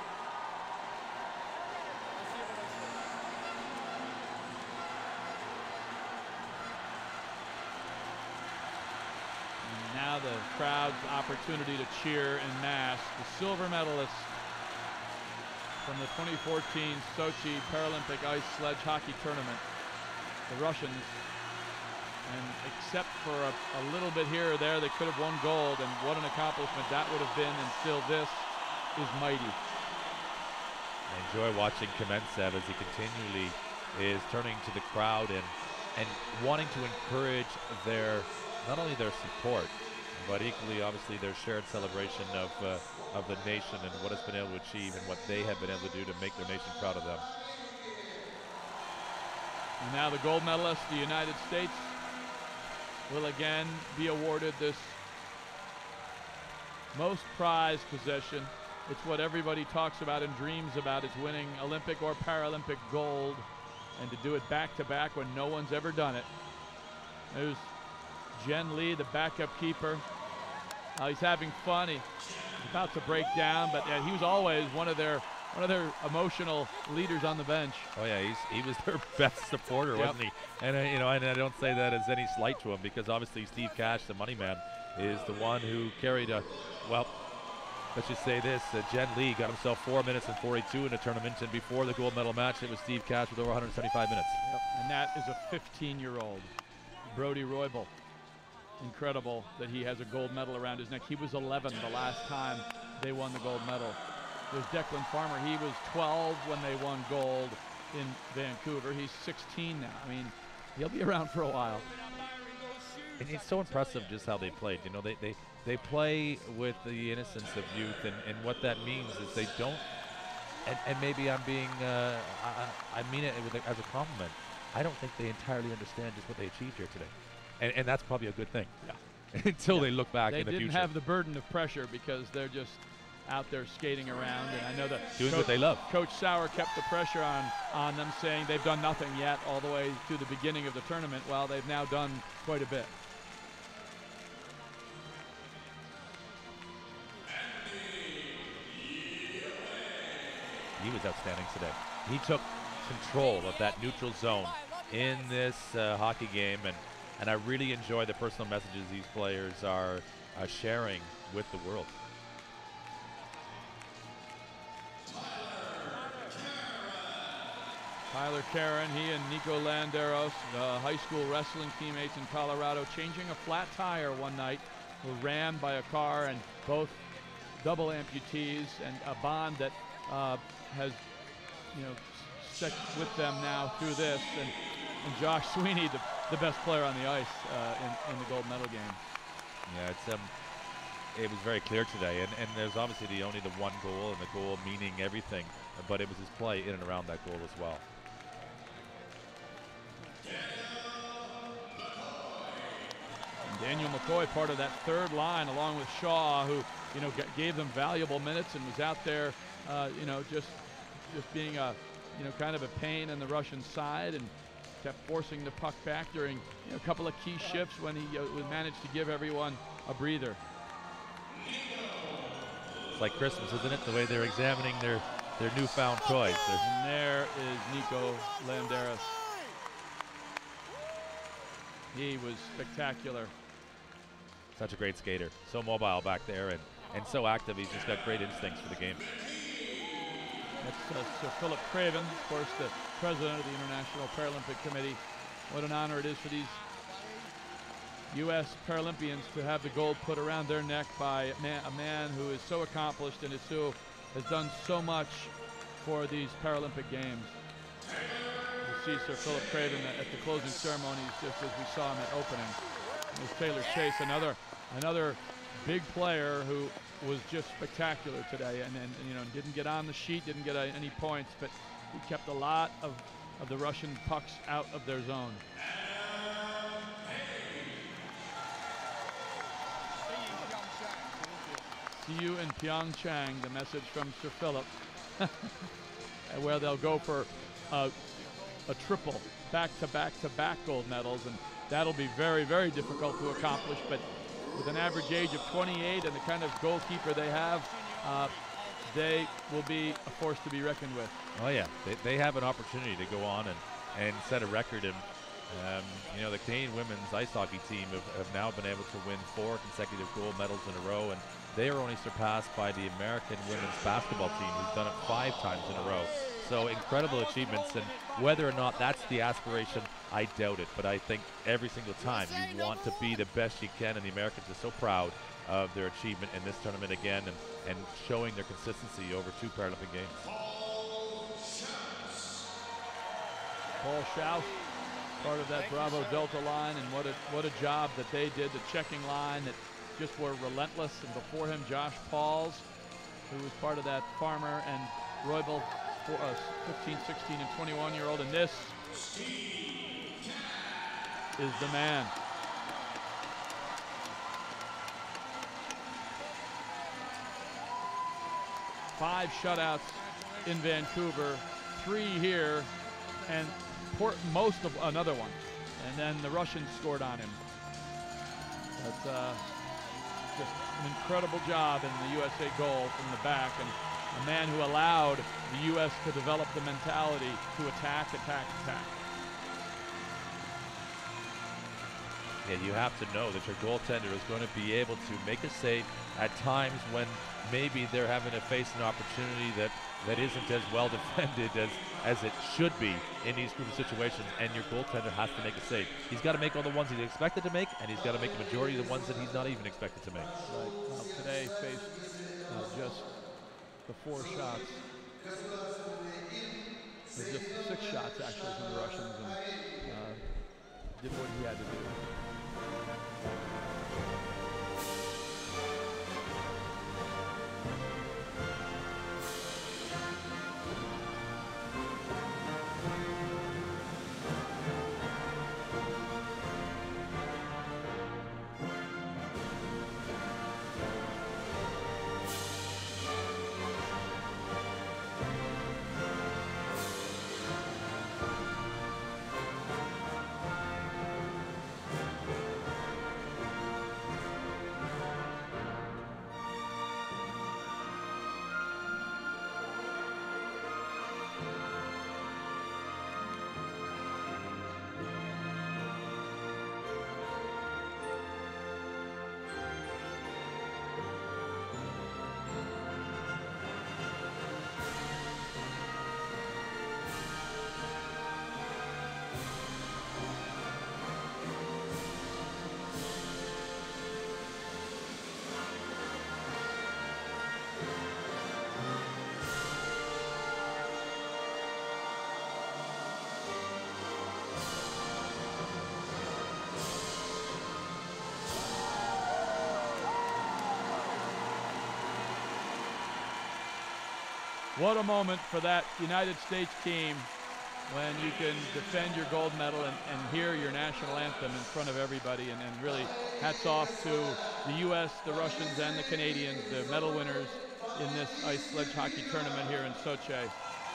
And now the crowd's opportunity to cheer en masse. The silver medalist from the twenty fourteen Sochi Paralympic Ice Sledge Hockey Tournament, the Russians. And except for a, a little bit here or there, they could have won gold, and what an accomplishment that would have been, and still this is mighty. I enjoy watching Kamantcev as he continually is turning to the crowd and, and wanting to encourage their, not only their support, but equally, obviously, their shared celebration of, uh, of the nation and what it's been able to achieve and what they have been able to do to make their nation proud of them. And now the gold medalist, the United States, will again be awarded this most prized possession. It's what everybody talks about and dreams about. It's winning Olympic or Paralympic gold, and to do it back to back when no one's ever done it. There's Jen Lee, the backup keeper. Uh, he's having fun. He, he's about to break down, but uh, he was always one of their one of their emotional leaders on the bench. Oh yeah, he's, he was their best supporter, Yep. wasn't he? And uh, you know, and I don't say that as any slight to him, because obviously Steve Cash, the money man, is the one who carried a, well, let's just say this, uh, Jen Lee got himself four minutes and forty-two in the tournament, and before the gold medal match, it was Steve Cash with over one hundred seventy-five minutes. Yep. And that is a fifteen-year-old, Brody Roybal. Incredible that he has a gold medal around his neck. He was eleven the last time they won the gold medal. There's Declan Farmer. He was twelve when they won gold in Vancouver. He's sixteen now. I mean, he'll be around for a while. And it's so impressive just how they played. You know, they they, they play with the innocence of youth, and, and what that means is they don't, and, and maybe I'm being, uh, I, I mean it with a, as a compliment, I don't think they entirely understand just what they achieved here today. And, and that's probably a good thing. Yeah. Until yeah. they look back they in the future. They didn't have the burden of pressure because they're just out there skating around, and I know that doing Coach, what they love. Coach Sauer kept the pressure on on them, saying they've done nothing yet all the way to the beginning of the tournament. Well, they've now done quite a bit. He was outstanding today. He took control of that neutral zone in this uh, hockey game, and and I really enjoy the personal messages these players are, are sharing with the world. Tyler Caron, he and Nico Landeros, the high school wrestling teammates in Colorado, changing a flat tire one night, were rammed by a car, and both double amputees, and a bond that uh, has, you know, stuck with them now through this. And, and Josh Sweeney, the, the best player on the ice uh, in, in the gold medal game. Yeah, it's um, it was very clear today, and, and there's obviously the only the one goal, and the goal meaning everything, but it was his play in and around that goal as well. Daniel McCoy, part of that third line, along with Shaw, who you know gave them valuable minutes and was out there, uh, you know, just just being a you know kind of a pain on the Russian side and kept forcing the puck back during you know, a couple of key shifts when he uh, managed to give everyone a breather. It's like Christmas, isn't it? The way they're examining their their newfound toys. They're and there is Nico Landeras. He was spectacular. Such a great skater. So mobile back there and, and so active. He's just got great instincts for the game. That's uh, Sir Philip Craven, of course, the president of the International Paralympic Committee. What an honor it is for these U S Paralympians to have the gold put around their neck by a man, a man who is so accomplished and is so, has done so much for these Paralympic Games. You see Sir Philip Craven at the closing ceremonies, just as we saw him at opening. There's Taylor Chase, another another big player who was just spectacular today, and then you know didn't get on the sheet, didn't get uh, any points, but he kept a lot of of the Russian pucks out of their zone. See you in Pyeongchang, the message from Sir Philip, where they'll go for a, a triple, back-to-back-to-back gold medals, and that'll be very, very difficult to accomplish, but with an average age of twenty-eight and the kind of goalkeeper they have, uh, they will be a force to be reckoned with. Oh yeah, they, they have an opportunity to go on and, and set a record. And um, you know, the Canadian women's ice hockey team have, have now been able to win four consecutive gold medals in a row, and they are only surpassed by the American women's basketball team, who's done it five times in a row. So incredible achievements, and whether or not that's the aspiration, I doubt it. But I think every single time you want to be the best you can, and the Americans are so proud of their achievement in this tournament again, and, and showing their consistency over two Paralympic Games. Paul Schaus, part of that Bravo Delta line, and what a what a job that they did. The checking line that just were relentless, and before him, Josh Pauls, who was part of that Farmer and Roybal for us, fifteen, sixteen, and twenty-one year old, and this is the man. Five shutouts in Vancouver, three here, and Port, most of another one. And then the Russians scored on him. That's uh, just an incredible job in the U S A goal from the back, and a man who allowed the U S to develop the mentality to attack, attack, attack. Yeah, you have to know that your goaltender is going to be able to make a save at times when maybe they're having to face an opportunity that, that isn't as well defended as, as it should be in these group of situations, and your goaltender has to make a save. He's got to make all the ones he's expected to make, and he's got to make the majority of the ones that he's not even expected to make. Right. Well, today faced uh, just the four shots. There's just six shots actually from the Russians, and uh, did what he had to do. What a moment for that United States team when you can defend your gold medal and, and hear your national anthem in front of everybody. And, and really hats off to the U S, the Russians, and the Canadians, the medal winners in this ice sledge hockey tournament here in Sochi.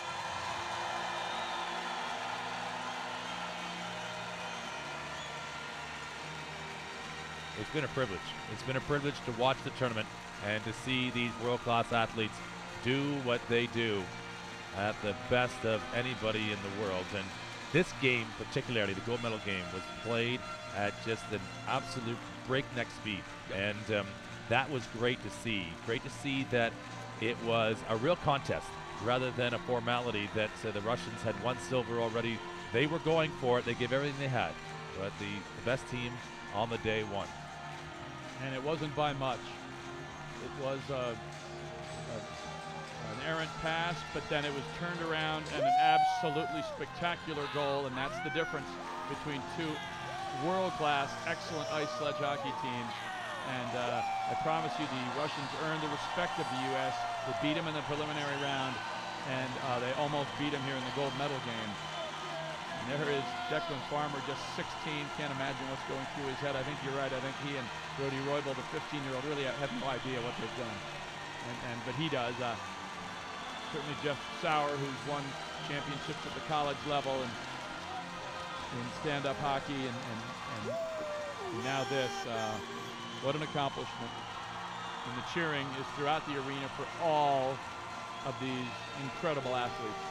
It's been a privilege. It's been a privilege to watch the tournament and to see these world-class athletes do what they do at the best of anybody in the world. And this game, particularly the gold medal game, was played at just an absolute breakneck speed. And um, that was great to see. Great to see that it was a real contest rather than a formality that uh, the Russians had won silver already. They were going for it. They gave everything they had. But the, the best team on the day won. And it wasn't by much. It was uh, a, an errant pass, but then it was turned around and an absolutely spectacular goal, and that's the difference between two world-class, excellent ice sledge hockey teams. And uh, I promise you, the Russians earned the respect of the U S. They beat them in the preliminary round, and uh, they almost beat them here in the gold medal game. And there is Declan Farmer, just sixteen. Can't imagine what's going through his head. I think you're right. I think he and Brody Roybal, the fifteen-year-old, really have no idea what they've done. And, and but he does. Uh, certainly Jeff Sauer, who's won championships at the college level and in stand-up hockey, and, and, and now this. Uh, what an accomplishment. And the cheering is throughout the arena for all of these incredible athletes.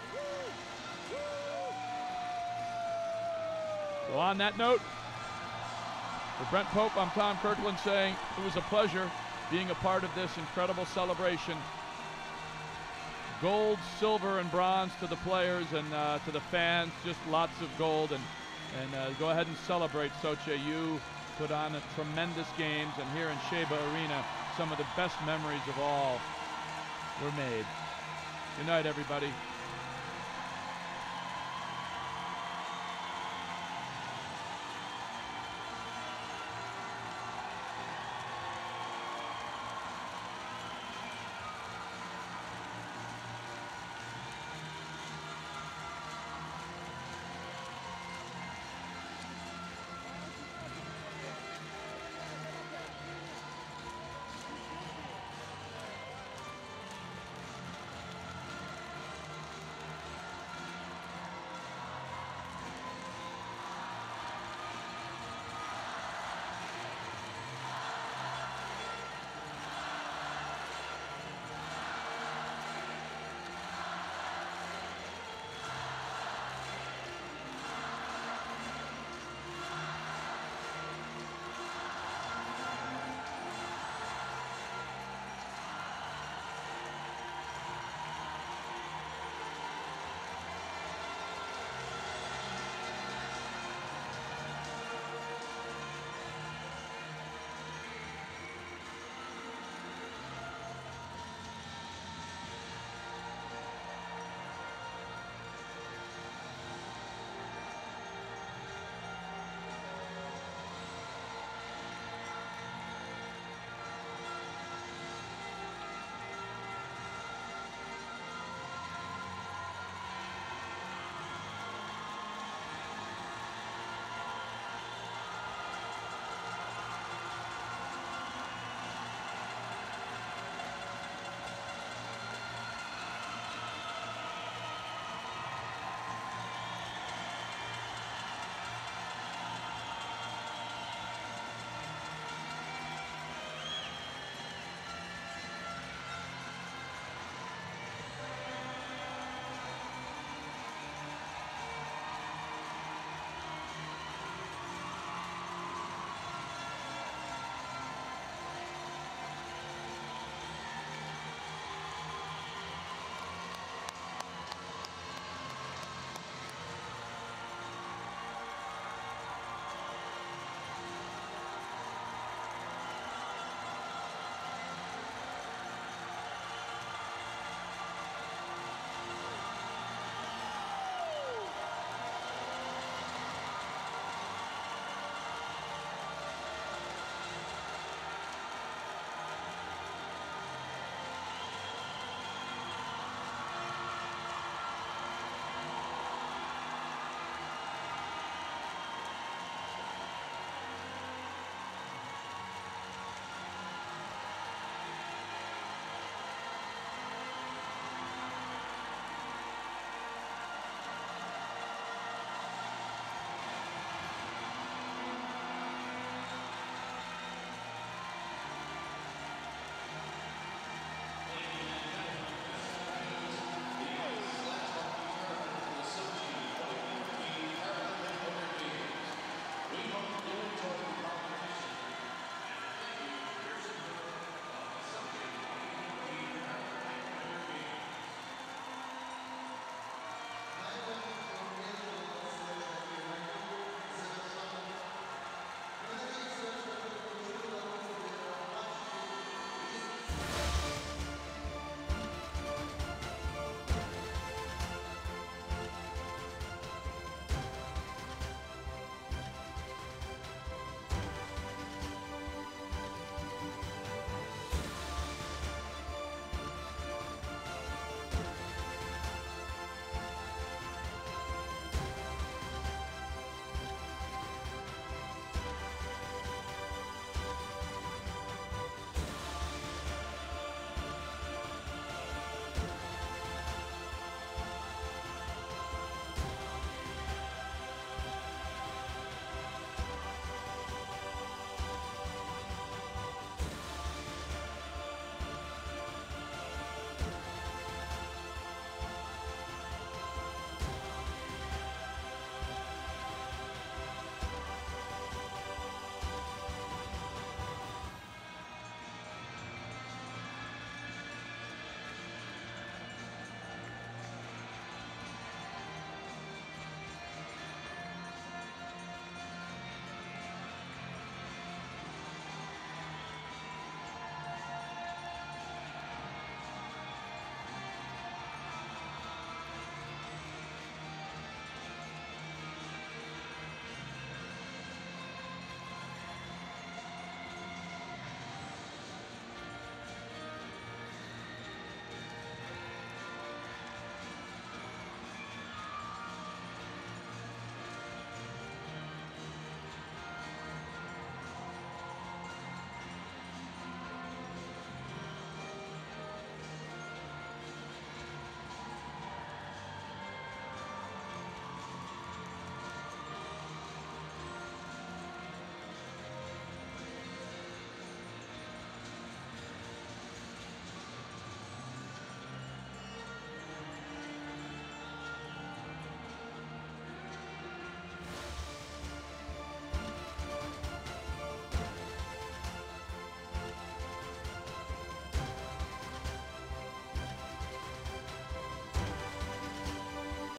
Well, on that note, for Brent Pope, I'm Tom Kirkland saying it was a pleasure being a part of this incredible celebration. Gold, silver, and bronze to the players and uh, to the fans, just lots of gold. And, and uh, go ahead and celebrate, Sochi. You put on a tremendous games, and here in Sheba Arena, some of the best memories of all were made. Good night, everybody.